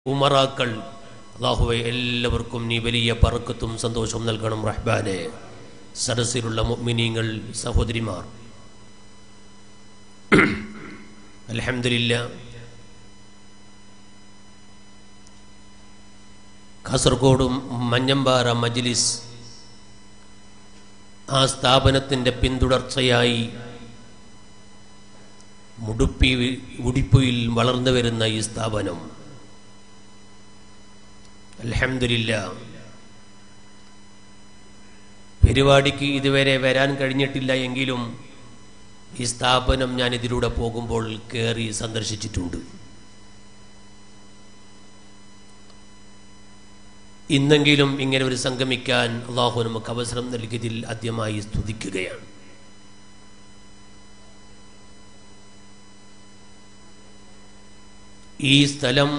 ഉമറാക്കൾ അല്ലാഹുവേ എല്ലാവർക്കും നീ വലിയ ബർക്കത്തും സന്തോഷവും നൽകണം റഹ്മാനേ. സദസ്സിലുള്ള മുഅ്മിനീങ്ങൾ സഹോദരിമാർ, അൽഹംദുലില്ലാഹ് കാസർഗോഡ് മഞ്ഞമ്പാറ മജ്ലിസ് ആ സ്ഥാപനത്തിൻ്റെ പിന്തുടർച്ചയായി മുടിപ്പുയിൽ വളർന്നു വരുന്ന ഈ സ്ഥാപനം അൽഹംദുലില്ലാഹ് പരിപാടിക്ക് ഇതുവരെ വരാൻ കഴിഞ്ഞിട്ടില്ല എങ്കിലും ഈ സ്ഥാപനം ഞാൻ ഇതിലൂടെ പോകുമ്പോൾ കയറി സന്ദർശിച്ചിട്ടുണ്ട്. ഇന്നെങ്കിലും ഇങ്ങനെ ഒരു സംഗമിക്കാൻ അല്ലാഹു നമുക്ക് അവസരം നൽകിയതിൽ ആദ്യമായി സ്തുതിക്കുകയാണ്. ഈ സ്ഥലം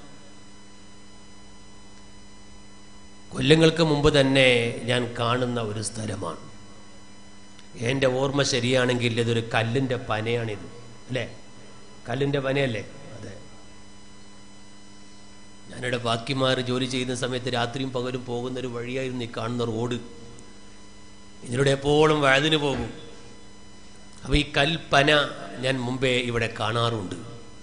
കൊല്ലങ്ങൾക്ക് മുമ്പ് തന്നെ ഞാൻ കാണുന്ന ഒരു സ്ഥലമാണ്. എൻ്റെ ഓർമ്മ ശരിയാണെങ്കിൽ ഇതൊരു കല്ലിൻ്റെ പനയാണിത്, അല്ലേ? കല്ലിൻ്റെ പനയല്ലേ? അതെ. ഞാനിവിടെ ബാക്കിമാർ ജോലി ചെയ്യുന്ന സമയത്ത് രാത്രിയും പകലും പോകുന്നൊരു വഴിയായിരുന്നു ഈ കാണുന്ന റോഡ്. ഇതിലൂടെ എപ്പോഴും വഴുതിന് പോകും. അപ്പോൾ ഈ കൽപ്പന ഞാൻ മുമ്പേ ഇവിടെ കാണാറുണ്ട്.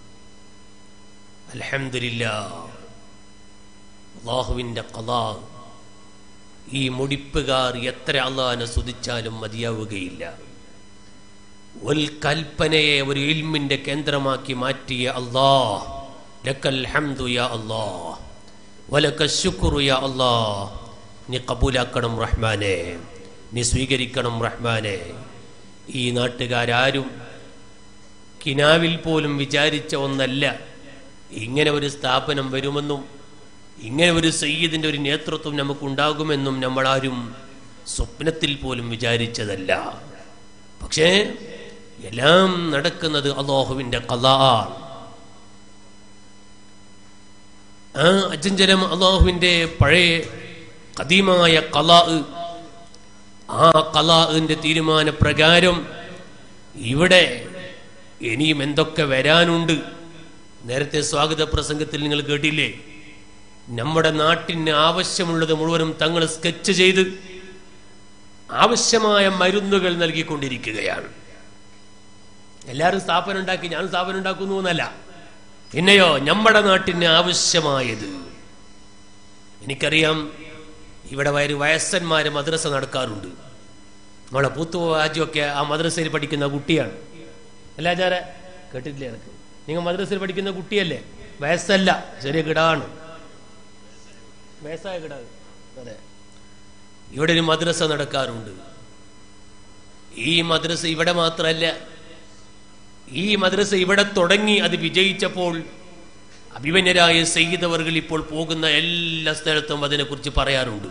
അൽഹംദുലില്ലാഹ്, അല്ലാഹുവിൻ്റെ ഖദാ. ഈ മുടിപ്പുകാർ എത്ര അല്ലാഹുവിനെ സ്തുതിച്ചാലും മതിയാവുകയില്ല. ഒരു കൽപ്പനയെ ഒരു ഇൽമിൻ്റെ കേന്ദ്രമാക്കി മാറ്റിയ അല്ലാഹ്, ലക്കൽ ഹംദു യാ അല്ലാഹ് വലക ശുക്റു യാ അല്ലാഹ്. നീ കബൂലാക്കണം റഹ്മാനെ, നീ സ്വീകരിക്കണം റഹ്മാനെ. ഈ നാട്ടുകാരും കിനാവിൽ പോലും വിചാരിച്ച ഒന്നല്ല ഇങ്ങനെ ഒരു സ്ഥാപനം വരുമെന്നും ഇങ്ങനെ ഒരു സയ്യിദിൻ്റെ ഒരു നേതൃത്വം നമുക്കുണ്ടാകുമെന്നും നമ്മളാരും സ്വപ്നത്തിൽ പോലും വിചാരിച്ചതല്ല. പക്ഷേ എല്ലാം നടക്കുന്നത് അല്ലാഹുവിൻ്റെ ഖദാ. ആ അജഞ്ചലം അല്ലാഹുവിൻ്റെ പഴയ ഖദീമായ ഖദാ. ആ ഖദാഇൻ്റെ തീരുമാനപ്രകാരം ഇവിടെ ഇനിയും എന്തൊക്കെ വരാനുണ്ട്. നേരത്തെ സ്വാഗത പ്രസംഗത്തിൽ നിങ്ങൾ കേട്ടില്ലേ, നമ്മുടെ നാട്ടിന് ആവശ്യമുള്ളത് മുഴുവനും തങ്ങൾ സ്കെച്ച് ചെയ്ത് ആവശ്യമായ മരുന്നുകൾ നൽകിക്കൊണ്ടിരിക്കുകയാണ്. എല്ലാവരും സ്ഥാപനം ഉണ്ടാക്കി ഞാൻ സ്ഥാപനം ഉണ്ടാക്കുന്നു എന്നല്ല, പിന്നെയോ നമ്മുടെ നാട്ടിന് ആവശ്യമായത്. എനിക്കറിയാം, ഇവിടെ വയസ്സന്മാർ മദ്രസ നടക്കാറുണ്ട്. നമ്മളെ പൂത്തുവാജിയൊക്കെ ആ മദ്രസയിൽ പഠിക്കുന്ന കുട്ടിയാണ്. അല്ല ആചാരെ കേട്ടിട്ടില്ലേ? എനിക്ക് നിങ്ങൾ മദ്രസയിൽ പഠിക്കുന്ന കുട്ടിയല്ലേ? വയസ്സല്ല, ചെറിയ കിടാണ്, വയസ്സായ കിടാവ്. അതെ, ഇവിടെ ഒരു മദ്രസ നടക്കാറുണ്ട്. ഈ മദ്രസ ഇവിടെ മാത്രമല്ല, ഈ മദ്രസ ഇവിടെ തുടങ്ങി അത് വിജയിച്ചപ്പോൾ അഭിമന്യരായ സയ്യിദ് അവർകൾ ഇപ്പോൾ പോകുന്ന എല്ലാ സ്ഥലത്തും അതിനെക്കുറിച്ച് പറയാറുണ്ട്.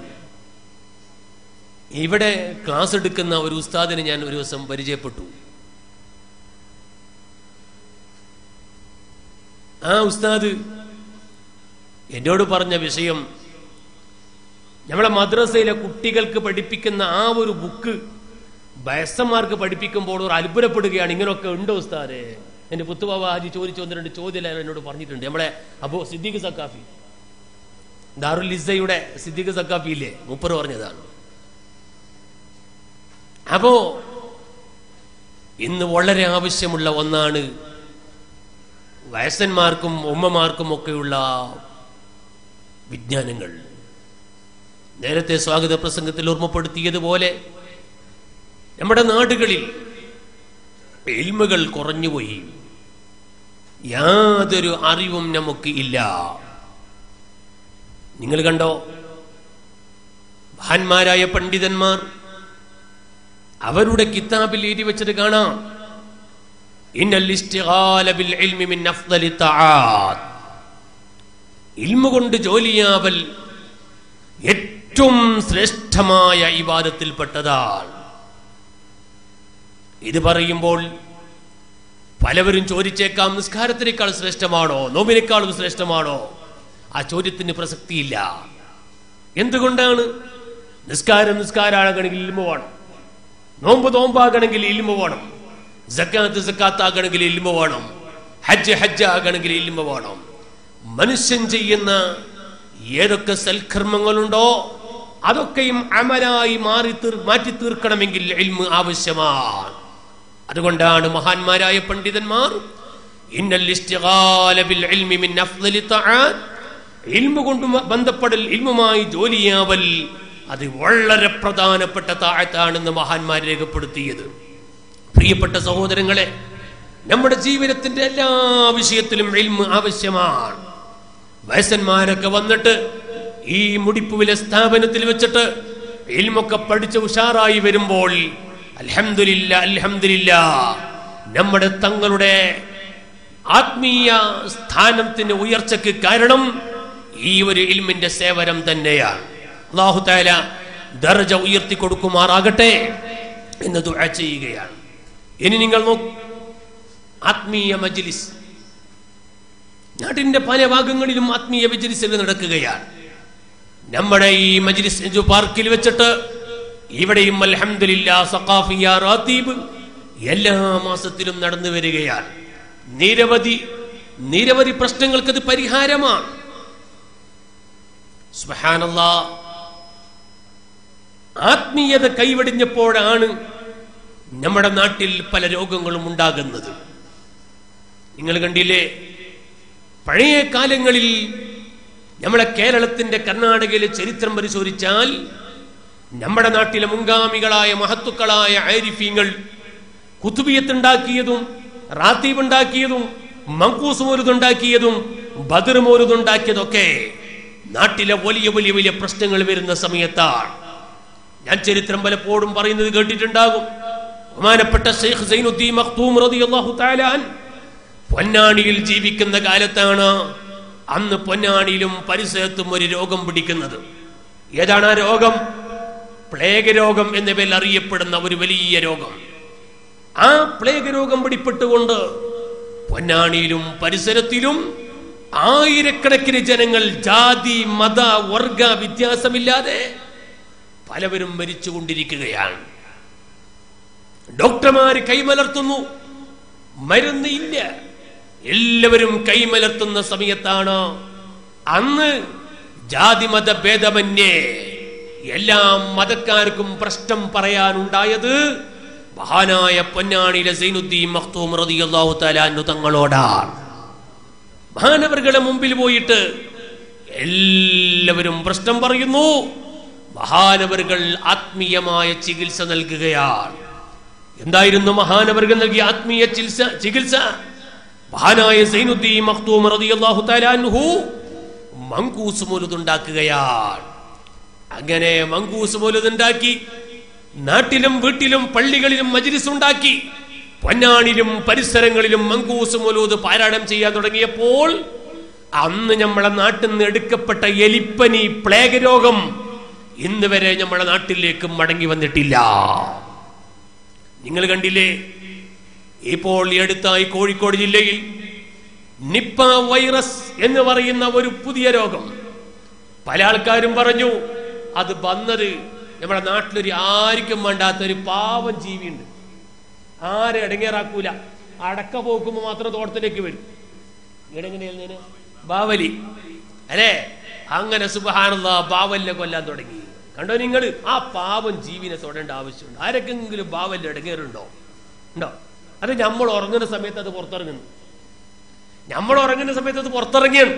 ഇവിടെ ക്ലാസ് എടുക്കുന്ന ഒരു ഉസ്താദിനെ ഞാൻ ഒരു ദിവസം പരിചയപ്പെട്ടു. ആ ഉസ്താദ് എന്നോട് പറഞ്ഞ വിഷയം, നമ്മളെ മദ്രസയിലെ കുട്ടികൾക്ക് പഠിപ്പിക്കുന്ന ആ ഒരു ബുക്ക് വയസ്സന്മാർക്ക് പഠിപ്പിക്കുമ്പോൾ ഒരു അത്ഭുതപ്പെടുകയാണ്. ഇങ്ങനെയൊക്കെ ഉണ്ടോ ഉസ്താദേ? എൻ്റെ പുത്തുബാബ ഹാജി ചോദിച്ചു, 1-2 ചോദ്യം എന്നോട് പറഞ്ഞിട്ടുണ്ട്. നമ്മളെ അബൂ സിദ്ദീഖ് സക്കാഫി, ദാറുൽ ഇസ്സയുടെ സിദ്ദീഖ് സക്കാഫി ഇല്ലേ, മൂപ്പർ പറഞ്ഞതാണ്. അപ്പോ ഇന്ന് വളരെ ആവശ്യമുള്ള ഒന്നാണ് വയസ്സന്മാർക്കും ഉമ്മമാർക്കും ഒക്കെയുള്ള വിജ്ഞാനങ്ങൾ. നേരത്തെ സ്വാഗത പ്രസംഗത്തിൽ ഓർമ്മപ്പെടുത്തിയതുപോലെ നമ്മുടെ നാടുകളിൽ ഇൽമുകൾ കുറഞ്ഞുപോയി, യാതൊരു അറിവും നമുക്ക് ഇല്ല. നിങ്ങൾ കണ്ടോ, മഹാന്മാരായ പണ്ഡിതന്മാർ അവരുടെ കിതാബിൽ എഴുതി വെച്ചത് കാണാം, ഇന്നൽ ഇസ്തിഗാല ബിൽ ഇൽമി മിൻ അഫ്ദലി തആത്ത്. ഇൽമു കൊണ്ട് ജോലിയാവൽ ഏറ്റവും ശ്രേഷ്ഠമായ ഇബാദത്തിൽപ്പെട്ടതാണ്. ഇത് പറയുമ്പോൾ പലവരും ചോദിച്ചേക്കാം, നിസ്കാരത്തിനേക്കാൾ ശ്രേഷ്ഠമാണോ, നോമ്പിനേക്കാളും ശ്രേഷ്ഠമാണോ? ആ ചോദ്യത്തിന് പ്രസക്തിയില്ല. എന്തുകൊണ്ടാണ്? നിസ്കാരമാകണമെങ്കിൽ ഇൽമു വേണം, നോമ്പാകണമെങ്കിൽ ഇൽമു വേണം, സക്കാത്ത് ആകണമെങ്കിൽ ഇൽമു വേണം, ഹജ്ജ് ആകണമെങ്കിൽ ഇൽമു വേണം. മനുഷ്യൻ ചെയ്യുന്ന ഏതൊക്കെ സൽക്കർമ്മങ്ങളുണ്ടോ അതൊക്കെയും അമലായി മാറ്റി തീർക്കണമെങ്കിൽ ഇൽമ് ആവശ്യമാണ്. അതുകൊണ്ടാണ് മഹാന്മാരായ പണ്ഡിതന്മാർ ഇന്നൽ ഇസ്തിഗാല ബിൽ ഇൽമി മിൻ അഫ്ളലി തആത്ത്, ഇൽമു കൊണ്ട് ബന്ധപ്പെടൽ, ഇൽമുമായി ജോലിയാവൽ അത് വളരെ പ്രധാനപ്പെട്ട താഅത്താണെന്ന് മഹാന്മാർ രേഖപ്പെടുത്തിയത്. പ്രിയപ്പെട്ട സഹോദരങ്ങളെ, നമ്മുടെ ജീവിതത്തിന്റെ എല്ലാ വിഷയത്തിലും ഇൽമ് ആവശ്യമാണ്. വയസ്സന്മാരൊക്കെ വന്നിട്ട് ഈ മുടിപ്പുവിലെ സ്ഥാപനത്തിൽ വെച്ചിട്ട് ഇൽമൊക്കെ പഠിച്ച് ഉഷാറായി വരുമ്പോൾ അൽഹംദുലില്ലാ അൽഹംദുലില്ലാ നമ്മുടെ തങ്ങളുടെ ആത്മീയ സ്ഥാനത്തിന് ഉയർച്ചയ്ക്ക് കാരണം ഈ ഒരു ഇൽമിന്റെ സേവനം തന്നെയാണ്. അല്ലാഹു തആല ദർജ ഉയർത്തി കൊടുക്കുമാറാകട്ടെ എന്ന് ദുആ ചെയ്യുകയാണ്. ഇനി നിങ്ങൾ നോക്കൂ, ആത്മീയ മജ്ലിസ് നാട്ടിന്റെ പല ഭാഗങ്ങളിലും ആത്മീയ മജ്ലിസുകൾ നടക്കുകയാണ്. നമ്മുടെ ഈ മജ്ലിസ് പാർക്കിൽ വെച്ചിട്ട് ഇവിടെയും അൽഹംദുലില്ലാ സഖാഫിയ റാത്തീബ് എല്ലാ മാസത്തിലും നടന്നു വരികയാണ്. നിരവധി പ്രശ്നങ്ങൾക്ക് അത് പരിഹാരമാണ്. സുബ്ഹാനല്ലാഹ്, ആത്മീയത കൈവെടിഞ്ഞപ്പോഴാണ് നമ്മുടെ നാട്ടിൽ പല രോഗങ്ങളും ഉണ്ടാകുന്നത്. നിങ്ങൾ കണ്ടില്ലേ, പഴയ കാലങ്ങളിൽ നമ്മളെ കേരളത്തിന്റെ കർണാടകയിലെ ചരിത്രം പരിശോധിച്ചാൽ നമ്മുടെ നാട്ടിലെ മുൻഗാമികളായ മഹത്തുക്കളായ ആരിഫീങ്ങൾ കുതുബിയത്തുണ്ടാക്കിയതും റാത്തീബ് ഉണ്ടാക്കിയതും മങ്കൂസ് മൗലിദുണ്ടാക്കിയതും ബദർ മൗലിദുണ്ടാക്കിയതൊക്കെ നാട്ടിലെ വലിയ വലിയ വലിയ പ്രശ്നങ്ങൾ വരുന്ന സമയത്താണ്. ഞാൻ ചരിത്രം പലപ്പോഴും പറയുന്നത് കേട്ടിട്ടുണ്ടാകും. ബഹുമാനപ്പെട്ട ശൈഖ് സൈനുദ്ദീൻ മഖ്തൂം റളിയല്ലാഹു തആല അൻഹു പൊന്നാണിയിൽ ജീവിക്കുന്ന കാലത്താണ് അന്ന് പൊന്നാണിയിലും പരിസരത്തും ഒരു രോഗം പിടിക്കുന്നത്. ഏതാണ് ആ രോഗം? പ്ലേഗ് രോഗം എന്ന പേരിൽ അറിയപ്പെടുന്ന ഒരു വലിയ രോഗം. ആ പ്ലേഗ് രോഗം പിടിപ്പെട്ടുകൊണ്ട് പൊന്നാണിയിലും പരിസരത്തിലും ആയിരക്കണക്കിന് ജനങ്ങൾ ജാതി മത വർഗ വ്യത്യാസമില്ലാതെ പലവരും മരിച്ചുകൊണ്ടിരിക്കുകയാണ്. ഡോക്ടർമാര് കൈമലർത്തുന്നു, മരുന്ന് ഇല്ല. എല്ലാവരും കൈമലർത്തുന്ന സമയത്താണ് അന്ന് ജാതി മത ഭേദമന്യേ എല്ലാ മതക്കാർക്കും പ്രശ്നം പറയാനുണ്ടായത് മഹാനായ പൊന്നാണിയിലെ സൈനുദ്ദീൻ മഖ്തൂം റളിയല്ലാഹു തആല അൻഹു തങ്ങളോടാണ്. മഹാനവറുകളുടെ മുമ്പിൽ പോയിട്ട് എല്ലാവരും പ്രശ്നം പറയുന്നു. മഹാനവറുകൾ ആത്മീയമായ ചികിത്സ നൽകുകയാണ്. എന്തായിരുന്നു മഹാനവറുകൾ നൽകിയ ആത്മീയ ചികിത്സ? മഹാനായ സൈനുദ്ദീൻ മഖ്തൂം റളിയല്ലാഹു തആല അൻഹു മങ്കൂസ് മൗലിദ് ഉണ്ടാക്കുകയാണ്. അങ്ങനെ മങ്കൂസ് മൗലിദ് ഉണ്ടാക്കി നാട്ടിലും വീട്ടിലും പള്ളികളിലും മജ്ലിസ് ഉണ്ടാക്കി പൊന്നാണിലും പരിസരങ്ങളിലും മങ്കൂസ് മൗലിദ് പാരായണം ചെയ്യാൻ തുടങ്ങിയപ്പോൾ അന്ന് നമ്മളെ നാട്ടിൽ നിന്ന് എടുക്കപ്പെട്ട എലിപ്പനി, പ്ലേഗ് രോഗം ഇന്ന് വരെ നമ്മളെ നാട്ടിലേക്ക് മടങ്ങി വന്നിട്ടില്ല. നിങ്ങൾ കണ്ടില്ലേ, ഇപ്പോൾ ഈ അടുത്തായി കോഴിക്കോട് ജില്ലയിൽ നിപ്പ വൈറസ് എന്ന് പറയുന്ന ഒരു പുതിയ രോഗം. പല ആൾക്കാരും പറഞ്ഞു അത് വന്നത് നമ്മുടെ നാട്ടിലൊരു ആർക്കും വേണ്ടാത്ത ഒരു പാവം ജീവിയുണ്ട്, ആരെ ഇടങ്ങേറാക്കൂല, അടക്ക പോക്കുമ്പോ മാത്രം തോട്ടത്തിലേക്ക് വരും. ഇടങ്ങനെയാണ് ബാവലി അല്ലേ? അങ്ങനെ സുബ്ഹാനല്ലാഹ് ബാവലിനെ കൊല്ലാൻ തുടങ്ങി. കണ്ടോ നിങ്ങൾ? ആ പാവം ജീവിനെ തൊടേണ്ട ആവശ്യമുണ്ട്? ആരൊക്കെങ്കിലും ബാവലിൽ ഇടങ്ങേറുണ്ടോ? ഉണ്ടോ? അത് നമ്മൾ ഉറങ്ങുന്ന സമയത്ത് അത് പുറത്തിറങ്ങുന്നു. നമ്മൾ ഉറങ്ങുന്ന സമയത്ത് അത് പുറത്തിറങ്ങിയാണ്.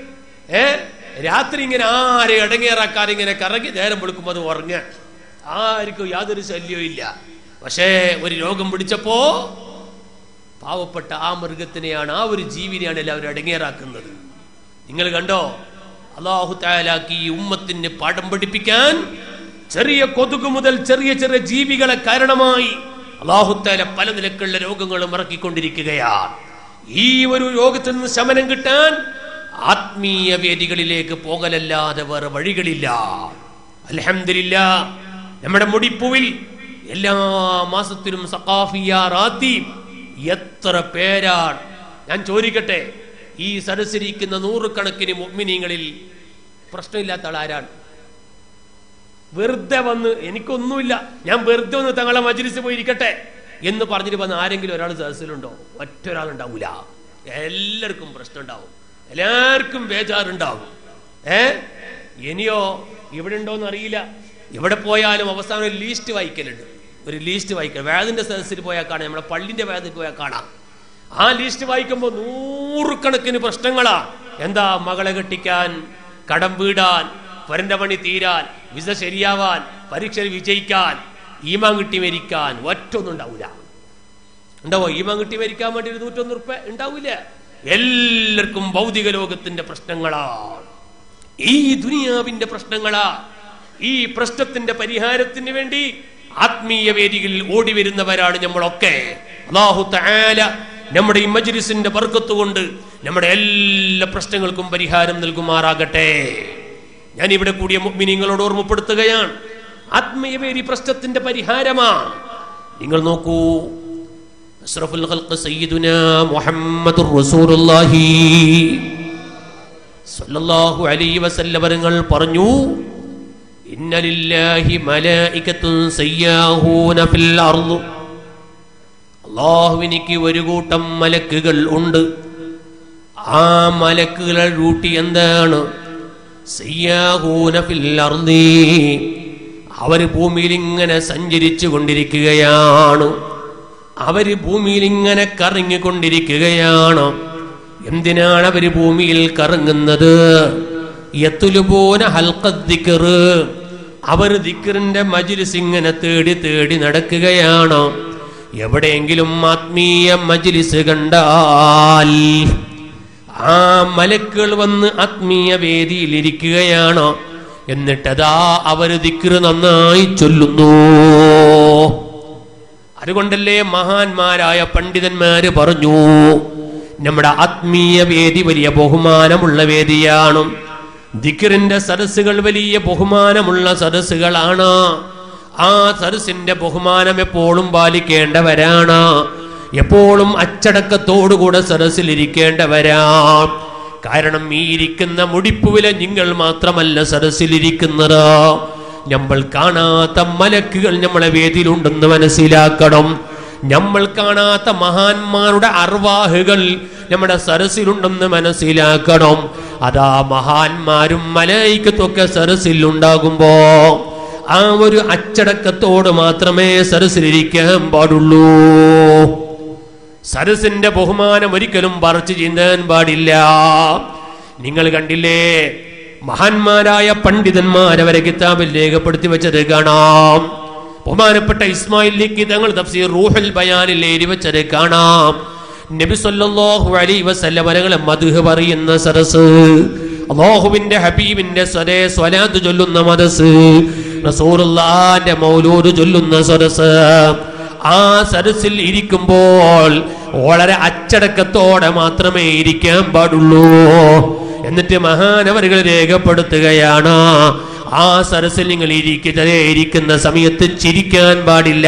രാത്രി ഇങ്ങനെ ആരെ ഇടങ്ങേറാക്കാതെ ഇങ്ങനെ കറങ്ങി നേരം വെളുക്കുമ്പോൾ അത് ഉറങ്ങാൻ ആർക്കും യാതൊരു ശല്യവും ഇല്ല. പക്ഷേ ഒരു രോഗം പിടിച്ചപ്പോ പാവപ്പെട്ട ആ മൃഗത്തിനെയാണ്, ആ ഒരു ജീവിനെയാണ് എല്ലാവരും ഇടങ്ങേറാക്കുന്നത്. നിങ്ങൾ കണ്ടോ? അല്ലാഹു തആലാക്ക് ഈ ഉമ്മത്തിന് പാഠം പഠിപ്പിക്കാൻ ചെറിയ കൊതുക് മുതൽ ചെറിയ ചെറിയ ജീവികളെ കാരണമായി അല്ലാഹു തആല പല നിലക്കുള്ള രോഗങ്ങളും ഇറക്കിക്കൊണ്ടിരിക്കുകയാണ്. ഈ ഒരു രോഗത്തിൽ നിന്ന് ശമനം കിട്ടാൻ ആത്മീയ വേദികളിലേക്ക് പോകലല്ലാതെ വേറെ വഴികളില്ല. അൽഹംദുലില്ലാഹ്, നമ്മുടെ മുടിപ്പുവിൽ എല്ലാ മാസത്തിലും സഖാഫിയ റാത്തീബ് എത്ര പേരാണ്! ഞാൻ ചോദിക്കട്ടെ, ഈ സദസ്സിരിക്കുന്ന നൂറുകണക്കിന് മുഅ്മിനീങ്ങളിൽ പ്രശ്നമില്ലാത്ത ആൾ ആരാണ്? വെറുതെ വന്ന് എനിക്കൊന്നുമില്ല, ഞാൻ വെറുതെ ഒന്ന് തങ്ങളെ മജ്ലിസിൽ പോയിരിക്കട്ടെ എന്ന് പറഞ്ഞിട്ട് വന്ന് ആരെങ്കിലും ഒരാൾ സദസ്സിലുണ്ടോ? ഒറ്റൊരാളുണ്ടാവൂല. എല്ലാവർക്കും പ്രശ്നം ഉണ്ടാവും. എല്ലാവർക്കും ബേജാറുണ്ടാവും. ഇനിയോ ഇവിടെ ഉണ്ടോന്ന് അറിയില്ല. എവിടെ പോയാലും അവസാനം ഒരു ലീസ്റ്റ് വായിക്കലുണ്ട്. ഒരു ലീസ്റ്റ് വായിക്കൽ വേദിന്റെ സദസ്സിൽ പോയാൽ കാണാം, നമ്മുടെ പള്ളിന്റെ വേദിൽ പോയാൽ കാണാം. ആ ലീസ്റ്റ് വായിക്കുമ്പോൾ 100 കണക്കിന് പ്രശ്നങ്ങളാ. എന്താ? മകളെ കെട്ടിക്കാൻ, കടം വീടാൻ, പൊരന്റെ പണി തീരാൻ, വിസ ശരിയാവാൻ, പരീക്ഷ വിജയിക്കാൻ, ഈമാൻ കിട്ടി മരിക്കാൻ. ഒറ്റൊന്നും ഉണ്ടാവില്ല. ഉണ്ടാവോ? ഈമാൻ കിട്ടി മരിക്കാൻ വേണ്ടി 101 ഉറുപ്പ ഉണ്ടാവില്ല. എല്ലാവർക്കും ഭൗതിക ലോകത്തിന്റെ പ്രശ്നങ്ങളാണ്, ഈ ദുനിയാവിന്റെ പ്രശ്നങ്ങളാ. ഈ പ്രശ്നത്തിന്റെ പരിഹാരത്തിന് വേണ്ടി ആത്മീയ വേദികളിൽ ഓടി വരുന്നവരാണ് നമ്മളൊക്കെ. അല്ലാഹു തആല നമ്മുടെ ഈ മജ്ലിസിന്റെ ബർക്കത്ത് കൊണ്ട് നമ്മുടെ എല്ലാ പ്രശ്നങ്ങൾക്കും പരിഹാരം നൽകുമാറാകട്ടെ. ഞാൻ ഇവിടെ കൂടിയ മുഅ്മിനീങ്ങളോട് ഓർമ്മപ്പെടുത്തുകയാണ്, ആത്മീയ വേദി പ്രശ്നത്തിന്റെ പരിഹാരമാണ്. നിങ്ങൾ നോക്കൂ, അഷ്റഫുൽ ഖൽഖ് സയ്യിദുനാ മുഹമ്മദുർ റസൂലുള്ളാഹി സ്വല്ലല്ലാഹു അലൈഹി വസല്ലം തങ്ങൾ പറഞ്ഞു, ഇന്ന ലില്ലാഹി മലായികത്തുൻ സയ്യാഹൂന ഫിൽ അർദ്. അല്ലാഹുവിനിക്ക് ഒരു കൂട്ടം മലക്കുകൾ ഉണ്ട്. ആ മലക്കുകളുടെ ഡ്യൂട്ടി എന്താണ്? സയ്യാഹൂന ഫിൽ അർദി. അവർ ഭൂമിയിൽ ഇങ്ങനെ സഞ്ചരിച്ചു കൊണ്ടിരിക്കുകയാണ്. അവര് ഭൂമിയിൽ ഇങ്ങനെ കറങ്ങിക്കൊണ്ടിരിക്കുകയാണ്. എന്തിനാണ് അവര് ഭൂമിയിൽ കറങ്ങുന്നത്? യത്ലുബൂന ഹൽഖദ് ദിക്ർ. അവർ ദിക്റിന്റെ മജ്ലിസ് ഇങ്ങനെ തേടി തേടി നടക്കുകയാണ്. എവിടെയെങ്കിലും ആത്മീയ മജ്ലിസ് കണ്ടാൽ ആ മലക്കുകൾ വന്ന് ആത്മീയ വേദിയിൽ ഇരിക്കുകയാണ്. എന്നിട്ടതാ അവര് ദിക്ർ നന്നായി ചൊല്ലുന്നു. അതുകൊണ്ടല്ലേ മഹാന്മാരായ പണ്ഡിതന്മാര് പറഞ്ഞു, നമ്മുടെ ആത്മീയ വേദി വലിയ ബഹുമാനമുള്ള വേദിയാണ്. ദിക്റിന്റെ സദസ്സുകൾ വലിയ ബഹുമാനമുള്ള സദസ്സുകളാണ്. ആ സദസ്സിന്റെ ബഹുമാനം എപ്പോഴും പാലിക്കേണ്ടവരാണ്. എപ്പോഴും അച്ചടക്കത്തോടുകൂടെ സദസ്സിലിരിക്കേണ്ടവരാണ്. കാരണം ഈ ഇരിക്കുന്ന മുടിപ്പുവില നിങ്ങൾ മാത്രമല്ല സദസ്സിലിരിക്കുന്നത്. നമ്മൾ കാണാത്ത മലക്കുകൾ നമ്മളെ വേദിയിലുണ്ടെന്ന് മനസ്സിലാക്കണം. നമ്മൾ കാണാത്ത മഹാന്മാരുടെ അർവാഹുകൾ നമ്മുടെ സരസിലുണ്ടെന്ന് മനസ്സിലാക്കണം. അതാ മഹാന്മാരും മലായികത്തൊക്കെ സരസിൽ ഉണ്ടാകുമ്പോ ആ ഒരു അച്ചടക്കത്തോട് മാത്രമേ സരസിലിരിക്കാൻ പാടുള്ളൂ. സരസിന്റെ ബഹുമാനം ഒരിക്കലും പറിച്ചു ചീന്താൻ പാടില്ല. നിങ്ങൾ കണ്ടില്ലേ, മഹാന്മാരായ പണ്ഡിതന്മാരവരെ കിതാബിൽ രേഖപ്പെടുത്തി വെച്ചത് കാണാം. ബഹുമാനപ്പെട്ട ഇസ്മായിൽ ലിക്കി തങ്ങൾ തഫ്സീർ റൂഹുൽ ബയാനിൽ എഴുതി വെച്ചത് കാണാം. നബി സല്ലല്ലാഹു അലൈഹി വസല്ലം അവരെ മദ്ഹ് പറയുന്ന സദസ്, അല്ലാഹുവിന്റെ ഹബീബിന്റെ സ്വലാത്ത് ചൊല്ലുന്ന മദസ്, റസൂലുള്ളാഹിന്റെ മൗലൂദ് ചൊല്ലുന്ന സദസ്. ആ സദസ്സിൽ ഇരിക്കുമ്പോൾ വളരെ അച്ചടക്കത്തോടെ മാത്രമേ ഇരിക്കാൻ പാടുള്ളൂ. എന്നിട്ട് മഹാനവറുകൾ രേഖപ്പെടുത്തുകയാണ്, ആ സദസ്സിൽ നിങ്ങൾ ഇരിക്കുന്ന സമയത്ത് ചിരിക്കാൻ പാടില്ല.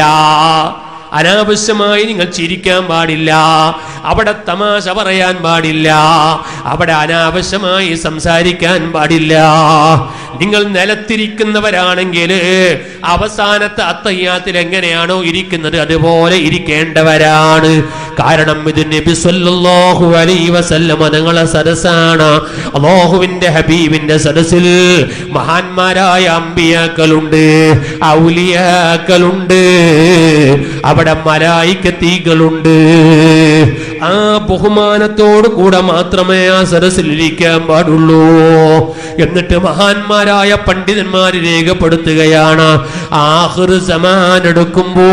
അനാവശ്യമായി നിങ്ങൾ ചിരിക്കാൻ പാടില്ല. അവിടെ തമാശ പറയാൻ പാടില്ല. അവിടെ അനാവശ്യമായി സംസാരിക്കാൻ പാടില്ല. നിങ്ങൾ നിലത്തിരിക്കുന്നവരാണെങ്കിൽ അവസാനത്തെ അത്തഹിയ്യാത്തിൽ എങ്ങനെയാണോ ഇരിക്കുന്നത് അതുപോലെ ഇരിക്കേണ്ടവരാണ്. കാരണം ഇത് നബി സല്ലല്ലാഹു അലൈഹി വസല്ലം തങ്ങളുടെ സദസ്സാണ്. അല്ലാഹുവിന്റെ ഹബീബിന്റെ സദസ്സിൽ മഹാന്മാരായ അമ്പിയാക്കളുണ്ട്, ഔലിയാക്കളുണ്ട്, അവിടെ മലായികത്തുകളുണ്ട്. ആ ബഹുമാനത്തോടു കൂടെ മാത്രമേ ആ സദസ്സിൽ ഇരിക്കാൻ പാടുള്ളൂ. എന്നിട്ട് മഹാന്മാരായ പണ്ഡിതന്മാര് രേഖപ്പെടുത്തുകയാണ്, ആഖിർ സമാൻ എടുക്കുമ്പോ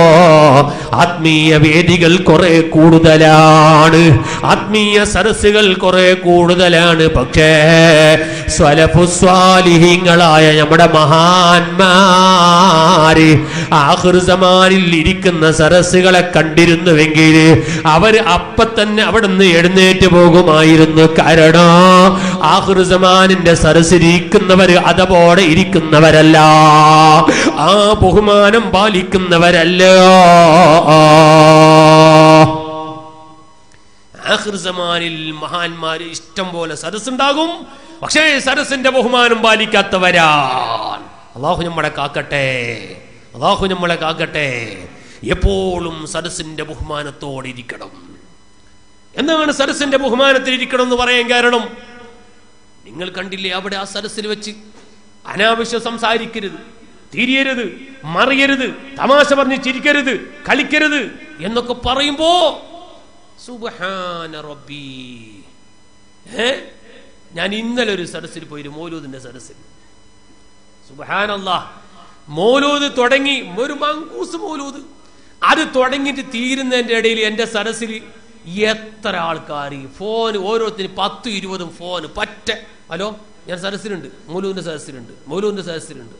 ആത്മീയ വേദികൾ കുറെ കൂടുതലാണ്, ആത്മീയ സദസ്സുകൾ കുറെ കൂടുതലാണ്. പക്ഷേ സ്വലഫുസ്വാലിഹീങ്ങളായ നമ്മുടെ മഹാന്മാര് ആഖിർ സമാനിൽ ഇരിക്കുന്ന സദസ്സുകളെ കണ്ടിരുന്നുവെങ്കിൽ അവര് അപ്പൊ തന്നെ അവിടുന്ന് എഴുന്നേറ്റ് പോകുമായിരുന്നു. കാരണം ആഖിർ സമാനിന്റെ സദസ്സിലിരിക്കുന്നവര് അതപോടെ ഇരിക്കുന്നവരല്ല, ആ ബഹുമാനം പാലിക്കുന്നവരല്ല. ആഖിർ സമാനിൽ മഹാന്മാര് ഇഷ്ടം പോലെ സദസ്സുണ്ടാകും, പക്ഷേ സദസ്സിന്റെ ബഹുമാനം പാലിക്കാത്തവരാണ്. അല്ലാഹു നമ്മളെ കാക്കട്ടെ, അല്ലാഹു നമ്മളെ കാക്കട്ടെ. എപ്പോഴും സദസ്സിന്റെ ബഹുമാനത്തോടെ ഇരിക്കണം. എന്താണ് സരസിന്റെ ബഹുമാനത്തിൽ ഇരിക്കണം എന്ന് പറയാൻ കാരണം? നിങ്ങൾ കണ്ടില്ലേ, അവിടെ ആ സരസിൽ വെച്ച് അനാവശ്യം സംസാരിക്കരുത്, തിരിയരുത്, മറിയരുത്, തമാശ പറഞ്ഞ് ചിരിക്കരുത്, കളിക്കരുത് എന്നൊക്കെ പറയുമ്പോ സുബ്ഹാന റബ്ബി. ഞാൻ ഇന്നലെ ഒരു സദസ്സിൽ പോയി, മൗലൂദിന്റെ സദസ്സിൽ. സുബ്ഹാനല്ലാഹ്, മൗലൂദ് തുടങ്ങി, ഒരു മങ്കൂസ് മൗലൂദ്, അത് തുടങ്ങിയിട്ട് തീരുന്നതിന്റെ ഇടയിൽ എന്റെ സദസ്സിൽ എത്ര ആൾക്കാർ ഫോൺ, ഓരോരുത്തരും 10-20 ഫോൺ പറ്റ. ഹലോ, ഞാൻ സദസ്സിലുണ്ട്, മൗലൂദിന്റെ സദസ്സിലുണ്ട്.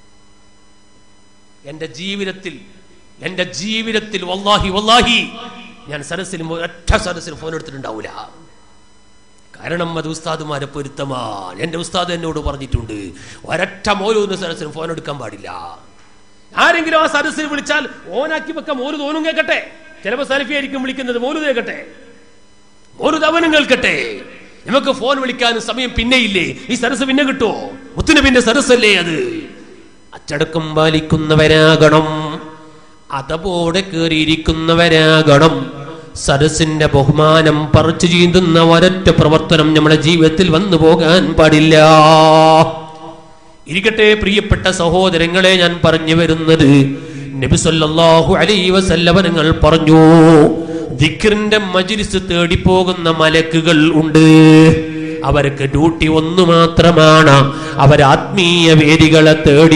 എന്റെ ജീവിതത്തിൽ വല്ലാഹി ഞാൻ സദസ്സിൽ ഒറ്റ സദസ്സിൽ ഫോൺ എടുത്തിട്ടുണ്ടാവൂല. കാരണം അത് ഉസ്താദുമാരെ പൊരുത്തമാണ്. എന്റെ ഉസ്താദ് എന്നോട് പറഞ്ഞിട്ടുണ്ട്, ഒരൊറ്റ മൗലൂദിന്റെ സദസ്സിൽ ഫോൺ എടുക്കാൻ പാടില്ല. ആരെങ്കിലും ആ സദസ്സിൽ വിളിച്ചാൽ ഓനാക്കി വെക്കാം, മൗലൂദ് ഓനും കേൾക്കട്ടെ. ചിലപ്പോൾ സലഫി ആയിരിക്കും വിളിക്കുന്നത്, മൗലൂദ് കേൾക്കട്ടെ, മൗലൂദ് അവനും കേൾക്കട്ടെ. നമുക്ക് ഫോൺ വിളിക്കാനും സമയം പിന്നെയില്ലേ? ഈ സദസ്സ് പിന്നെ കിട്ടുമോ? മുത്തുനബിന്റെ സദസ്സല്ലേ അത്? അച്ചടക്കം പാലിക്കുന്നവരാകണം, അതപോടെ കയറിയിരിക്കുന്നവരാകണം. സദസ്സിന്റെ ബഹുമാനം പറിച്ചു ചീന്തുന്ന ഒരൊറ്റ പ്രവർത്തനം നമ്മുടെ ജീവിതത്തിൽ വന്നു പോകാൻ പാടില്ല. ഇരിക്കട്ടെ പ്രിയപ്പെട്ട സഹോദരങ്ങളെ, ഞാൻ പറഞ്ഞു വരുന്നത്, നബി സല്ലല്ലാഹു അലൈഹി വസല്ലം തങ്ങൾ പറഞ്ഞു, ദിക്റിന്റെ മജ്ലിസ് തേടി പോകുന്ന മലക്കുകൾ ഉണ്ട്. അവർക്ക് ഡ്യൂട്ടി ഒന്നു മാത്രമാണ്, അവർ ആത്മീയ വേദികളെ തേടി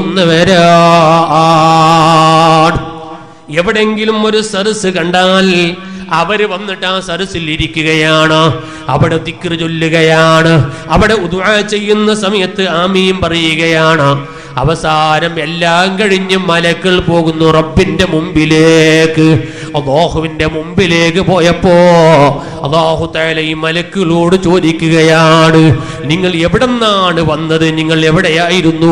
പോകുന്നവരാണ്. എവിടെങ്കിലും ഒരു സദസ്സ് കണ്ടാൽ അവര് വന്നിട്ട് ആ സദസ്സിൽ ഇരിക്കുകയാണ്, അവിടെ ദിക്ർ ചൊല്ലുകയാണ്, അവിടെ ദുആ ചെയ്യുന്ന സമയത്ത് ആമീൻ പറയുകയാണ്. അവസാനം എല്ലാം കഴിഞ്ഞ് മലക്കൾ പോകുന്നു റബ്ബിന്റെ മുമ്പിലേക്ക്. അല്ലാഹുവിന്റെ മുമ്പിലേക്ക് പോയപ്പോ അല്ലാഹു തആല ഈ മലക്കുകളോട് ചോദിക്കുകയാണ്, നിങ്ങൾ എവിടെന്നാണ് വന്നത്? നിങ്ങൾ എവിടെയായിരുന്നു?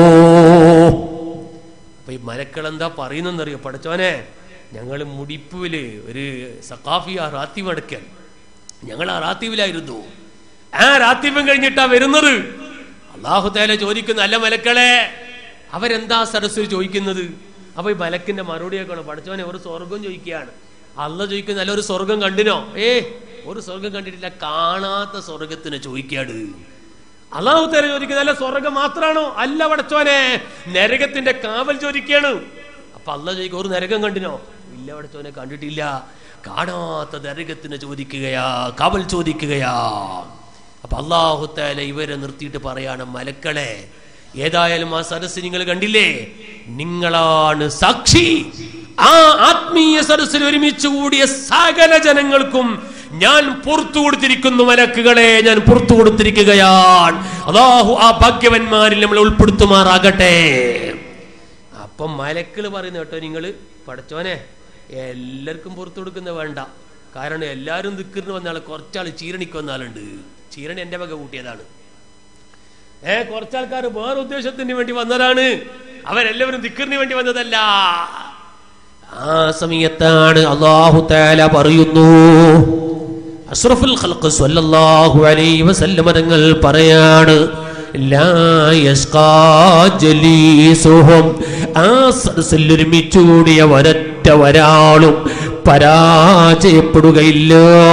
അപ്പൊ ഈ മലക്കൾ എന്താ പറയുന്നറിയോ? പഠിച്ചോനെ, ഞങ്ങൾ മുടിപ്പൂവില് ഒരു സഖാഫിയ റാത്തീവ് അടയ്ക്കൽ, ഞങ്ങൾ ആ റാത്തീവിലായിരുന്നു. ആ റാത്തീവം കഴിഞ്ഞിട്ടാ വരുന്നത്. അല്ലാഹു തആല ചോദിക്കുന്ന, അല്ല മലക്കളെ, അവരെന്താ സദസ്സിൽ ചോദിക്കുന്നത്? അപ്പൊ ഈ മലക്കിന്റെ മറുപടിയൊക്കെയാണ്, പഠിച്ചവനെ ഒരു സ്വർഗം ചോദിക്കുകയാണ്. അല്ലാഹു ചോദിക്കുന്ന, അല്ല ഒരു സ്വർഗം കണ്ടിനോ? ഒരു സ്വർഗം കണ്ടിട്ടില്ല, കാണാത്ത സ്വർഗത്തിന് ചോദിക്കാണ്. അല്ലാഹു തആല ചോദിക്കുന്നത്, അല്ല സ്വർഗം മാത്രാണോ? അല്ല പഠിച്ചവനെ, നരകത്തിന്റെ കാവൽ ചോദിക്കുകയാണ്. അപ്പൊ അല്ലാഹു ചോദിക്കുക, ഒരു നരകം കണ്ടിനോ? ഇല്ല പഠിച്ചവനെ, കണ്ടിട്ടില്ല. കാണാത്ത നരകത്തിന് ചോദിക്കുകയാ, കാവൽ ചോദിക്കുകയാ. അപ്പൊ അല്ലാഹു തആല ഇവരെ നിർത്തിയിട്ട് പറയാണ്, മലക്കളെ, ഏതായാലും ആ സദസ്സ് നിങ്ങൾ കണ്ടില്ലേ, നിങ്ങളാണ് സാക്ഷി. ആ ആത്മീയ സദസ്സിൽ ഒരുമിച്ച് കൂടിയ സകല ജനങ്ങൾക്കും ഞാൻ പുറത്തു കൊടുത്തിരിക്കുന്നു. മലക്കുകളെ, ഞാൻ പുറത്തു കൊടുത്തിരിക്കുകയാണ്. അല്ലാഹു ആ ഭാഗ്യവന്മാരിൽ നമ്മൾ ഉൾപ്പെടുത്തുമാറാകട്ടെ. അപ്പം മലക്കൾ പറയുന്ന കേട്ടോ, നിങ്ങൾ പഠിച്ചോനെ എല്ലാവർക്കും പുറത്തു കൊടുക്കുന്നത് വേണ്ട. കാരണം എല്ലാവരും ദിക്റിന് വന്നാൾ, കുറച്ചാൾ ചീരണിക്ക് വന്നാളുണ്ട്. ചീരണി എന്റെ വക കൂട്ടിയതാണ്. കുറച്ചാൾക്കാർ വേറെ ഉദ്ദേശത്തിന് വേണ്ടി വന്നതാണ്, അവരെല്ലാവരും ദിക്റിന് വേണ്ടി വന്നതല്ല. ആ സമയത്താണ് അല്ലാഹു തആല പറയുന്നു, അഷ്റഫുൽ ഖൽഖ് സ്വല്ലല്ലാഹു അലൈഹി വസല്ലം തങ്ങൾ പറയാണ്, ലാ യസ്ഖാ ജലീസുഹും, ആ സദസ്സിൽ ഒരുമിച്ച് കൂടിയ ഒരൊറ്റ ഒരാളും പരാജയപ്പെടുകയില്ല.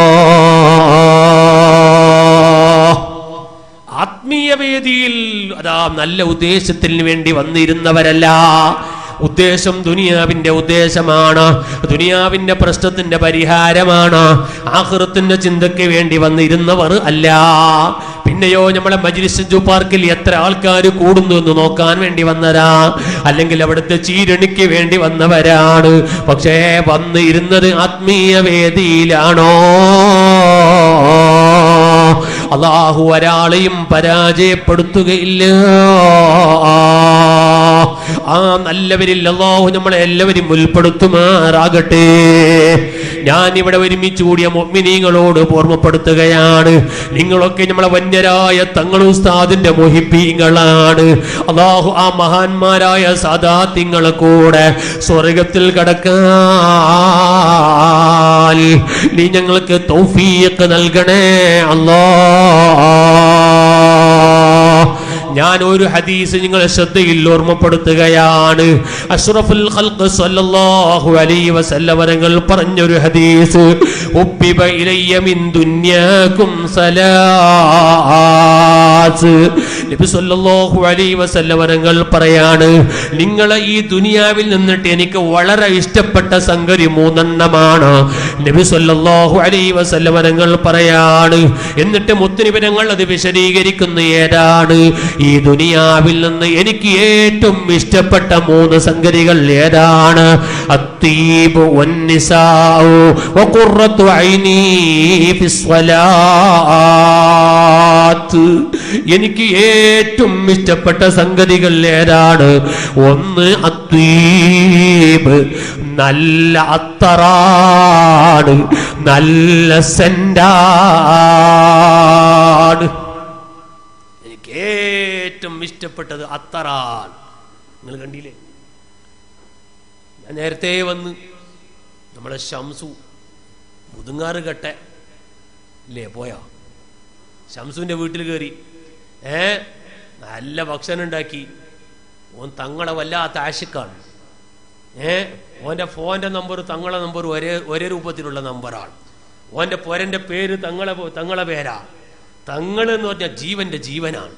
ആത്മീയ വേദിയിൽ അതാ നല്ല ഉദ്ദേശത്തിന് വേണ്ടി വന്നിരുന്നവരല്ല. ഉദ്ദേശം ദുനിയാവിന്റെ ഉദ്ദേശമാണ്, ദുനിയാവിന്റെ പ്രശ്നത്തിന്റെ പരിഹാരമാണ്, ആഖിറത്തിന്റെ ചിന്തയ്ക്ക് വേണ്ടി വന്നിരുന്നവർ അല്ല. പിന്നെയോ നമ്മളെ മജ്ലിസ് പാർക്കിൽ എത്ര ആൾക്കാർ കൂടുന്നു എന്ന് നോക്കാൻ വേണ്ടി വന്നതാ, അല്ലെങ്കിൽ അവിടുത്തെ ചീരണിക്ക് വേണ്ടി വന്നവരാണ്. പക്ഷേ വന്നിരുന്നത് ആത്മീയ വേദിയിലാണോ? അല്ലാഹു ഒരാളെയും പരാജയപ്പെടുത്തുകയില്ല. ആ നല്ലവരിൽ അല്ലാഹു നമ്മളെ എല്ലാവരും ഉൾപ്പെടുത്തുമാറാകട്ടെ. ഞാൻ ഇവിടെ ഒരുമിച്ച് കൂടിയ മുഅ്മിനീങ്ങളോട് ഓർമ്മപ്പെടുത്തുകയാണ്, നിങ്ങളൊക്കെ നമ്മളെ വന്യരായ തങ്ങൾ ഉസ്താദിന്റെ മുഹിബ്ബീങ്ങളാണ്. അല്ലാഹു ആ മഹാന്മാരായ സാദാത്യങ്ങളെ കൂടെ സ്വർഗത്തിൽ കടക്കാൻ നീ ഞങ്ങൾക്ക് തൗഫീഖ് നൽകണേ അല്ലാഹ്. ഞാൻ ഞാൻ ഒരു ഹദീസ് നിങ്ങളെ ശ്രദ്ധയിൽ ഓർമ്മപ്പെടുത്തുകയാണ്. അഷ്റഫുൽ ഖൽഖ് സ്വല്ലല്ലാഹു അലൈഹി വസല്ലം തങ്ങൾ പറഞ്ഞൊരു ഹദീസ്, ഉബ്ബിബ ഇലയ്യ മിൻ ദുനിയാകും സലാസ്. നബി സ്വല്ലല്ലാഹു അലൈഹി വസല്ലം തങ്ങൾ പറയാണ്, നിങ്ങളെ ഈ ദുനിയാവിൽ നിന്നിട്ട് എനിക്ക് വളരെ ഇഷ്ടപ്പെട്ട സംഗതി മൂന്നെണ്ണമാണ്. നബി സ്വല്ലല്ലാഹു അലൈഹി വസല്ലം തങ്ങൾ പറയാണ്. എന്നിട്ട് മുത്തുനബി തങ്ങൾ അത് വിശദീകരിക്കുന്ന ഏതാണ്? ഈ ദുനിയാവിൽ നിന്ന് എനിക്ക് ഏറ്റവും ഇഷ്ടപ്പെട്ട മൂന്ന് സംഗതികൾ ഏതാണ്? അത്തീബ് വന്നിസാഉ വഖുറത്തു ഐനി ഫിസ്സലാത്ത്. എനിക്ക് ഏറ്റവും ഇഷ്ടപ്പെട്ട സംഗതികൾ ഏതാണ്? ഒന്ന് അത്തീബ്, നല്ല അത്തറാണ്, നല്ല സെന്റാണ്. എനിക്ക് ഏറ്റവും ഇഷ്ടപ്പെട്ടത് അത്തറാണ്. നിങ്ങൾ കണ്ടില്ലേ? ഞാൻ നേരത്തെ വന്ന് നമ്മളെ ഷംസു മുതുങ്ങാറ് കെട്ട ഇല്ലേ പോയോ? ഷംസുവിൻ്റെ വീട്ടിൽ കയറി നല്ല ഭക്ഷണം ഉണ്ടാക്കി. ഓൻ തങ്ങളെ വല്ലാത്ത ആശിക്കാണ്. ഓൻ്റെ ഫോൻ്റെ നമ്പർ തങ്ങളെ നമ്പർ ഒരേ രൂപത്തിലുള്ള നമ്പറാണ്. ഓൻ്റെ പൊരൻ്റെ പേര് തങ്ങളെ പേരാ. തങ്ങൾ എന്ന് പറഞ്ഞാൽ ജീവൻ്റെ ജീവനാണ്.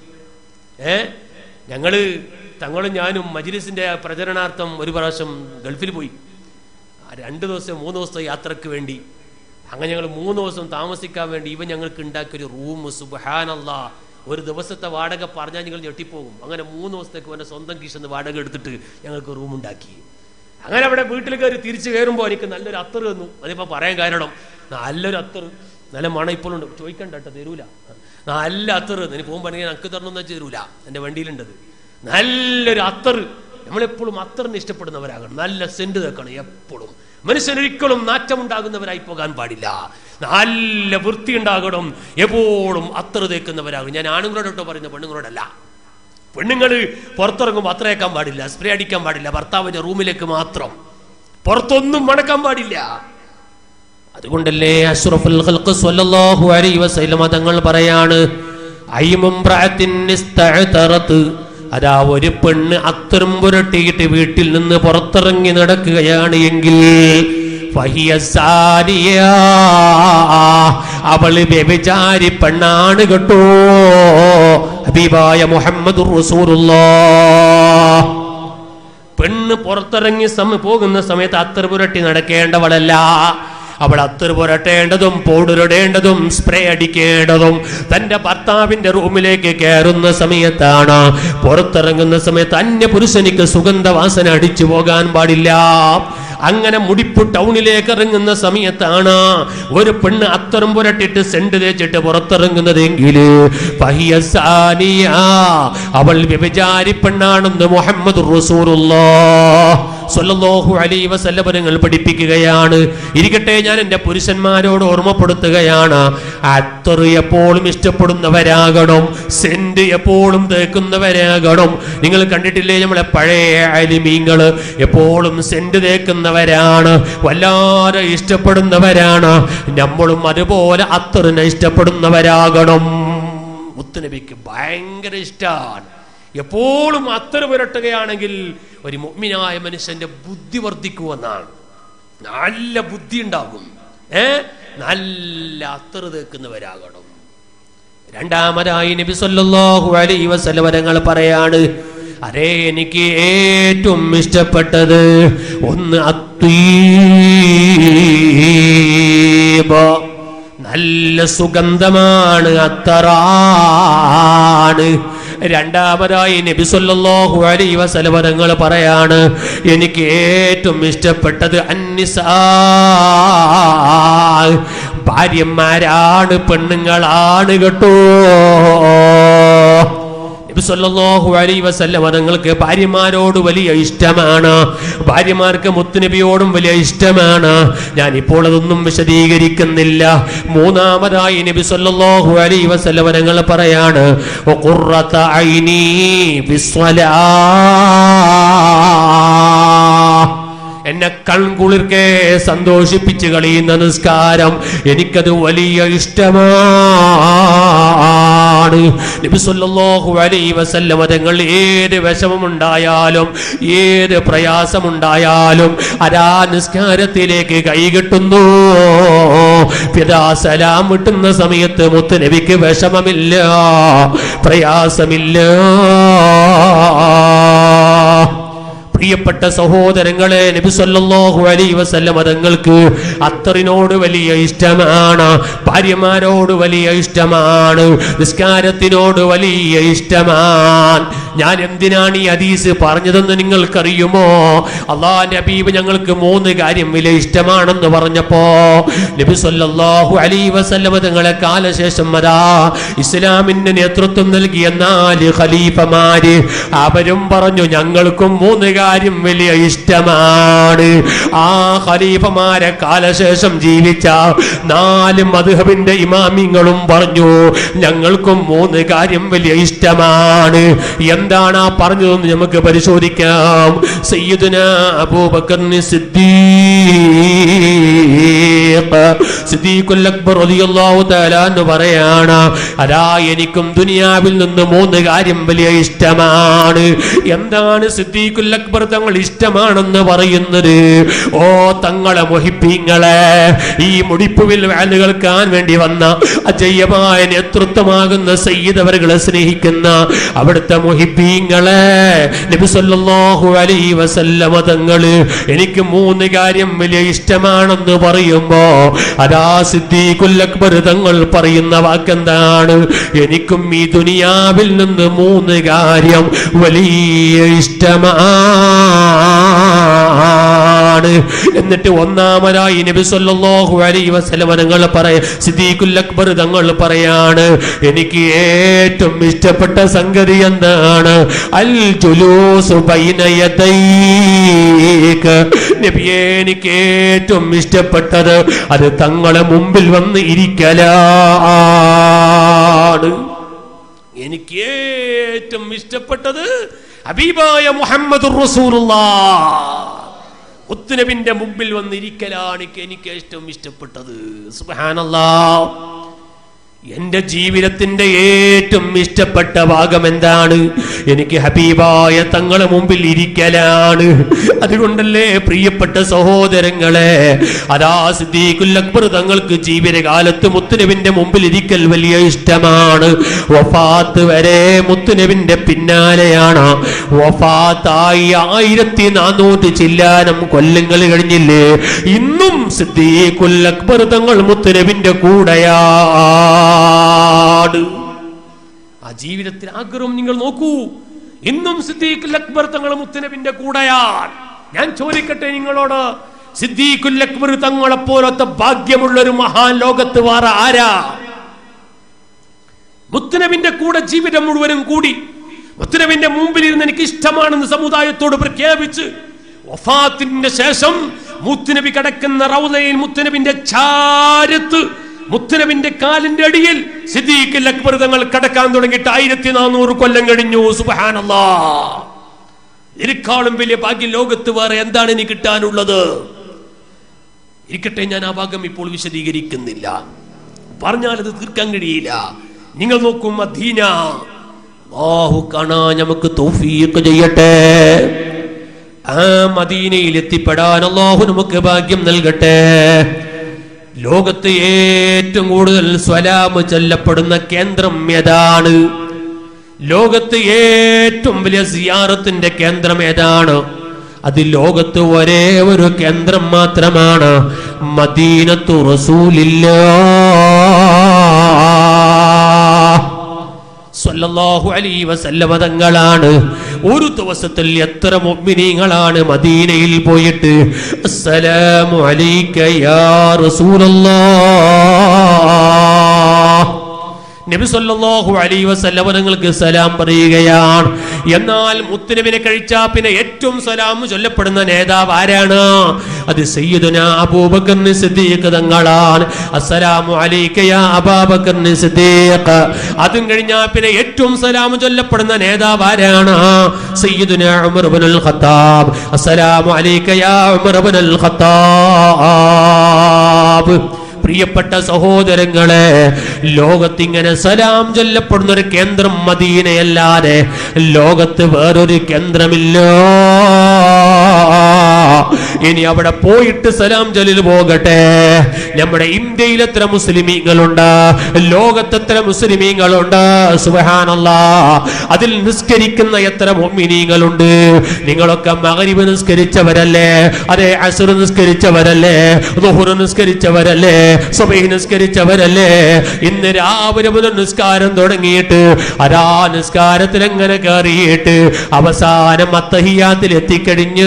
തങ്ങളും ഞാനും മജ്‌ലിസിൻ്റെ പ്രചരണാർത്ഥം ഒരു പ്രാവശ്യം ഗൾഫിൽ പോയി. 2 ദിവസം 3 ദിവസത്തെ യാത്രക്ക് വേണ്ടി. അങ്ങനെ ഞങ്ങൾ 3 ദിവസം താമസിക്കാൻ വേണ്ടി ഇവൻ ഞങ്ങൾക്ക് ഉണ്ടാക്കിയൊരു റൂം, സുബ്ഹാനല്ലാഹ്, ഒരു ദിവസത്തെ വാടക പറഞ്ഞാൽ നിങ്ങൾ ഞെട്ടിപ്പോകും. അങ്ങനെ 3 ദിവസത്തേക്ക് അവൻ്റെ സ്വന്തം കീശന്ന് വാടക എടുത്തിട്ട് ഞങ്ങൾക്ക് റൂം ഉണ്ടാക്കി. അങ്ങനെ അവിടെ വീട്ടിൽ കയറി തിരിച്ചു കയറുമ്പോൾ എനിക്ക് നല്ലൊരു അത്തർ തന്നു. അതിപ്പോൾ പറയാൻ കാരണം, നല്ലൊരു അത്തർ, നല്ല മണം ഇപ്പോഴുണ്ട്. ചോദിക്കണ്ട കേട്ടോ, തരൂല. നല്ല അത്തർ എനിക്ക് പോകുമ്പോൾ എനിക്ക് തരണമെന്ന് വെച്ചാൽ തരൂല. എൻ്റെ വണ്ടിയിലുണ്ടത് നല്ലൊരു അത്തർ. നമ്മളെപ്പോഴും അത്തറിന് ഇഷ്ടപ്പെടുന്നവരാകണം. നല്ല സെന്റ് തേക്കണം എപ്പോഴും. മനുഷ്യനൊരിക്കലും നാറ്റമുണ്ടാകുന്നവരായി പോകാൻ പാടില്ല. നല്ല വൃത്തി ഉണ്ടാകണം. എപ്പോഴും അത്തർ തേക്കുന്നവരാകും. ഞാൻ ആണുങ്ങളോടൊട്ടോ പറയുന്ന, പെണ്ണുങ്ങളോടല്ല. പെണ്ണുങ്ങൾ പുറത്തിറങ്ങുമ്പോൾ അത്രയേക്കാൻ പാടില്ല, സ്പ്രേ അടിക്കാൻ പാടില്ല. ഭർത്താവിന്റെ റൂമിലേക്ക് മാത്രം, പുറത്തൊന്നും മണക്കാൻ പാടില്ല. അതുകൊണ്ടല്ലേ അഷ്റഫുൽ ഖൽഖ് സ്വല്ലല്ലാഹു അലൈഹി വസല്ലം തങ്ങൾ പറയാണ്, അയ്യുംറഅത്തിൻ ഇസ്തഅതറത്, അതാ ഒരു പെണ്ണ് അത്തറും പുരട്ടിയിട്ട് വീട്ടിൽ നിന്ന് പുറത്തിറങ്ങി നടക്കുകയാണ് എങ്കിൽ ഫഹിയ സാരിയ, അവള് വ്യഭിചാരി പെണ്ണാണ് കേട്ടോ. ഹബീബായ മുഹമ്മദുർ റസൂലുള്ളാഹ്. പെണ്ണ് പുറത്തിറങ്ങി പോകുന്ന സമയത്ത് അത്തർ പുരട്ടി നടക്കേണ്ടവളല്ല. അവൾ അത്തർ പുരട്ടേണ്ടതും പൗഡറിടേണ്ടതും സ്പ്രേ അടിക്കേണ്ടതും തന്റെ ഭർത്താവിന്റെ റൂമിലേക്ക് കയറുന്ന സമയത്താണ്. പുറത്തിറങ്ങുന്ന സമയത്ത് അന്യ പുരുഷനിക്ക് സുഗന്ധവാസന അടിച്ചു പോകാൻ പാടില്ല. അങ്ങനെ മുടിപ്പ് ടൗണിലേക്ക് ഇറങ്ങുന്ന സമയത്താണ് ഒരു പെണ്ണ് അത്തറും പുരട്ടിട്ട് സെന്റ് തേച്ചിട്ട് പുറത്തിറങ്ങുന്നതെങ്കിൽ അവൾ വ്യഭിചാരി പെണ്ണാണെന്ന് മുഹമ്മദുർ റസൂലുള്ളാഹ് സ്വല്ലല്ലാഹു അലൈഹി വസല്ലം തങ്ങൾ പഠിപ്പിക്കുകയാണ്. ഇരിക്കട്ടെ, ഞാൻ എൻ്റെ പുരുഷന്മാരോട് ഓർമ്മപ്പെടുത്തുകയാണ്, അത്തർ എപ്പോഴും ഇഷ്ടപ്പെടുന്നവരാകണം, സെന്റ് എപ്പോഴും തേക്കുന്നവരാകണം. നിങ്ങൾ കണ്ടിട്ടില്ലേ, നമ്മളെ പഴയ ആലിമീങ്ങൾ എപ്പോഴും സെന്റ് തേക്കുന്നവരാണ്, വല്ലാതെ ഇഷ്ടപ്പെടുന്നവരാണ്. നമ്മളും അതുപോലെ അത്തറിനെ ഇഷ്ടപ്പെടുന്നവരാകണം. മുത്തുനബിക്ക് ഭയങ്കര ഇഷ്ടമാണ്. എപ്പോഴും അത്തർ പുരട്ടുകയാണെങ്കിൽ ഒരു മുഅ്മിനായ മനുഷ്യന്റെ ബുദ്ധി വർദ്ധിക്കുമെന്നാണ്. നല്ല ബുദ്ധി ഉണ്ടാകും. നല്ല അത്തർ തേക്കുന്നവരാകണം. രണ്ടാമതായി നബി സല്ലല്ലാഹു അലൈഹി വസല്ലം തങ്ങൾ പറയാണ്, അരേ എനിക്ക് ഏറ്റവും ഇഷ്ടപ്പെട്ടത് ഒന്ന് അത്തീബ്, നല്ല സുഗന്ധമാണ്, അത്തറാണ്. രണ്ടാമതായി നബി സല്ലല്ലാഹു അലൈഹി വസല്ലം തങ്ങൾ പറയാണ്, എനിക്ക് ഏറ്റവും ഇഷ്ടപ്പെട്ടത് അന്നിസാ, ഭാര്യമാരാണ്, പെണ്ണുങ്ങളാണ് കേട്ടോ. നബി സല്ലല്ലാഹു അലൈഹി വസല്ലം തങ്ങൾക്ക് ഭാര്യമാരോട് വലിയ ഇഷ്ടമാണ്. ഭാര്യമാർക്ക് മുത്തുനബിയോടും വലിയ ഇഷ്ടമാണ്. ഞാനിപ്പോൾ അതൊന്നും വിശദീകരിക്കുന്നില്ല. മൂന്നാമതായി നബി സല്ലല്ലാഹു അലൈഹി വസല്ലം തങ്ങൾ പറയാണ്, ഖുർറത ഐനി ഫിസ്സലാഹ്, എന്നെ കൺകുളിർക്കെ സന്തോഷിപ്പിച്ച് കളിയുന്ന നിസ്കാരം എനിക്കത് വലിയ ഇഷ്ടമാണ്. ആണ്. നബി സല്ലല്ലാഹു അലൈഹി വസല്ലം തങ്ങൾ ഏത് വിഷമമുണ്ടായാലും ഏത് പ്രയാസമുണ്ടായാലും അരാ നിസ്കാരത്തിലേക്ക് കൈകെട്ടുന്നു. പിതാ സലാം വിട്ടുന്ന സമയത്ത് മുത്ത് നബിക്ക് വിഷമമില്ല, പ്രയാസമില്ല. പ്രിയപ്പെട്ട സഹോദരങ്ങളെ, നബി സല്ലല്ലാഹു അലൈഹി വസല്ലം തങ്ങൾക്ക് അത്തറിനോട് വലിയ ഇഷ്ടമാണ്, ഭാര്യമാരോട് വലിയ ഇഷ്ടമാണ്, നിസ്കാരത്തിനോട് വലിയ ഇഷ്ടമാണ്. ഞാൻ എന്തിനാണ് ഈ ഹദീസ് പറഞ്ഞതെന്ന് നിങ്ങൾക്കറിയുമോ? അല്ലാഹുവിന്റെ ഹബീബ് ഞങ്ങൾക്ക് 3 കാര്യം വലിയ ഇഷ്ടമാണെന്ന് പറഞ്ഞപ്പോ നബി സല്ലല്ലാഹു അലൈഹി വസല്ലം തങ്ങളെ കാലശേഷം അതാ ഇസ്ലാമിന് നേതൃത്വം നൽകിയ 4 ഖലീഫമാര് അവരും പറഞ്ഞു ഞങ്ങൾക്കും 3 കാര്യം വലിയ ഇഷ്ടമാണ്. ആ ഖലീഫമാരെ കാലശേഷം ജീവിച്ച 4 മദ്ഹബിന്റെ ഇമാമിങ്ങളും പറഞ്ഞു ഞങ്ങൾക്കും 3 കാര്യം വലിയ ഇഷ്ടമാണ്. എന്താണ് ആ പറഞ്ഞതെന്ന് നമുക്ക് പരിശോധിക്കാം. സയ്യിദുനാ അബൂബക്കർ സിദ്ദീഖുൽ അക്ബർ റളിയല്ലാഹു തആല എന്ന് പറയാണ്, അതാ എനിക്കും ദുനിയാവിൽ നിന്ന് 3 കാര്യം വലിയ ഇഷ്ടമാണ്. എന്താണ് സിദ്ദീഖുൽ അക്ബർ തങ്ങൾ ഇഷ്ടമാണെന്ന് പറയുന്നത്? ഓ തങ്ങളെ മുഹിബ്ബീങ്ങളെ, ഈ മുടിപ്പുവിൽ വാല് കേൾക്കാൻ വേണ്ടി വന്ന അജയ്യമായ നേതൃത്വമാകുന്ന സയ്യിദ് അവരുകളെ സ്നേഹിക്കുന്ന അവിടുത്തെ മുഹിബ്ബീങ്ങളെ, നബി സല്ലല്ലാഹു അലൈഹി വസല്ലം തങ്ങള് എനിക്ക് 3 കാര്യം വലിയ ഇഷ്ടമാണെന്ന് പറയുമ്പോ അതാ സിദ്ദീഖുൽ അക്ബർ തങ്ങൾ പറയുന്ന വാക്കെന്താണ്? എനിക്കും ഈ ദുനിയാവിൽ നിന്ന് 3 കാര്യം വലിയ ഇഷ്ടമാണ്. എന്നിട്ട് ഒന്നാമതായി നബി സല്ലല്ലാഹു അലൈഹി വസല്ലം തങ്ങൾ സിദ്ദീഖുൽ അക്ബർ തങ്ങൾ പറയാണ്, എനിക്ക് ഏറ്റവും ഇഷ്ടപ്പെട്ട സംഗതി എന്താണ്? അൽ ജുലൂസു ബൈന യദൈക. നബിയേ, എനിക്ക് ഏറ്റവും ഇഷ്ടപ്പെട്ടത് അത് തങ്ങളെ മുമ്പിൽ വന്ന് ഇരിക്കലാണ്. എനിക്ക് ഏറ്റവും ഇഷ്ടപ്പെട്ടത് ഹബീബായ മുഹമ്മദുർ റസൂലുള്ളാഹ് മുത്തുനബിന്റെ മുമ്പിൽ വന്നിരിക്കലാണ് എനിക്ക് ഏറ്റവും ഇഷ്ടപ്പെട്ടത്. സുബ്ഹാനല്ലാഹ്. എന്റെ ജീവിതത്തിന്റെ ഏറ്റവും ഇഷ്ടപ്പെട്ട ഭാഗം എന്താണ്? എനിക്ക് ഹബീബായ തങ്ങളെ മുമ്പിൽ ഇരിക്കലാണ്. അതുകൊണ്ടല്ലേ പ്രിയപ്പെട്ട സഹോദരങ്ങളെ, അതാ സിദ്ദീഖുൽ അക്ബർ തങ്ങൾക്ക് ജീവിതകാലത്ത് മുത്തുനബിന്റെ മുമ്പിൽ ഇരിക്കൽ വലിയ ഇഷ്ടമാണ്. വഫാത്ത് വരെ മുത്തുനബിന്റെ പിന്നാലെയാണ്. വഫാത്തായി 1400 ചില്ലാനം കൊല്ലങ്ങൾ കഴിഞ്ഞില്ലേ, ഇന്നും സിദ്ദീഖുൽ അക്ബർ തങ്ങൾ മുത്തുനബിന്റെ കൂടെയാ. ആ ജീവിതത്തിൽ ആഗ്രഹം നിങ്ങൾ നോക്കൂ. ഇന്നും സിദ്ദീഖുൽ അക്ബർ തങ്ങൾ മുത്തുനബിന്റെ കൂടെയാണ്. ഞാൻ ചോദിക്കട്ടെ നിങ്ങളോട്, സിദ്ദീഖുൽ അക്ബർ തങ്ങളെ പോലത്തെ ഭാഗ്യമുള്ള ഒരു മഹാൻ ലോകത്ത് വേറെ ആരാ? മുത്തുനബിന്റെ കൂടെ ജീവിതം മുഴുവനും കൂടി മുത്തുനബിന്റെ മുമ്പിൽ ഇരുന്ന് എനിക്ക് ഇഷ്ടമാണെന്ന് സമുദായത്തോട് പ്രഖ്യാപിച്ച് വഫാത്തിന്റെ ശേഷം മുത്തുനബി കിടക്കുന്ന റൗളയിൽ മുത്തുനബിന്റെ ചാരത്ത് മുത്തുനബിന്റെ കാലിന്റെ അടിയിൽ സിദ്ദീഖുൽ അക്ബർ തങ്ങൾ കിടക്കാൻ തുടങ്ങിയിട്ട് 1400 കൊല്ലം കഴിഞ്ഞു. സുബ്ഹാനല്ലാഹ്. ഇതിനേക്കാളും വലിയ ഭാഗ്യം ലോകത്ത് വേറെ എന്താണ് ഇനി കിട്ടാനുള്ളത്? ഇരിക്കട്ടെ, ഞാൻ ആ ഭാഗം ഇപ്പോൾ വിശദീകരിക്കുന്നില്ല, പറഞ്ഞാൽ അത് തീർക്കാൻ കഴിയില്ല. നിങ്ങൾ നോക്കൂ, മദീന. അല്ലാഹു കാണാൻ നമുക്ക് തൗഫീഖ് ചെയ്യട്ടെ. ആ മദീനയിൽ എത്തിപ്പെടാൻ അല്ലാഹു നമുക്ക് ഭാഗ്യം നൽകട്ടെ. ലോകത്ത് ഏറ്റവും കൂടുതൽ സ്വലാം ചൊല്ലപ്പെടുന്ന കേന്ദ്രം ഏതാണ്? ലോകത്ത് ഏറ്റവും വലിയ സിയാറത്തിന്റെ കേന്ദ്രം ഏതാണ്? അത് ലോകത്ത് ഒരേ ഒരു കേന്ദ്രം മാത്രമാണ്, മദീനത്തു റസൂലില്ലാഹ് സ്വല്ലല്ലാഹു അലൈഹി വസല്ലം തങ്ങളാണ്. ഒരു ദിവസത്തിൽ എത്ര മുഅ്മിനീങ്ങളാണ് മദീനയിൽ പോയിട്ട് അസ്സലാമു അലൈക യാ റസൂലല്ലാഹ് നബി സല്ലല്ലാഹു അലൈഹി വസല്ലം തങ്ങൾക്ക് സലാം പറയുകയാണ്. എന്നാൽ മുത്തുനബിനെ കഴിച്ചാൽ പിന്നെ ഏറ്റവും സലാം ചൊല്ലപ്പെടുന്ന നേതാവ് ആരാണ്? അത് സയ്യിദുനാ അബൂബക്കർ സിദ്ദീഖ് തങ്ങളാണ്. അസ്സലാമു അലൈക യാ അബൂബക്കർ സിദ്ദീഖ്. അതും കഴിഞ്ഞാൽ പിന്നെ ഏറ്റവും സലാം ചൊല്ലപ്പെടുന്ന നേതാവ് ആരാണ്? സയ്യിദുനാ ഉമർ ഇബ്നുൽ ഖത്താബ്. അസ്സലാമു അലൈക യാ ഉമർ ഇബ്നുൽ ഖത്താബ്. പ്രിയപ്പെട്ട സഹോദരങ്ങളെ, ലോകത്തിങ്ങനെ സലാം ചൊല്ലപ്പെടുന്ന ഒരു കേന്ദ്രം മദീനയല്ലാതെ ലോകത്ത് വേറൊരു കേന്ദ്രമില്ല. ഇനി അവിടെ പോയിട്ട് സലാം ചൊല്ലൽ പോകട്ടെ. നമ്മുടെ ഇന്ത്യയിൽ എത്ര മുസ്ലിമീങ്ങളുണ്ട്, ലോകത്തെത്ര മുസ്ലിമീങ്ങളുണ്ട്, സുബ്ഹാനല്ലാഹ്. അതിൽ നിസ്കരിക്കുന്ന എത്ര മുഅ്മിനീങ്ങളുണ്ട്. നിങ്ങളൊക്കെ മഗ്രിബ് നിസ്കരിച്ചവരല്ലേ? അതെ, അസ്ർ നിസ്കരിച്ചവരല്ലേ? ളുഹ്ർ നിസ്കരിച്ചവരല്ലേ? സുബ്ഹി നിസ്കരിച്ചവരല്ലേ? ഇന്ന് രാവിലെ മുതൽ നിസ്കാരം തുടങ്ങിയിട്ട് അതാ നിസ്കാരത്തിൽ എങ്ങനെ കയറിയിട്ട് അവസാനം അത്തഹിയ്യാത്തിൽ എത്തിക്കഴിഞ്ഞു.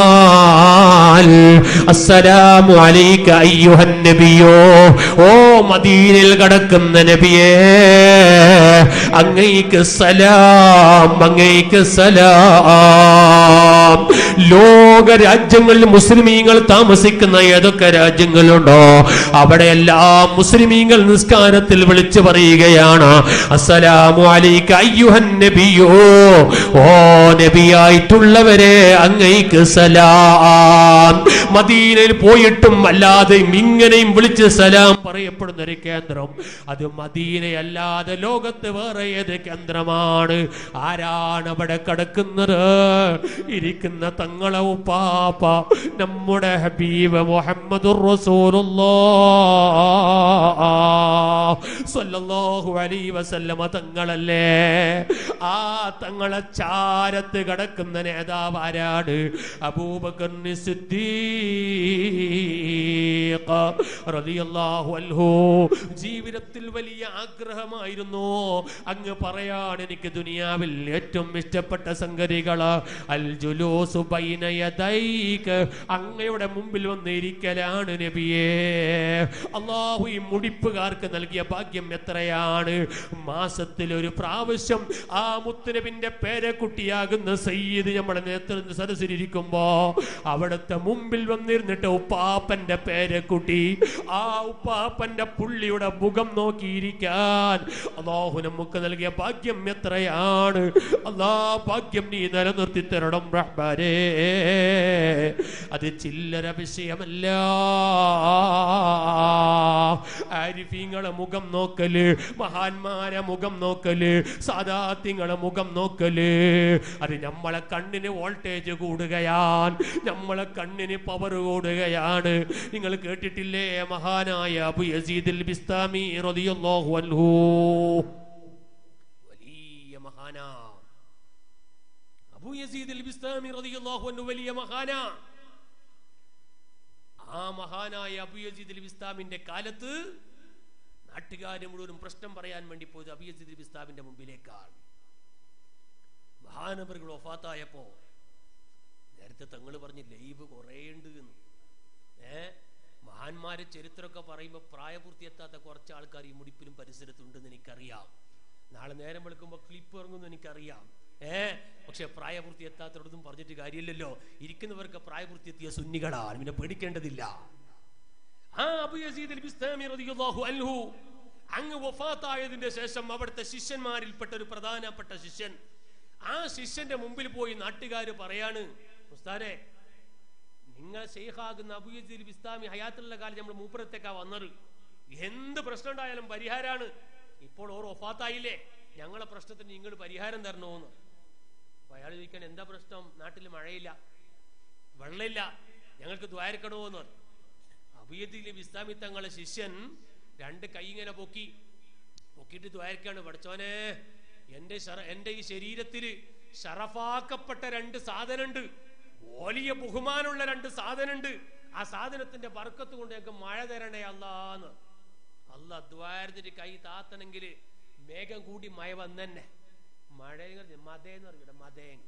അസ്സലാമു അലൈക അയ്യുഹൻ നബിയോ, ഓ മദീനയിൽ കിടക്കുന്ന നബിയേ, അങ്ങേക്ക് സലാം, അങ്ങേക്ക് സലാം. ലോക രാജ്യങ്ങളിൽ മുസ്ലിമീങ്ങൾ താമസിക്കുന്ന ഏതൊക്കെ രാജ്യങ്ങളുണ്ടോ അവിടെയെല്ലാം മുസ്ലിമീങ്ങൾ നിസ്കാരത്തിൽ വിളിച്ചു പറയുകയാണ് അസ്സലാമു അലൈക അയ്യുഹൻ നബിയോ, ഓ നബിയായിട്ടുള്ളവരെ അങ്ങേക്ക് സലാം. മദീനയിൽ പോയിട്ടും അല്ലാതെയും ഇങ്ങനെയും വിളിച്ച് സലാം പറയപ്പെടുന്ന ഒരു കേന്ദ്രം അത് മദീനയല്ലാതെ ലോകത്ത് വേറെ ഏത് കേന്ദ്രമാണ്? ആരാണ് അവിടെ കിടക്കുന്നത്? ഇരിക്കുന്ന തങ്ങളെ ഉപ്പാപ്പ നമ്മുടെ ഹബീബ് മുഹമ്മദുർ റസൂലുള്ളാഹ് സ്വല്ലല്ലാഹു അലൈഹി വസല്ലമ തങ്ങളല്ലേ? ആ തങ്ങളെ ചാരത്ത് കിടക്കുന്ന നേതാവ് ആരാണ്? അബൂബക്കർ സിദ്ദീഖ് റളിയല്ലാഹു അൻഹു. ജീവിതത്തിൽ വലിയ ആഗ്രഹമായിരുന്നു അങ്ങ് പറയാൻ, എനിക്ക് ദുനിയാവിൽ ഏറ്റവും ഇഷ്ടപ്പെട്ട സംഗതികൾ അൽ ജുലൂസു ബൈന യദൈക, അങ്ങയുടെ മുമ്പിൽ വന്നിരിക്കലാണ് നബിയേ. അല്ലാഹു ഈ മുടിപ്പുകാർക്ക് നൽകിയ ഭാഗ്യം എത്രയാണ്! മാസത്തിൽ ഒരു പ്രാവശ്യം ആ മുത്തുനബിന്റെ പേരക്കുട്ടിയാകുന്ന സയ്യിദ് നമ്മുടെ നേതൃത്വ സദസ്സിലിരിക്കുമ്പോ അവിടുത്തെ മുമ്പിൽ വന്നിരുന്നിട്ട് ഉപ്പാപ്പന്റെ പേരക്കുട്ടി, ആ ഉപ്പാപ്പന്റെ പുള്ളിയുടെ മുഖം നോക്കിയിരിക്കാൻ അല്ലാഹു നമുക്ക് നൽകിയ ഭാഗ്യം എത്രയാണ്! അല്ലാ, ഭാഗ്യം നീ നിലനിർത്തി തരണം റഹ്മാനേ. അത് ചില്ലറ വിഷയമല്ല. ആരിഫീങ്ങളെ മുഖം നോക്കല്, മഹാന്മാരെ മുഖം നോക്കല്, സാദാത്യങ്ങളെ മുഖം നോക്കല്, അത് നമ്മളെ കണ്ണിന് വോൾട്ടേജ് കൂടുകയാണ്, നമ്മളെ കണ്ണിന് പവർ കൂടുകയാണ്. നിങ്ങൾ കേട്ടിട്ടില്ലേ മഹാനായ അബൂ യസീദുൽ ബിസ്താമി റളിയല്ലാഹു അൻഹു? വലിയ മഹാനാ അബൂ യസീദുൽ ബിസ്താമി റളിയല്ലാഹു അൻഹു, വലിയ മഹാനാ. ആ മഹാനായ അബൂ യസീദുൽ ബിസ്താമിന്റെ കാലത്ത് നാട്ടുകാരെ മുഴുവനും പ്രശ്നം പറയാൻ വേണ്ടി പോയത് അബൂ യസീദുൽ ബിസ്താമിന്റെ മുമ്പിലേക്കാണ്. മഹാനവറുകൾ വഫാത്തായപ്പോ നേരത്തെ തങ്ങൾ പറഞ്ഞ് ലൈവ് കുറേ ഉണ്ട് എന്ന്. മഹാന്മാരെ ചരിത്രമൊക്കെ പറയുമ്പോൾ പ്രായപൂർത്തി എത്താത്ത കുറച്ച് ആൾക്കാർ ഈ മുടിപ്പിലും പരിസരത്തുണ്ടെന്ന് എനിക്കറിയാം. നാളെ നേരം വെളുക്കുമ്പോൾ ക്ലിപ്പ് ഇറങ്ങുമെന്ന് എനിക്കറിയാം. പക്ഷെ പ്രായപൂർത്തി എത്താത്തവരൊന്നും പറഞ്ഞിട്ട് കാര്യമില്ലല്ലോ. ഇരിക്കുന്നവർക്ക് പ്രായപൂർത്തി എത്തിയ സുന്നികളാണ്, പിന്നെ പേടിക്കേണ്ടതില്ല. ആ അബൂ യസീദുൽ ബിസ്താമി റളിയല്ലാഹു അൻഹു അങ്ങ് വഫാത്തായതിന്റെ ശേഷം അവിടുത്തെ ശിഷ്യന്മാരിൽപ്പെട്ട ഒരു പ്രധാനപ്പെട്ട ശിഷ്യൻ, ആ ശിഷ്യന്റെ മുമ്പിൽ പോയി നാട്ടുകാർ പറയാണ്, ഉസ്താദേ, നിങ്ങൾ ശൈഖാകുന്ന അബൂ യസീദുൽ ബിസ്താമി ഹയാത്തുള്ള കാലം നമ്മൾ മൂപ്പറത്തേക്കാ വന്നത്, എന്ത് പ്രശ്നം ഉണ്ടായാലും പരിഹാരമാണ്. ഇപ്പോൾ ഓർ വഫാത്തായില്ലേ, ഞങ്ങളെ പ്രശ്നത്തിന് നിങ്ങൾ പരിഹാരം തരണമെന്ന്. അപ്പൊ അയാൾ ചോദിക്കാൻ, എന്താ പ്രശ്നം? നാട്ടിൽ മഴയില്ല, വെള്ളമില്ല, ഞങ്ങൾക്ക് ദ്വാരക്കണമെന്ന്. അബൂ യസീദുൽ ബിസ്താമി തങ്ങളെ ശിഷ്യൻ രണ്ട് കൈ ഇങ്ങനെ പൊക്കിയിട്ട് ദ്വാരക്കാണ്, പഠിച്ചോനെ, എന്റെ ഈ ശരീരത്തിൽ ഷറഫാക്കപ്പെട്ട രണ്ട് സാധനമുണ്ട്, വലിയ ബഹുമാനമുള്ള രണ്ട് സാധനമുണ്ട്, ആ സാധനത്തിന്റെ ബർക്കത്ത് കൊണ്ട് ഞങ്ങൾക്ക് മഴ തരണേ അല്ലാന്ന്. അല്ലാ ദ്വാരത്തിന്റെ കൈ താത്തണെങ്കിൽ മേഘം കൂടി മഴ വന്നെ. മഴ മതേന്ന് പറഞ്ഞ മതേങ്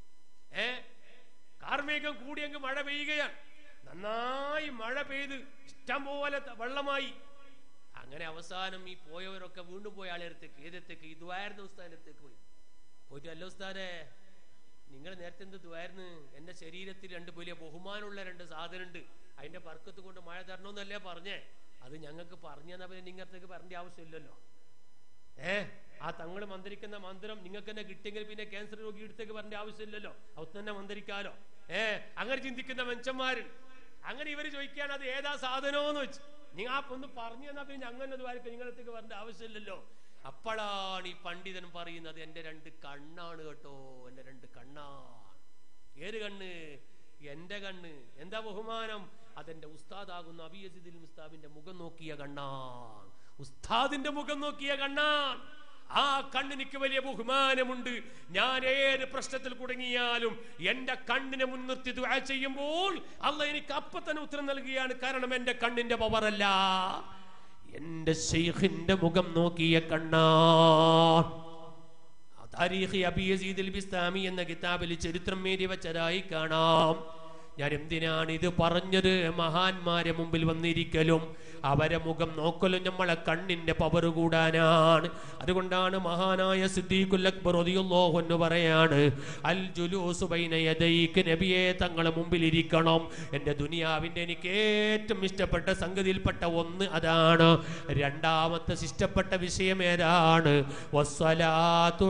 കാർമേഘം കൂടി അങ്ങ് മഴ പെയ്യുകയാണ്. നന്നായി മഴ പെയ്ത് ഇഷ്ടം പോലെ വെള്ളമായി. അങ്ങനെ അവസാനം ഈ പോയവരൊക്കെ വീണ്ടും പോയ ആളെടുത്തേക്ക്, ഏതെത്തേക്ക്? ഈ ദ്വാരുന്ന ഉസ്താദിന്റെ അടുത്തേക്ക് പോയിട്ട്, അല്ല ഉസ്താദേ, നിങ്ങൾ നേരത്തെ എന്ത് ദ്വാരുന്ന്? എന്റെ ശരീരത്തിൽ രണ്ട് വലിയ ബഹുമാനമുള്ള രണ്ട് സാധനമുണ്ട്, അതിന്റെ ബർക്കത്ത് കൊണ്ട് മഴ തരണമെന്നല്ലേ പറഞ്ഞേ? അത് ഞങ്ങൾക്ക് പറഞ്ഞു തന്നാൽ പിന്നെ നിങ്ങൾത്തേക്ക് പറഞ്ഞ ആവശ്യമില്ലല്ലോ. ആ തങ്ങൾ മന്ത്രിക്കുന്ന മന്ത്രം നിങ്ങൾക്ക് തന്നെ കിട്ടിയെങ്കിൽ പിന്നെ ക്യാൻസർ രോഗി അടുത്തേക്ക് പറഞ്ഞ ആവശ്യമില്ലല്ലോ, അത് തന്നെ മന്ത്രിക്കാലോ. അങ്ങനെ ചിന്തിക്കുന്ന മനുഷ്യന്മാര്. അങ്ങനെ ഇവര് ചോദിക്കുകയാണ്, അത് ഏതാ സാധനോന്ന് വെച്ച്. നിങ്ങൾ ഒന്ന് പറഞ്ഞു തന്നാ പിന്നെ അങ്ങനെ നിങ്ങളത്തേക്ക് വരേണ്ട ആവശ്യമില്ലല്ലോ. അപ്പോഴാണ് ഈ പണ്ഡിതൻ പറയുന്നത്, എന്റെ 2 കണ്ണാണ് കേട്ടോ, എന്റെ 2 കണ്ണാണ്. ഏത് കണ്ണ്? എന്റെ കണ്ണ്. എന്താ ബഹുമാനം? അതെന്റെ ഉസ്താദാകുന്ന അബീ യസീദുൽ മുസ്താബിന്റെ മുഖം നോക്കിയ കണ്ണാണ്, ഉസ്താദിന്റെ മുഖം നോക്കിയ കണ്ണാണ്. ആ കണ്ണിനിക്ക് വലിയ ബഹുമാനമുണ്ട്. ഞാൻ ഏത് പ്രശ്നത്തിൽ കുടുങ്ങിയാലും എന്റെ കണ്ണിനെ മുൻനിർത്തി ദുആ ചെയ്യുമ്പോൾ അള്ളാഹ് എനിക്ക് അപ്പൊ തന്നെ ഉത്തരം നൽകുകയാണ്. കാരണം എന്റെ കണ്ണിന്റെ പവറല്ല, എന്റെ ശൈഖിന്റെ മുഖം നോക്കിയ കണ്ണാണ്. താരീഖ് അബീ യസീദുൽ ബിസ്താമി എന്ന കിതാബിൽ ചരിത്രം എഴുതി വച്ചതായി കാണാം. ഞാൻ എന്തിനാണ് ഇത് പറഞ്ഞത്? മഹാന്മാരെ മുമ്പിൽ വന്നിരിക്കലും അവരെ മുഖം നോക്കലും നമ്മളെ കണ്ണിന്റെ പവർ കൂടാനാണ്. അതുകൊണ്ടാണ് മഹാനായ സിദ്ദീഖുൽ അക്ബർ റളിയല്ലാഹു അൻഹു പറയാണ്, അൽ ജുലൂസു ബൈന യദൈക, നബിയെ തങ്ങളെ മുമ്പിൽ ഇരിക്കണം. എൻ്റെ ദുനിയാവിൻ്റെ എനിക്ക് ഏറ്റവും ഇഷ്ടപ്പെട്ട സംഗതിയിൽപ്പെട്ട ഒന്ന് അതാണ്. രണ്ടാമത്തെ ഇഷ്ടപ്പെട്ട വിഷയം ഏതാണ്? വസ്സലാത്തു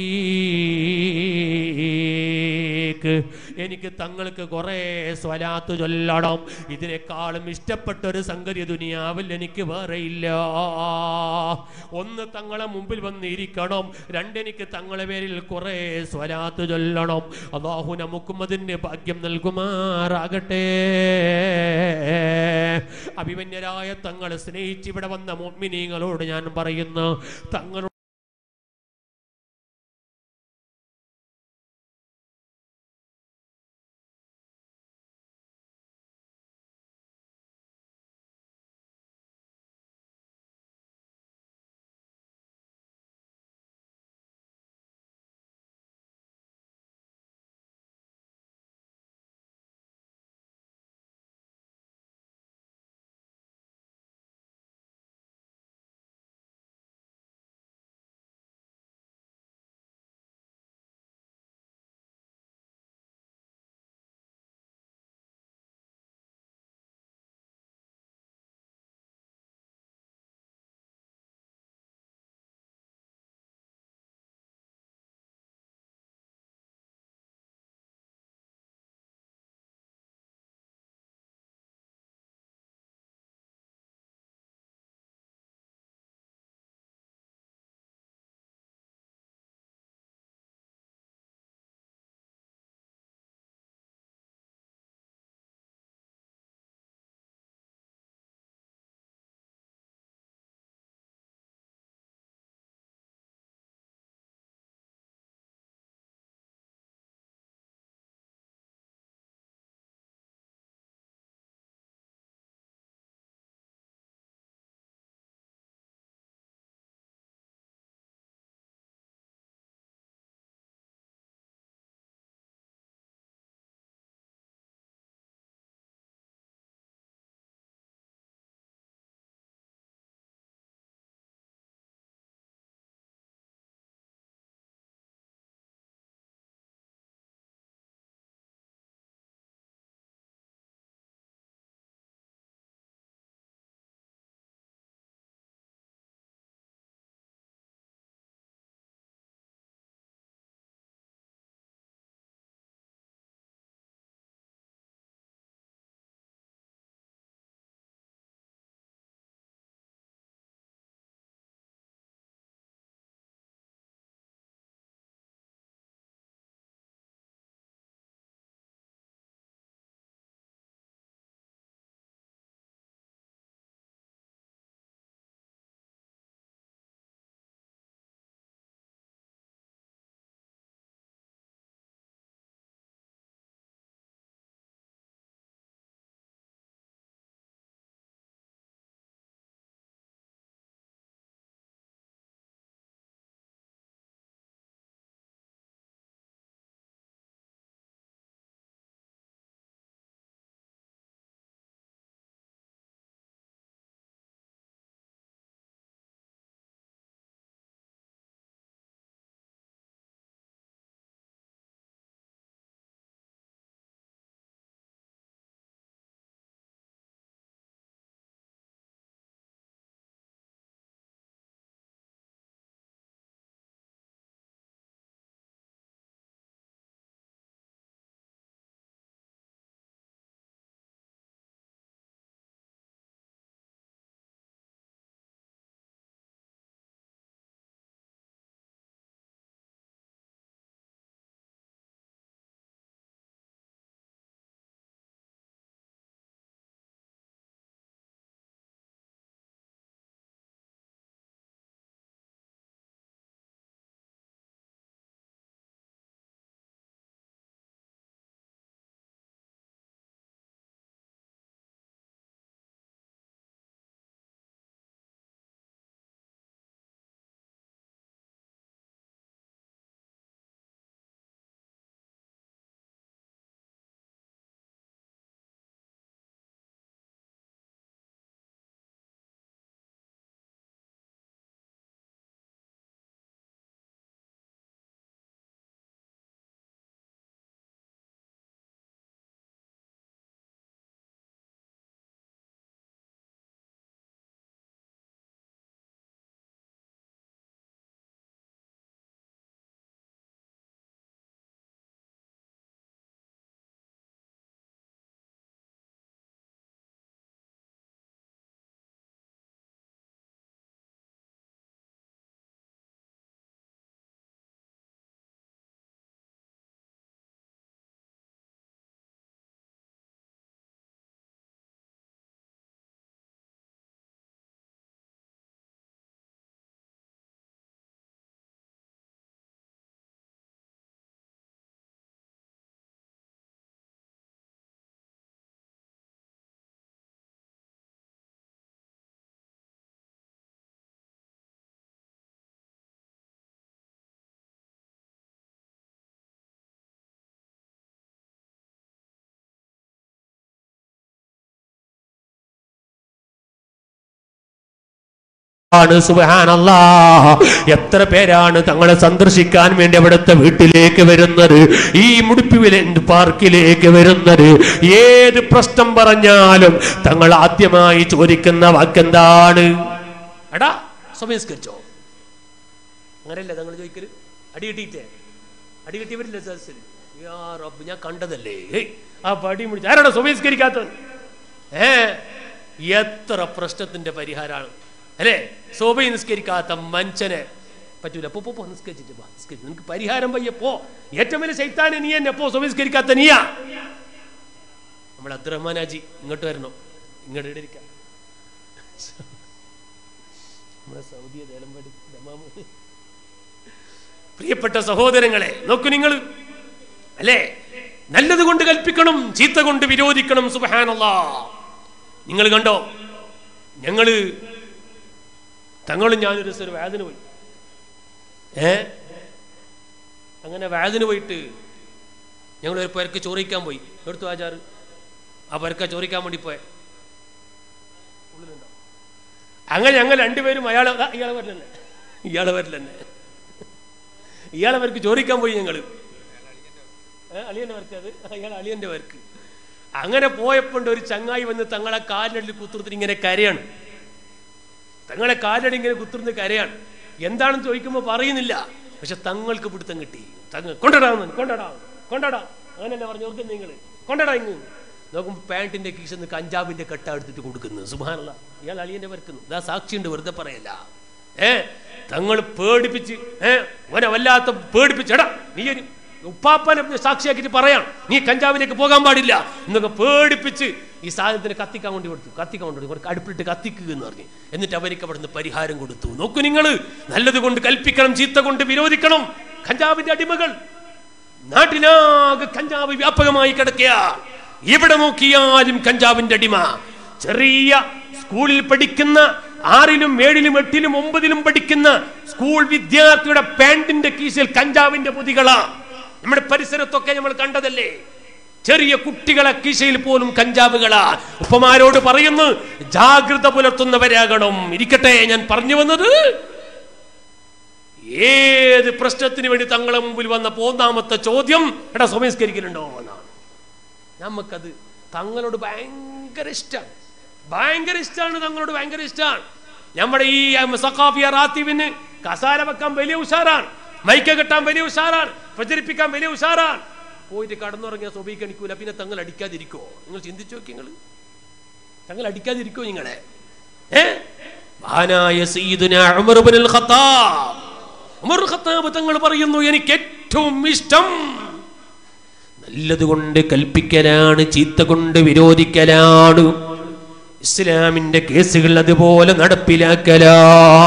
അലൈക, എനിക്ക് തങ്ങൾക്ക് കുറേ സ്വലാത്ത് ചൊല്ലണം. ഇതിനേക്കാളും ഇഷ്ടപ്പെട്ട ഒരു സംഗതി ദുനിയാവിൽ എനിക്ക് വേറെ ഇല്ല. ഒന്ന്, തങ്ങളെ മുമ്പിൽ വന്നിരിക്കണം. 2, എനിക്ക് തങ്ങളെ പേരിൽ കുറേ സ്വലാത്ത് ചൊല്ലണം. അല്ലാഹു നമുക്കും അതിന്റെ ഭാഗ്യം നൽകുമാറാകട്ടെ. അഭിമന്യരായ തങ്ങളെ സ്നേഹിച്ച് ഇവിടെ വന്ന മുഅ്മിനീങ്ങളോട് ഞാൻ പറയുന്നു, തങ്ങൾ സുബ്ഹാനല്ലാഹ്. എത്ര പേരാണ് തങ്ങളെ സന്ദർശിക്കാൻ വേണ്ടി അവിടുത്തെ വീട്ടിലേക്ക് വരുന്നത്, ഈ മുടിപ്പിലെ പാർക്കിലേക്ക് വരുന്നത്. ഏത് പ്രശ്നം പറഞ്ഞാലും തങ്ങൾ ആദ്യമായി ചോദിക്കുന്ന വാക്കെന്താണ്? എടാ സമയസ്കരിച്ചോ? അങ്ങനെയല്ലേ തങ്ങൾ ചോദിക്കല്? അടി കിട്ടിയവരില്ല സദസ്സിൽ. യാ റബ്ബ്, ഞാൻ കണ്ടതല്ലേ ആ പടി മുടിച്ച് ആരാടാ സമയസ്കരിക്കാത്തത്? എത്ര പ്രശ്നത്തിന്റെ പരിഹാരമാണ് അല്ലേ? സോബൈ നിസ്കരിക്കാത്ത മനുഷ്യനെ പറ്റൂല. പോ നിസ്കരിച്ചിട്ട് നിസ്കരിച്ചു, നിനക്ക് പരിഹാരം പയ്യെ പോ. ഏറ്റവും വലിയ ശൈത്താനെ നീ എന്നെ പോ, സംസ്കരിക്കാത്ത നീയാ. നമ്മുടെ അബ്ദുറഹ്മാനാജി ഇങ്ങോട്ട് വരണം, ഇങ്ങോട്ട് ഇടിരിക്കാം. നമ്മുടെ സൗദി പ്രിയപ്പെട്ട സഹോദരങ്ങളെ, നോക്കൂ നിങ്ങൾ അല്ലേ, നല്ലത് കൊണ്ട് കൽപ്പിക്കണം, ചീത്ത കൊണ്ട് വിരോധിക്കണം. സുബ്ഹാനല്ലാഹ്. നിങ്ങൾ കണ്ടോ, തങ്ങളും ഞാനൊരു ദിവസം വേദന പോയി. അങ്ങനെ വേദന പോയിട്ട് ഞങ്ങൾ ഒരു പേർക്ക് ചോറിക്കാൻ പോയി. എടുത്തു ആചാറ് ആ പേർക്ക ചോറിക്കാൻ വേണ്ടി പോയ ഉള്ളിലുണ്ടോ? അങ്ങനെ ഞങ്ങൾ രണ്ടുപേരും ഇയാളെ വരില്ലെന്നെ ഇയാളെ പേർക്ക് ചോറിക്കാൻ പോയി. ഞങ്ങൾ അളിയന്റെ പേർക്ക്, അത് അയാൾ അളിയന്റെ പേർക്ക്. അങ്ങനെ പോയപ്പോണ്ട് ഒരു ചങ്ങായി വന്ന് തങ്ങളെ കാലിനടിയിൽ കുത്തിർത്തിട്ട് ഇങ്ങനെ കരയാണ്. തങ്ങളെ കാലടി ഇങ്ങനെ കുത്തിർന്ന് കരയാണ്. എന്താണെന്ന് ചോദിക്കുമ്പോൾ പറയുന്നില്ല. പക്ഷെ തങ്ങൾക്ക് പിടുത്തം കിട്ടി. കൊണ്ടടാ അങ്ങനെയല്ല പറഞ്ഞു കൊടുക്കുന്നത്. നിങ്ങൾ കൊണ്ടടാ ഇങ്ങ് നോക്കുമ്പോൾ പാൻറ്റിന്റെ കീശന്ന് കഞ്ചാവിന്റെ കെട്ട എടുത്തിട്ട് കൊടുക്കുന്നു. സുബ്ഹാനല്ലാഹ്. ഇയാൾ അളിയന്റെ പേർക്കുന്നു. ഇതാ സാക്ഷിയുണ്ട്, വെറുതെ പറയല്ല. തങ്ങൾ പേടിപ്പിച്ച് ഓനെ വല്ലാത്ത പേടിപ്പിച്ചെടാ, നീ ഒരു ഉപ്പാപ്പനെ സാക്ഷിയാക്കിയിട്ട് പറയാം, നീ കഞ്ചാവിലേക്ക് പോകാൻ പാടില്ല എന്നൊക്കെ പേടിപ്പിച്ച് ഈ സാധനത്തിന് കത്തിക്കാൻ വേണ്ടി കൊടുത്തു. അടുപ്പിലിട്ട് കത്തിക്കുക എന്ന് പറഞ്ഞു. എന്നിട്ട് അവർക്ക് അവിടുന്ന് പരിഹാരം കൊടുത്തു. നോക്കൂ നിങ്ങൾ, നല്ലത് കൊണ്ട് കൽപ്പിക്കണം, ചീത്ത കൊണ്ട് വിരോധിക്കണം. കഞ്ചാവിന്റെ അടിമകൾ നാട്ടിലാകെ കഞ്ചാവ് വ്യാപകമായി കിടക്കുക. എവിടെ നോക്കിയാലും കഞ്ചാവിന്റെ അടിമ. ചെറിയ സ്കൂളിൽ പഠിക്കുന്ന 6ലും 7ലും 8ലും 9ലും പഠിക്കുന്ന സ്കൂൾ വിദ്യാർത്ഥിയുടെ പാന്റിന്റെ കീശയിൽ കഞ്ചാവിന്റെ പൊതികളാ. നമ്മുടെ പരിസരത്തൊക്കെ നമ്മൾ കണ്ടതല്ലേ. ചെറിയ കുട്ടികളെ കീശയിൽ പോലും കഞ്ചാവുകളാ. ഉപ്പമാരോട് പറയുന്നു, ജാഗ്രത പുലർത്തുന്നവരാകണം. ഇരിക്കട്ടെ, ഞാൻ പറഞ്ഞു വന്നത് ഏത് പ്രശ്നത്തിന് വേണ്ടി തങ്ങളെ മുമ്പിൽ വന്നപ്പോ ഒന്നാമത്തെ ചോദ്യം, എടാ സംസ്കരിക്കലുണ്ടോ എന്നാണ്. നമുക്കത് തങ്ങളോട് ഭയങ്കര ഇഷ്ടമാണ് തങ്ങളോട് ഭയങ്കര ഇഷ്ടമാണ്. നമ്മുടെ ഈ സഖാഫിയ റാത്തീബിന് കസാല വെക്കാൻ വലിയ ഉഷാറാണ്, മൈക്ക കെട്ടാൻ വലിയ ഉഷാറാണ്, പ്രചരിപ്പിക്കാൻ വലിയ ഉഷാറാണ്. പോയിട്ട് കടന്നുറങ്ങിയ സ്വബീക്ക് അടിക്കൂല. പിന്നെ തങ്ങൾ അടിക്കാതിരിക്കോ? നിങ്ങൾ ചിന്തിച്ചു നോക്കി, തങ്ങൾ അടിക്കാതിരിക്കോ നിങ്ങളെ? മഹാനായ സയ്യിദുനാ ഉമർ ഇബ്നുൽ ഖത്താബ് തങ്ങൾ പറയുന്നു, എനിക്ക് ഏറ്റവും ഇഷ്ടം നല്ലത് കൊണ്ട് കൽപ്പിക്കലാണ്, ചീത്ത കൊണ്ട് വിരോധിക്കലാണ്. ഇസ്ലാമിന്റെ കേസുകൾ അതുപോലെ നടപ്പിലാക്കലാണ്.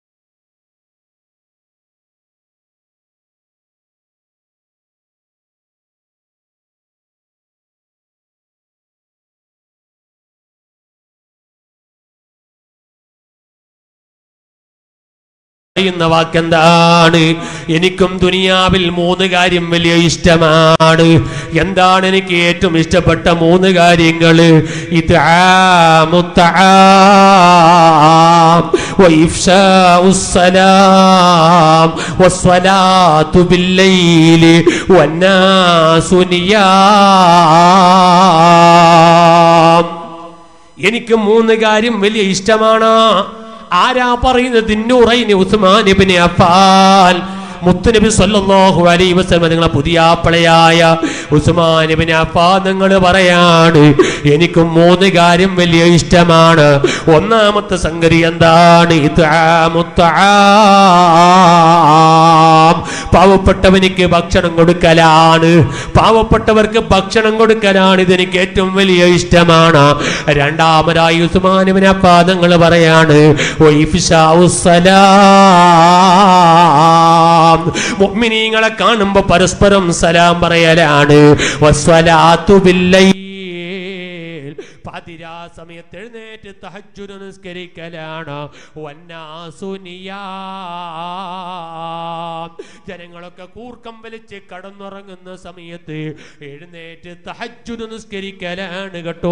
വാക്കെന്താണ്? എനിക്കും ദുനിയാവിൽ 3 കാര്യം വലിയ ഇഷ്ടമാണ്. എന്താണ് എനിക്ക് ഏറ്റവും ഇഷ്ടപ്പെട്ട 3 കാര്യങ്ങൾ? ഇത്ആമുത്തആം വഇഫ്ശാഉസ്സലാം വസ്സലാത്തു ബില്ലൈലി വന്നാസു നിയാം. എനിക്ക് 3 കാര്യം വലിയ ഇഷ്ടമാണ്. ആരാ പറയുന്നത്? നൂറൈനി ഉസ്മാൻ ഇബ്നു അഫ്ഫാൻ. മുത്തുനബി സല്ലല്ലാഹു അലൈഹി വസല്ലം നിങ്ങളെ പുതിയാപ്പളയായ ഉസ്മാൻ ഇബ്നു അഫ്ഫാൻ നിങ്ങൾ പറയാണ്, എനിക്ക് 3 കാര്യം വലിയ ഇഷ്ടമാണ്. ഒന്നാമത്തെ സംഗതി എന്താണ്? ഇത്ആമുത്തആം, പാവപ്പെട്ടവനിക്ക് ഭക്ഷണം കൊടുക്കലാണ്. പാവപ്പെട്ടവർക്ക് ഭക്ഷണം കൊടുക്കലാണ് ഇതെനിക്ക് ഏറ്റവും വലിയ ഇഷ്ടമാണ്. രണ്ടാമതായി ഉസ്മാൻ ഇബ്നു അഫ്ഫാൻ നിങ്ങൾ പറയാണ്, വഇഫ്ശാഉസ്സലാം, മുഅ്മിനീങ്ങളെ കാണുമ്പോ പരസ്പരം സലാം പറയലാണ്. വസ്സലാത്തു ബില്ലൈൽ, പാതിരാ സമയത്ത് എഴുന്നേറ്റ് തഹജ്ജുദ് നിസ്കരിക്കലാണ്. വന്നാസു നിയാം, ജനങ്ങളൊക്കെ കൂർക്കം വലിച്ച് കടന്നുറങ്ങുന്ന സമയത്ത് എഴുന്നേറ്റ് തഹജ്ജുദ് നിസ്കരിക്കലാണ് കേട്ടോ.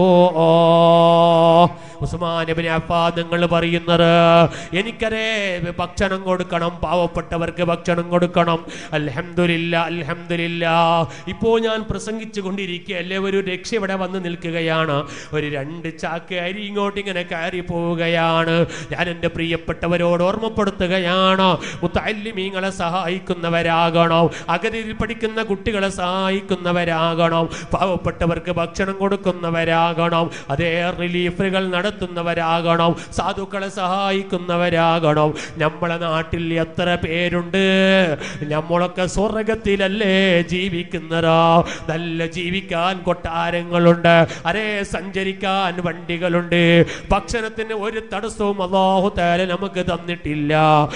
ഉസ്മാൻ ഇബ്നു അഫ്ഫാൻ നിങ്ങൾ പറയുന്നത്, എനിക്കരേ ഭക്ഷണം കൊടുക്കണം, പാവപ്പെട്ടവർക്ക് ഭക്ഷണം കൊടുക്കണം. അൽഹംദുലില്ലാ അൽഹംദുലില്ലാ. ഇപ്പോൾ ഞാൻ പ്രസംഗിച്ചു കൊണ്ടിരിക്കുകയല്ലേ, ഒരു രക്ഷ ഇവിടെ വന്ന് നിൽക്കുകയാണ്. ഒരു 2 ചാക്ക് അരി ഇങ്ങോട്ട് ഇങ്ങനെ കയറി പോവുകയാണ്. ഞാൻ എൻ്റെ പ്രിയപ്പെട്ടവരോട് ഓർമ്മപ്പെടുത്തുകയാണ്, മുത്തഅല്ലിമീങ്ങളെ സഹായിക്കുന്നവരാകണം, അഗതിയിൽ പഠിക്കുന്ന കുട്ടികളെ സഹായിക്കുന്നവരാകണം, പാവപ്പെട്ടവർക്ക് ഭക്ഷണം കൊടുക്കുന്നവരാകണം, അതേ റിലീഫുകൾ നടത്തുന്നവരാകണം, സാധുക്കളെ സഹായിക്കുന്നവരാകണം. നമ്മളെ നാട്ടിൽ എത്ര പേരുണ്ട്? നമ്മളൊക്കെ സ്വർഗത്തിലല്ലേ ജീവിക്കുന്നതോ? നല്ല ജീവിക്കാൻ കൊട്ടാരങ്ങളുണ്ട്, അരേ സഞ്ചരിക്കാൻ വണ്ടികളുണ്ട്, ഭക്ഷണത്തിന് ഒരു തടസ്സവും അല്ലാഹു തആല നമുക്ക് തന്നിട്ടില്ല.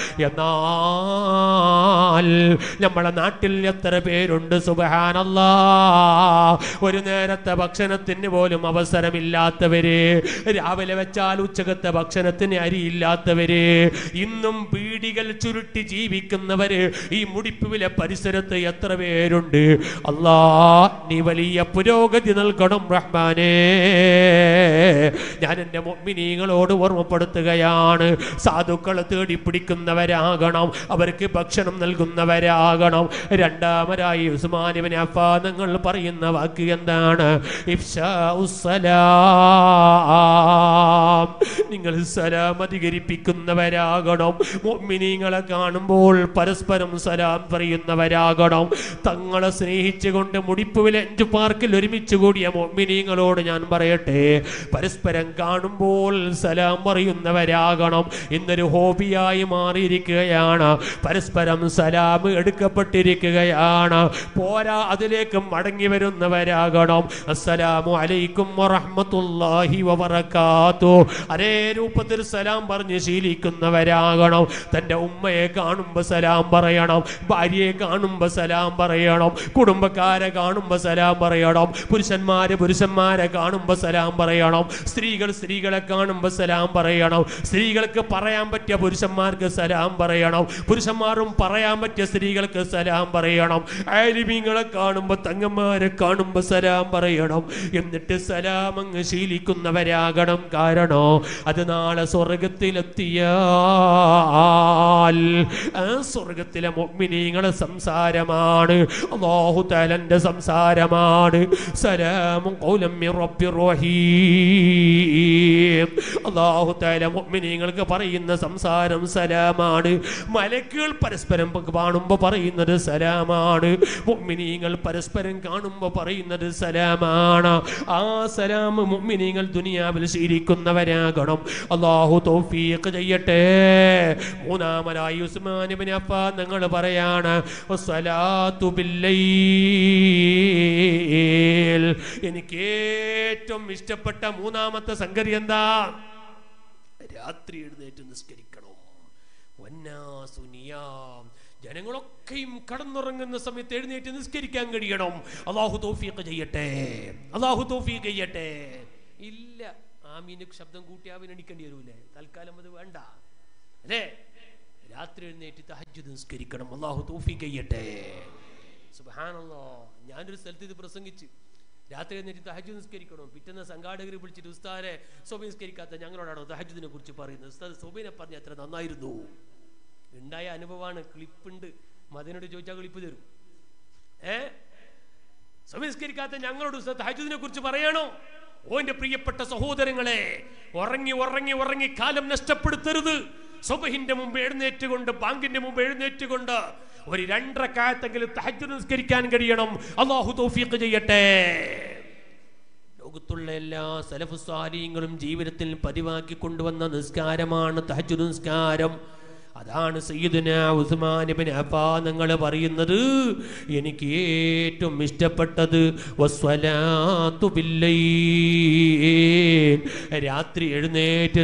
എന്നാൽ നമ്മളെ നാട്ടിൽ എത്ര പേരുണ്ട് സുബ്ഹാനല്ലാഹ്, ഒരു നേരത്തെ ഭക്ഷണത്തിന് പോലും അവസരമില്ലാത്തവര്, രാവിലെ വെച്ചാൽ ഉച്ചകത്തെ ഭക്ഷണത്തിന് അരിയില്ലാത്തവര്, ഇന്നും പീടികൾ ചുരുട്ടി ജീവിക്കുന്നവര് ഈ മുടിപ്പുവിലെ പരിസരത്ത് എത്ര പേരുണ്ട്? അല്ലാ, നീ വലിയ പുരോഗതി നൽകണം റഹ്മാനേ. ഞാൻ എൻ്റെ മുഅ്മിനീങ്ങളോട് ഓർമ്മപ്പെടുത്തുകയാണ്, സാധുക്കളെ തേടി പിടിക്കുന്നവരാകണം, അവർക്ക് ഭക്ഷണം നൽകുന്നവരാകണം. രണ്ടാമതായി ഉസ്മാൻ ഇബ്നു അഫ്ഫാൻ നിങ്ങൾ പറയുന്ന വാക്ക് എന്താണ്? ഇഫ്ശാഉസ്സലാം, നിങ്ങൾ സലാം അധികരിപ്പിക്കുന്നവരാകണം. മുഅ്മിനീങ്ങളെ കാണുമ്പോൾ പരസ്പരം സലാം പറയുന്നവരാകണം. തങ്ങളെ സ്നേഹിച്ചുകൊണ്ട് മുടിപ്പുവിലെ 5 പാർക്കിൽ ഒരുമിച്ച് കൂടിയ മുഅ്മിനീങ്ങളോട് ഞാൻ പറയട്ടെ, പരസ്പരം കാണുമ്പോൾ സലാം പറയുന്നവരാകണം. ഇന്നൊരു ഹോബിയായി മാറിയിരിക്കുകയാണ്, പരസ്പരം സലാം എടുക്കപ്പെട്ടിരിക്കുകയാണ്. പോരാ, അതിലേക്ക് മടങ്ങി വരുന്നവരാകണം. അസ്സലാമു അലൈക്കും വറഹ്മത്തുള്ളാഹി വബറകാതുഹു, അതേ രൂപത്തിൽ സലാം പറഞ്ഞ് ശീലിക്കുന്നവരാകണം. തൻ്റെ ഉമ്മയെ കാണുമ്പോൾ സലാം പറയണം, ഭാര്യയെ കാണുമ്പോൾ സലാം പറയണം, കുടുംബക്കാരെ കാണുമ്പോൾ സലാം പറയണം, പുരുഷന്മാരെ കാണുമ്പോൾ സലാം പറയണം, സ്ത്രീകളെ കാണുമ്പോൾ സലാം പറയണം, സ്ത്രീകൾക്ക് പറയാൻ പറ്റിയ പുരുഷന്മാർക്ക് സലാം പറയണം, പുരുഷന്മാരും പറയാൻ പറ്റിയ സ്ത്രീകൾക്ക് സലാം പറയണം, ആലിമീങ്ങളെ കാണുമ്പോൾ തങ്ങന്മാരെ കാണുമ്പോൾ സലാം പറയണം. എന്നിട്ട് സലാം അങ്ങ് ശീലിക്കുന്നവരാകണം. കാരണം അത് നാളെ സ്വർഗത്തിലെത്തിയാൽ ആ സ്വർഗത്തിലെ മുഅ്മിനീങ്ങളെ സംസാരമാണ്, അല്ലാഹു തആലന്റെ സംസാരമാണ്. സലാമുൻ ഖൗലൻ മിർ റബ്ബിർ റഹീം. അല്ലാഹു തആല മുഅ്മിനീങ്ങൾക്ക് പറയുന്ന സംസാരം സലാമാണ്. മലക്കുകൾ പരസ്പരം കാണുമ്പോൾ പറയുന്നത് സലാമാണ്, മുഅ്മിനീങ്ങൾ പരസ്പരം കാണുമ്പോൾ പറയുന്നത് സലാമാണ്. ആ സലാം മുഅ്മിനീങ്ങൾ ദുനിയാവിൽ ശീലിക്കുന്നവരാകണം. അല്ലാഹു തൗഫീഖ് ചെയ്യട്ടെ. മൂന്നാമതായി ഉസ്മാൻ ഇബ്നു അഫ്ഫാൻ നിങ്ങൾ പറയാണ്, വസ്സലാത്തു ബില്ലൈൽ. എനിക്ക് ഏറ്റവും ഇഷ്ടപ്പെട്ട മൂന്നാമത്തെ സംഗതി എന്താ? രാത്രി എഴുന്നേറ്റ് നിസ്കരിക്കണം. വന്നാസു നിയാം, ജനങ്ങളൊക്കെയും കടന്നുറങ്ങുന്ന സമയത്ത് എഴുന്നേറ്റ് നിസ്കരിക്കാൻ കഴിയണം. അല്ലാഹു തൗഫീഖ് ചെയ്യട്ടെ, അല്ലാഹു തൗഫീഖ് ചെയ്യട്ടെ. ഇല്ല, ആമീന് ശബ്ദം കൂട്ടിയാവിന് എണിക്കേണ്ടി വരൂലേ? തൽക്കാലം അത് വേണ്ട അല്ലേ? രാത്രി എഴുന്നേറ്റ് തഹജ്ജുദ് നിസ്കരിക്കണം. അല്ലാഹു തൗഫീഖ് ചെയ്യട്ടെ. സുബ്ഹാനല്ലാഹ്, ഞാനൊരു സ്ഥലത്ത് ഇത് പ്രസംഗിച്ച് രാത്രി എഴുന്നേറ്റ് തഹജ്ജുദ് നിസ്കരിക്കണം. പിറ്റേന്ന് സംഘാടകർ വിളിച്ചിട്ട്, ഉസ്താദെ സുബഹി നിസ്കരിക്കാത്ത ഞങ്ങളോടാണോ തഹജ്ജുദിനെ കുറിച്ച് പറയുന്നത്? ഉസ്താദ് സുബഹിനെ പറഞ്ഞ അത്ര നന്നായിരുന്നു. ഉണ്ടായ അനുഭവമാണ്, ക്ലിപ്പുണ്ട്, മദനോട് ചോദിച്ചാൽ ക്ലിപ്പ് തരും. സുബഹി നിസ്കരിക്കാത്ത ഞങ്ങളോട് ഉസ്താദ് തഹജ്ജുദിനെ കുറിച്ച് പറയാണോ? ഓന്റെ പ്രിയപ്പെട്ട സഹോദരങ്ങളെ, ഉറങ്ങി ഉറങ്ങി ഉറങ്ങി കാലം നഷ്ടപ്പെടുത്തരുത്. സുബഹിന്റെ മുമ്പ് എഴുന്നേറ്റുകൊണ്ട്, ബാങ്കിന്റെ മുമ്പ് എഴുന്നേറ്റുകൊണ്ട് ഒരു 2 റക്അത്തെങ്കിലും തഹജ്ജുദ് നിസ്കരിക്കാൻ കഴിയണം. അല്ലാഹു തൗഫീഖ് ചെയ്യട്ടെ. ലോകത്തുള്ള എല്ലാ സലഫു സ്വാലിഹീങ്ങളും ജീവിതത്തിൽ പതിവാക്കി കൊണ്ടുവന്ന നിസ്കാരമാണ് തഹജ്ജുദ് നിസ്കാരം. അതാണ് സയ്യിദുനാ ഉസ്മാൻ ഇബ്നു അഫ്ഫാൻ നിങ്ങൾ പറയുന്നത്, എനിക്ക് ഏറ്റവും ഇഷ്ടപ്പെട്ടത് വസ്സലാത്തു ബില്ലൈൽ, രാത്രി എഴുന്നേറ്റ്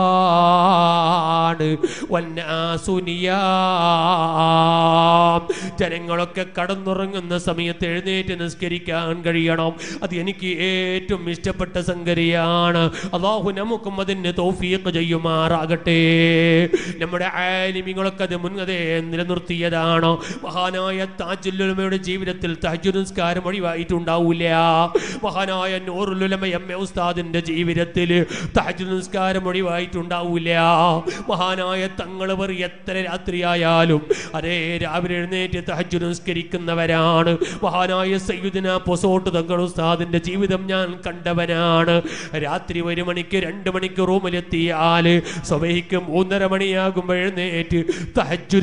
നിസ്കരിക്കലാണ്. വന്നാസു നിയാം, ജനങ്ങളൊക്കെ കടന്നുറങ്ങുന്ന സമയത്ത് എഴുന്നേറ്റ് നിസ്കരിക്കാൻ കഴിയണം. അത് എനിക്ക് ഏറ്റവും ഇഷ്ടപ്പെട്ട സംഗതിയാണ്. അല്ലാഹു നമുക്കും അതിന് തൗഫീഖ് ചെയ്യുമാറാകട്ടെ. നമ്മുടെ ആലിമീങ്ങളൊക്കെ അത് മുൻകതേ നിലനിർത്തിയതാണ്. മഹാനായ താജുൽ ഉലമയുടെ ജീവിതത്തിൽ തഹജ്ജുദ് നിസ്കാരം ഒഴിവായിട്ടുണ്ടാവില്ല. മഹാനായ നൂറുൽ ഉലമ എം.എ. ഉസ്താദിന്റെ ജീവിതത്തിൽ തഹജ്ജുദ് നിസ്കാരം ഒഴിവായിട്ടുണ്ടാവില്ല. മഹാനായ തങ്ങളവർ എത്ര രാത്രിയായാലും അതേ രാവിലെ എഴുന്നേറ്റ് തഹജ്ജുദ് നിസ്കരിക്കുന്നവരാണ്. മഹാനായ സയ്യിദുനാ പൊസോട്ട് തങ്ങൾ ഉസ്താദിന്റെ ജീവിതം ഞാൻ കണ്ടവനാണ്. രാത്രി 1 മണിക്ക് 2 മണിക്ക് റൂമിലെത്തിയാൽ സുബഹിക്ക് 3:30 മണിയാകുമ്പോൾ എഴുന്നേറ്റ് തഹജ്ജുദ്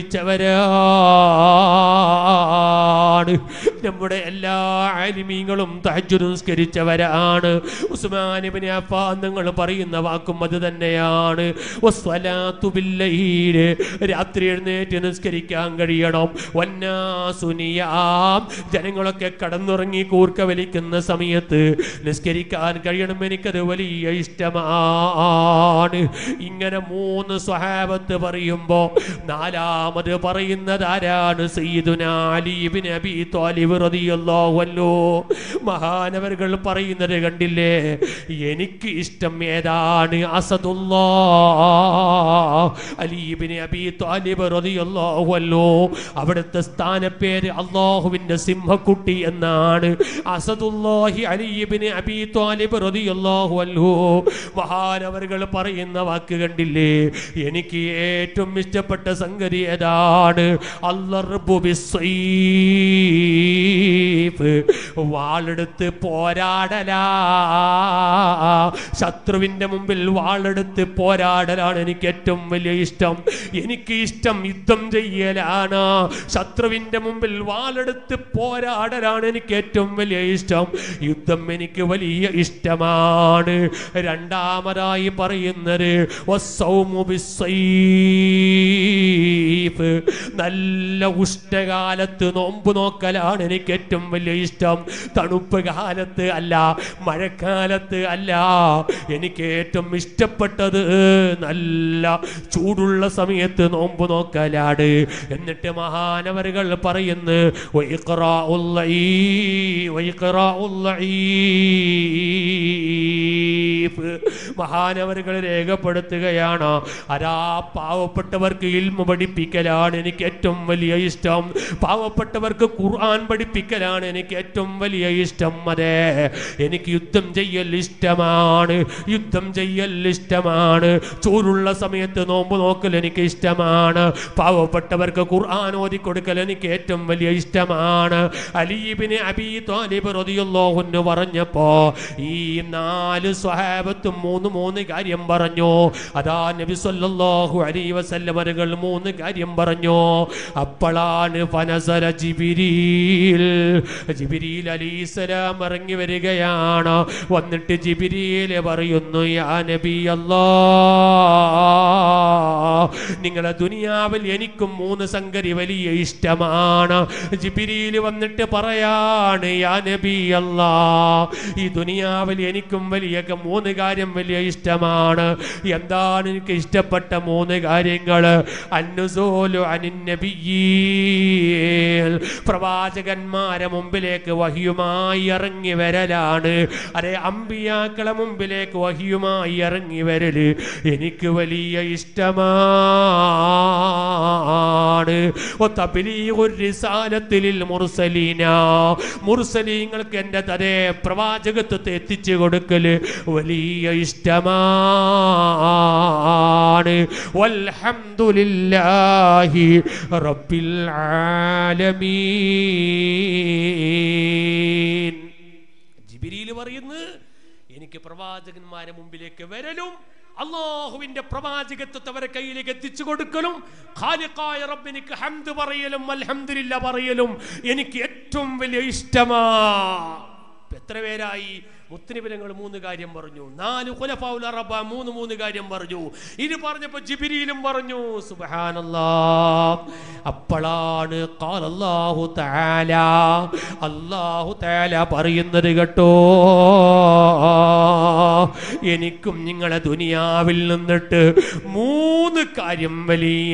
നിസ്കരിച്ചവരാണ്. നമ്മുടെ എല്ലാ ആലിമീങ്ങളും തഹജ്ജുദ് നിസ്കരിച്ചവരാണ്. ഉസ്മാൻ ഇബ്നു അഫ്ഫാൻ തങ്ങൾ പറയുന്ന വാക്കും അത് തന്നെയാണ്. വസ്സലാത്തു ബില്ലൈൽ, രാത്രി എഴുന്നേറ്റ് നിസ്കരിക്കാൻ കഴിയണം. വന്നാസു നിയാം, ജനങ്ങളൊക്കെ കടന്നുറങ്ങി കൂർക്ക വലിക്കുന്ന സമയത്ത് നിസ്കരിക്കാൻ കഴിയണം. എനിക്കത് വലിയ ഇഷ്ടമാണ്. ഇങ്ങനെ 3 സ്വഹാബത്ത് പറയുമ്പോൾ 4ാമത് പറയുന്നത് ആരാണ്? സയ്യിദുനാ അലി ഇബ്നു അബീ ത്വാലിബ് റളിയല്ലാഹു അൻഹു. മഹാനവറുകൾ പറയുന്നത് കണ്ടില്ലേ? എനിക്ക് ഇഷ്ടം ഏതാണ്? അസദുല്ലാഹ് അലി ഇബ്നു അബീ ത്വാലിബ് റളിയല്ലാഹു അൻഹു. അവിടുത്തെ സ്ഥാനപ്പേര് അല്ലാഹുവിന്റെ സിംഹക്കുട്ടി എന്നാണ്. അസദുല്ലാഹി അലി ഇബ്നു അബീ ത്വാലിബ് റളിയല്ലാഹു അൻഹു. മഹാനവറുകൾ പറയുന്ന വാക്ക് കണ്ടില്ലേ? എനിക്ക് ഏറ്റവും ഇഷ്ടപ്പെട്ട സംഗതി ഏതാണ്? അല്ലർബു ബിസ്സൈഫ്, വാളെടുത്ത് പോരാടലാ. ശത്രുവിന്റെ മുമ്പിൽ വാളെടുത്ത് പോരാടലാണ് എനിക്ക് ഏറ്റവും വലിയ ഇഷ്ടം. എനിക്ക് ഇഷ്ടം യുദ്ധം ചെയ്യലാണ്. ശത്രുവിന്റെ മുമ്പിൽ വാളെടുത്ത് പോരാടലാണ് എനിക്ക് ഏറ്റവും വലിയ ഇഷ്ടം. യുദ്ധം എനിക്ക് വലിയ ഇഷ്ടമാണ്. 2ാമതായി പറയുന്നത് വസ്സൗമു ബിസ്സൈഫ്, നല്ല ഉഷ്ണകാലത്ത് നോമ്പ് നോക്കലാണ് എനിക്ക് ഏറ്റവും വലിയ ഇഷ്ടം. തണുപ്പ് കാലത്ത് അല്ല, മഴക്കാലത്ത് അല്ല. എനിക്ക് ഏറ്റവും ഇഷ്ടപ്പെട്ടത് നല്ല ചൂടുള്ള സമയത്ത് നോമ്പ് നോക്കലാണ്. എന്നിട്ട് മഹാനവറുകൾ പറയുന്നു മഹാനവറുകൾ രേഖപ്പെടുത്തുകയാണ്, അരാ പാവപ്പെട്ടവർക്ക് ഇൽമു പഠിപ്പിക്കലാണ് എനിക്ക് ഏറ്റവും വലിയ ഇഷ്ടം. പാവപ്പെട്ടവർക്ക് ഖുർആൻ പഠിപ്പിക്കലാണ് എനിക്ക് ഏറ്റവും വലിയ ഇഷ്ടം. അതെ, എനിക്ക് യുദ്ധം ചെയ്യൽ ഇഷ്ടമാണ്. യുദ്ധം ചെയ്യൽ ഇഷ്ടമാണ്. ചൂടുള്ള സമയത്ത് നോമ്പ് നോക്കൽ എനിക്ക് ഇഷ്ടമാണ്. പാവപ്പെട്ടവർക്ക് ഖുർആൻ ഓതി കൊടുക്കൽ എനിക്ക് ഏറ്റവും വലിയ ഇഷ്ടമാണ്. അലി ഇബ്നു അബീ ത്വാലിബ് റളിയല്ലാഹു അൻഹു പറഞ്ഞപ്പോ ഈ 4 സ്വഹാബത്തും 3 കാര്യം പറഞ്ഞു. അതാ നബി സല്ലല്ലാഹു അലൈഹി വസല്ലം അവர்கள் 3 കാര്യം പറഞ്ഞു. അപ്പോഴാണ് ഫനസല ജിബ്രീൽ, ജിബ്രീൽ അലൈഹിസ്സലാം ഇറങ്ങി വരികയാണ്. വന്നിട്ട് ജിബ്രീൽ പറയുന്നു, യാ നബി അല്ലാഹ്, നിങ്ങളെ ദുനിയാവിൽ എനിക്കും 3 സംഗതി വലിയ ഇഷ്ടമാണ്. ജിബ്രീൽ വന്നിട്ട് പറയാണ്, യാ നബി അല്ലാഹ്, ഈ ദുനിയാവിൽ എനിക്കും വലിയ 3 കാര്യം വലിയ ഇഷ്ടമാണ്. എന്താണ് എനിക്ക് ഇഷ്ടപ്പെട്ട 3 കാര്യങ്ങൾ? അന്നുസൂലു അനിൻ നബിയ്യീൻ, പ്രവാചകന്മാരെ മുമ്പിലേക്ക് വഹിയുമായി ഇറങ്ങി വരലാണ്. അതെ, അമ്പിയാക്കളെ മുമ്പിലേക്ക് വഹിയുമായി ഇറങ്ങി വരല് എനിക്ക് വലിയ ഇഷ്ടമാണ്. മുർസലീങ്ങൾക്ക് എൻ്റെ അതേ പ്രവാചകത്വത്തെ എത്തിച്ചു കൊടുക്കല് വലിയ ഇഷ്ടമാണ്. വൽഹംദുലില്ലാഹി റബ്ബിൽ ആലമീൻ. ജിബ്രീൽ പറയുന്നു, എനിക്ക് പ്രവാചകന്മാരെ മുമ്പിലേക്ക് വരലും അല്ലാഹുവിന്റെ പ്രവാചകത്വത്തെ അവരെ കയ്യിലേക്ക് എത്തിച്ചു കൊടുക്കലും ഖാലിഖായ റബ്ബിനിക്ക് ഹംദ് പറയലും അൽഹംദുലില്ലാ പറയലും എനിക്ക് ഏറ്റവും വലിയ ഇഷ്ടമാണ്. എത്ര പേരായി മുത്തനബികൾ 3 കാര്യം പറഞ്ഞു, 4 ഖുലഫാഉൽ അർബഅ 3 കാര്യം പറഞ്ഞു. ഇത് പറഞ്ഞപ്പോൾ ജിബ്രീലും പറഞ്ഞു. സുബ്ഹാനല്ലാഹ്. അപ്പോഴാണ് ഖാലല്ലാഹു തആല, അല്ലാഹു തആല പറയുന്നത് കേട്ടോ, എനിക്കും നിങ്ങളെ ദുനിയാവിൽ നിന്നിട്ട് 3 കാര്യം വലിയ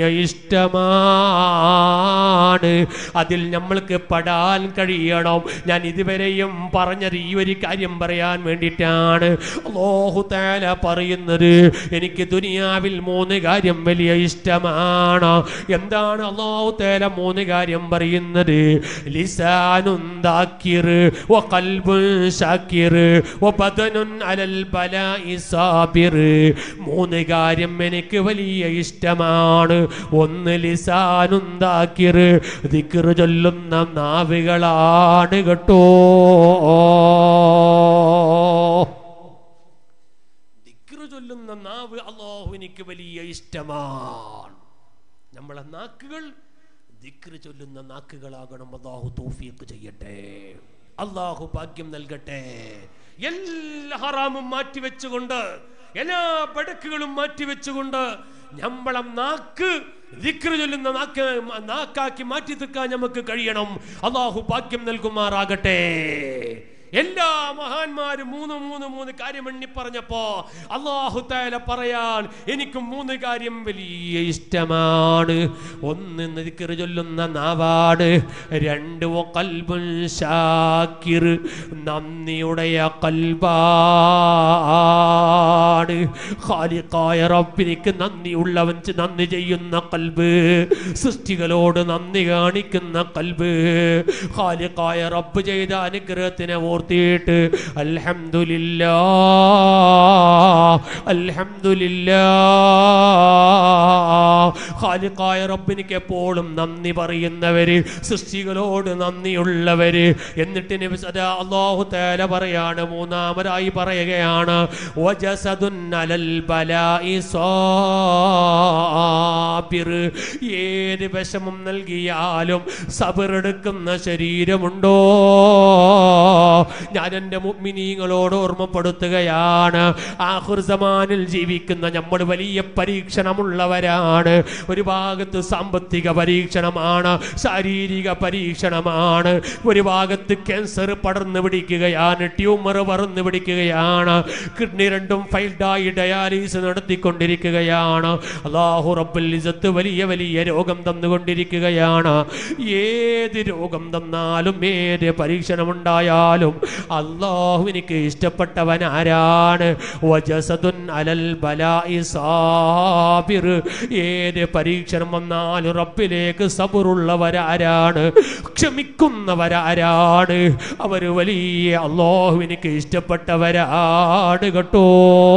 ഇഷ്ടമാണ്. അതിൽ നമ്മൾക്ക് പെടാൻ കഴിയണം. ഞാൻ ഇതുവരെയും പറഞ്ഞത് ഈ ഒരു കാര്യം പറയാൻ വേണ്ടിയിട്ടാണ്. അല്ലാഹു തആല പറയുന്നത് എനിക്ക് ദുനിയാവിൽ 3 കാര്യം വലിയ ഇഷ്ടമാണ്. എന്താണ് അല്ലാഹു തആല 3 കാര്യം പറയുന്നത്? ലിസാനുൻ ദാക്കിർ വ ഖൽബുൻ ശാകിർ വ ബദനുൻ അലൽ ബലാഇ സാബിർ. 3 കാര്യം എനിക്ക് വലിയ ഇഷ്ടമാണ്. ഒന്ന് ലിസാനുൻ ദാക്കിർ, ദിക്ർ ചൊല്ലുന്ന നാവുകളാണ് കേട്ടോ. ദിക്ർ ചൊല്ലുന്ന നാവ് അല്ലാഹു എനിക്ക് വലിയ ഇഷ്ടമാണ്. നമ്മളെ നാക്കുകൾ ദിക്ർ ചൊല്ലുന്ന നാക്കുകളാകണം. അല്ലാഹു തൗഫീഖ് ചെയ്യട്ടെ, അല്ലാഹു ഭാഗ്യം നൽകട്ടെ. എല്ലാ ഹറാമും മാറ്റിവെച്ചുകൊണ്ട്, എല്ലാ ബടക്കുകളും മാറ്റിവെച്ചുകൊണ്ട് നമ്മളെ നാക്ക് ദിക്ർ ചൊല്ലുന്ന നാക്കാക്കി മാറ്റി തീർക്കാൻ നമുക്ക് കഴിയണം. അല്ലാഹു ഭാഗ്യം നൽകുമാറാകട്ടെ. എല്ലാ മഹാന്മാരും 3 കാര്യം എണ്ണി പറഞ്ഞപ്പോ അല്ലാഹു തആല പറയാൻ എനിക്കും 3 കാര്യം വലിയ ഇഷ്ടമാണ്. 1 ദിക്ർ ചൊല്ലുന്ന നാവാണ്. 2 ഖൽബുൻ ശാകിർ, നന്ദിയുடைய ഖൽബാണ്. ഖാലിഖായ റബ്ബിനിക്ക് നന്ദിയുള്ളവൻ നന്ദി ചെയ്യുന്ന ഖൽബ്, സൃഷ്ടികളോട് നന്ദി കാണിക്കുന്ന ഖൽബ്, ഖാലിഖായ റബ്ബ് ചെയ്ത അനുഗ്രഹത്തിനെ ഓർത്തിട്ട് അൽഹംദുലില്ലാഹ് അൽഹംദുലില്ലാഹ്. ഖാലിഖായ റബ്ബിനിക്ക് എപ്പോഴും നന്ദി പറയുന്നവര്, സൃഷ്ടികളോട് നന്ദിയുള്ളവര്. എന്നിട്ട് നബി സദാ അല്ലാഹു തആല പറയാണ്, 3-മതായി പറയുകയാണ്, വജസദുൻ അലൽ ബലാഇ സാബിർ. ഏത് വിഷമം നൽകിയാലും സബർ എടുക്കുന്ന ശരീരമുണ്ടോ? ഞാൻ എൻ്റെ മുഅ്മിനീങ്ങളോട് ഓർമ്മപ്പെടുത്തുകയാണ്, ആഖിർ സമാനിൽ ജീവിക്കുന്ന നമ്മൾ വലിയ പരീക്ഷണമുള്ളവരാണ്. ഒരു ഭാഗത്ത് സാമ്പത്തിക പരീക്ഷണമാണ്, ശാരീരിക പരീക്ഷണമാണ്. ഒരു ഭാഗത്ത് ക്യാൻസർ പടർന്നു പിടിക്കുകയാണ്, ട്യൂമർ പടർന്നു പിടിക്കുകയാണ്, കിഡ്നി രണ്ടും ഫെയിൽഡായി ഡയാലിസിസ് നടത്തിക്കൊണ്ടിരിക്കുകയാണ്. അല്ലാഹു റബ്ബുൽ ഇസ്സത്ത് വലിയ വലിയ രോഗം തന്നുകൊണ്ടിരിക്കുകയാണ്. ഏത് രോഗം തന്നാലും, ഏത് പരീക്ഷണമുണ്ടായാലും അല്ലാഹുവിനിക്ക് ഇഷ്ടപ്പെട്ടവൻ ആരാണ്? വജസദുൻ അലൽ ബലാഇ സാബിർ. ഏത് പരീക്ഷണം വന്നാലും റബ്ബിലേക്ക് സബറുള്ളവരാരാണ്? ക്ഷമിക്കുന്നവരാരാണ്? അവർ വലിയ അല്ലാഹുവിനിക്ക് ഇഷ്ടപ്പെട്ടവരാണ് കേട്ടോ.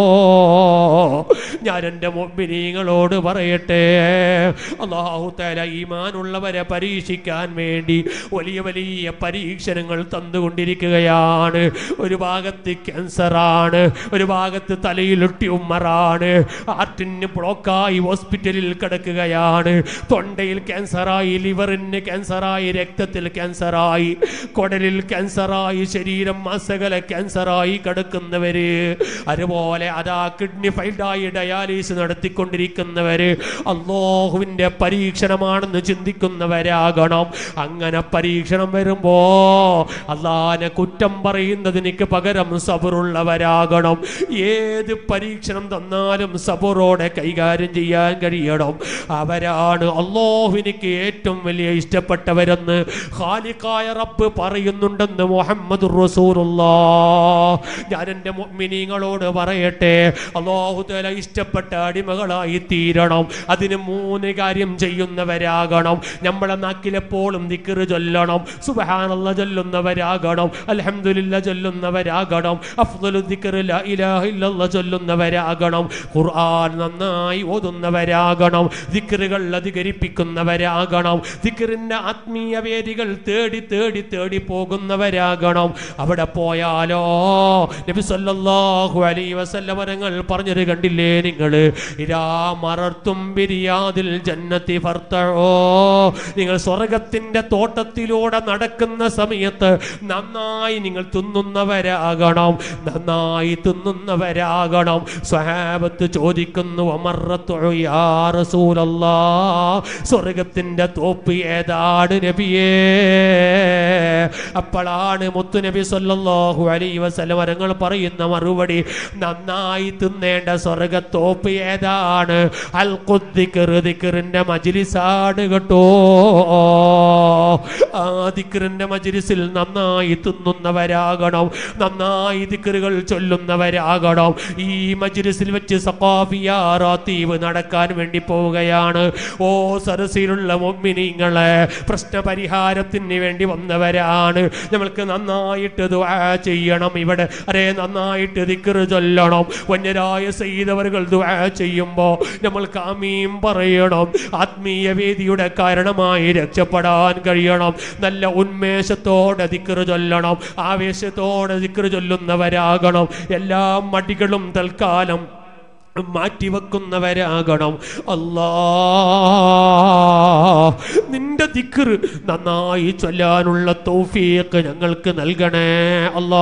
ഞാൻ എൻ്റെ മുഅ്മിനീങ്ങളോട് പറയട്ടെ, അല്ലാഹു തആല ഈമാനുള്ളവരെ പരീക്ഷിക്കാൻ വേണ്ടി വലിയ വലിയ പരീക്ഷണങ്ങൾ തന്നുകൊണ്ടിരിക്കുകയാണ്. ഒരു ഭാഗത്ത് ക്യാൻസറാണ്, ഒരു ഭാഗത്ത് തലയിൽ ട്യൂമറാണ്, ഹാർട്ടിന് ബ്ലോക്കായി ഹോസ്പിറ്റലിൽ കിടക്കുകയാണ്, തൊണ്ടയിൽ ക്യാൻസറായി, ലിവറിന് ക്യാൻസറായി, രക്തത്തിൽ ക്യാൻസറായി, കുടലിൽ ക്യാൻസറായി, ശരീരം മാസകല ക്യാൻസറായി കിടക്കുന്നവര്, അതുപോലെ അതാ കിഡ്നി ഫെയിൽഡായി ഡയാലിസിസ് നടത്തിക്കൊണ്ടിരിക്കുന്നവര് അല്ലാഹുവിൻ്റെ പരീക്ഷണമാണെന്ന് ചിന്തിക്കുന്നവരാകണം. അങ്ങനെ പരീക്ഷണം വരുമ്പോ അല്ലാഹുവിനെ കുറ്റം പറയുന്നതിന് പകരം സബറുള്ളവരാകണം. ഏത് പരീക്ഷണം തന്നാലും സബറോടെ കൈകാര്യം ചെയ്യാൻ കഴിയണം. അവരാണ് അല്ലാഹുവിനിക്ക് ഏറ്റവും വലിയ ഇഷ്ടപ്പെട്ടവരെന്ന് ഖാലിഖായ റബ്ബ് പറയുന്നുണ്ടെന്ന് മുഹമ്മദുർ റസൂലുള്ളാഹ്. ഞാൻ എൻ്റെ മുഅ്മിനീങ്ങളോട് പറയട്ടെ, അല്ലാഹു തആല ഇഷ്ടപ്പെട്ട അടിമകളായി തീരണം. അതിന് 3 കാര്യം ചെയ്യുന്നവരാകണം. നമ്മളെ നാക്കിലെപ്പോഴും ദിക്ർ ചൊല്ലണം, സുബ്ഹാനല്ലാഹ് ചൊല്ലുന്നവരാകണം, അൽഹംദുലില്ലാഹ് ചൊല്ലുന്നവരാകണം, അഫ്ദലു ദിക്ർ ലാ ഇലാഹ ഇല്ലല്ലാഹ് ചൊല്ലുന്നവരാകണം, ഖുർആൻ നന്നായി ഓതുന്നവരാകണം, ദിക്റുകൾ അധികരിപ്പിക്കുന്നവരാകണം, ദിക്റിന്റെ ആത്മീയ വേദികൾ തേടി തേടി തേടി പോകുന്നവരാകണം. അവിടെ പോയാലോ നബി സല്ലല്ലാഹു അലൈഹി വസല്ലം തങ്ങൾ പറഞ്ഞത് കണ്ടില്ലേ നിങ്ങൾ? ഇദാ മറർതും ബിരിയാദിൽ ജന്നത്തി ഫർതഊ. നിങ്ങൾ സ്വർഗ്ഗത്തിന്റെ തോട്ടത്തിലൂടെ നടക്കുന്ന സമയത്ത് നന്നായി നിങ്ങൾ തിന്നുന്നവരാകണം, നന്നായി തിന്നുന്നവരാകണം. സ്വഹാബത്ത് ചോദിക്കുന്നു, അമറത്തു യാ റസൂലല്ലാഹ്, സ്വർഗത്തിന്റെ തോപ്പ് ഏതാണ് നബിയേ? അപ്പോഴാണ് മുത്തുനബി സല്ലല്ലാഹു അലൈഹി വസല്ലം തങ്ങൾ പറയുന്ന മറുപടി, നന്നായി തിന്നേണ്ട സ്വർഗത്തോപ്പ് ഏതാണ്? അൽ ഖുദ്ദിക്ർ, ദിക്റിന്റെ മജ്ലിസാണ് കേട്ടോ. ആ ദിക്റിന്റെ മജ്ലിസിൽ നന്നായി തിന്നുന്നവരാകണം, നന്നായി ദിക്റുകൾ ചൊല്ലുന്നവരാകണം. ഈ മജ്ലിസിൽ വെച്ച് സഖാഫിയ റാത്തീബ് നടക്കാൻ വേണ്ടി പോവുകയാണ്. ഓ സദസ്സിലുള്ള മുഅ്മിനീങ്ങളെ, പ്രശ്നപരിഹാരത്തിന് വേണ്ടി വന്നവരാണ്. നമ്മൾക്ക് നന്നായിട്ട് ദുആ ചെയ്യണം. ഇവിടെ നന്നായിട്ട് ദിക്ർ ചൊല്ലണം. വന്യരായ സയ്യിദവറുകൾ ദുആ ചെയ്യുമ്പോൾ നമ്മൾക്ക് ആമീൻ പറയണം. ആത്മീയ വേദിയുടെ കാരണമായി രക്ഷപ്പെടാൻ കഴിയണം. നല്ല ഉന്മേഷത്തോടെ ദിക്ർ ചൊല്ലണം, ആവേശത്തോടെ ദിക്ർ ചൊല്ലുന്നവരാകണം. എല്ലാ മടികളും തൽക്കാലം മാറ്റിവെക്കുന്നവരാകണം. അല്ലാ, നിന്റെ ദിക്ർ നന്നായി ചൊല്ലാനുള്ള തൗഫീഖ് ഞങ്ങൾക്ക് നൽകണേ അല്ലാ.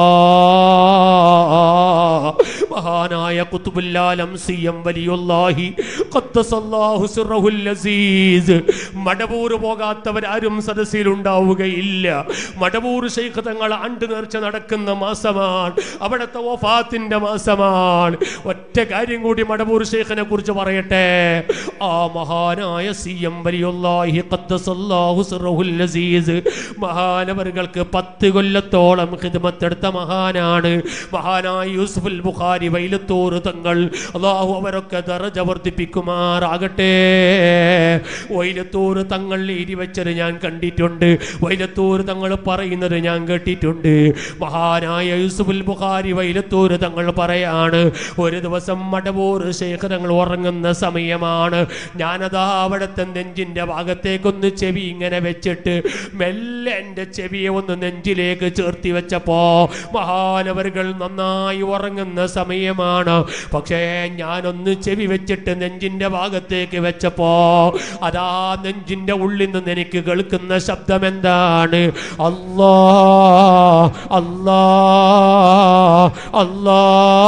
മഹാനായ ഖുത്ബുൽ ആലം സിയം വലിയുല്ലാഹി ഖദ്ദസല്ലാഹു സിർറഹുൽ അസീസ്, മടവൂർ പോകാത്തവരാരും സദസ്സിലുണ്ടാവുകയില്ല. മടവൂർ ശൈഖ് തങ്ങൾ ആണ്ട് നേർച്ച നടക്കുന്ന മാസമാണ്, അവിടുത്തെ വഫാത്തിന്റെ മാസമാണ്. ഒറ്റ കാര്യം കൂടി മടവൂർ ശൈഖിനെ കുറിച്ച് പറയട്ടെ. ആ മഹാനായ സിയം വലിയുല്ലാഹി ഖദ്ദസല്ലാഹു സിർറഹുൽ അസീസ് മഹാനവറുകൾക്ക് 10 കൊല്ലത്തോളം ഖിദ്മത്തെടുത്ത മഹാനാണ്. മഹാനായ യൂസുഫുൽ ബുഖാരി വൈലത്തൂർ തങ്ങൾ, അല്ലാഹു അവരൊക്കെ ദറജ വർദ്ധിപ്പിക്കുമാറാകട്ടെ. വൈലത്തൂർ തങ്ങൾ എഴുതി വെച്ചത് ഞാൻ കണ്ടിട്ടുണ്ട്, വൈലത്തൂർ തങ്ങൾ പറയുന്നത് ഞാൻ കേട്ടിട്ടുണ്ട്. മഹാനായ യൂസുഫുൽ ബുഖാരി വൈലത്തൂർ തങ്ങൾ പറയാണ്, ഒരു ദിവസം മടവൂർ ശൈഖ് തങ്ങൾ ഉറങ്ങുന്ന സമയമാണ്. ഞാനതാ അവിടുത്തെ നെഞ്ചിന്റെ ഭാഗത്തേക്കൊന്ന് ചെവി ഇങ്ങനെ വെച്ചിട്ട് മെല്ലെ എൻ്റെ ചെവിയെ ഒന്ന് നെഞ്ചിലേക്ക് ചേർത്തി വെച്ചപ്പോ മഹാനവറുകൾ നന്നായി ഉറങ്ങുന്ന സമയമാണ്. പക്ഷേ ഞാനൊന്ന് ചെവി വെച്ചിട്ട് നെഞ്ചിന്റെ ഭാഗത്തേക്ക് വെച്ചപ്പോ അതാ നെഞ്ചിന്റെ ഉള്ളിൽ നിന്ന് എനിക്ക് കേൾക്കുന്ന ശബ്ദം എന്താണ്? അല്ലാ അല്ലാ അല്ലാ.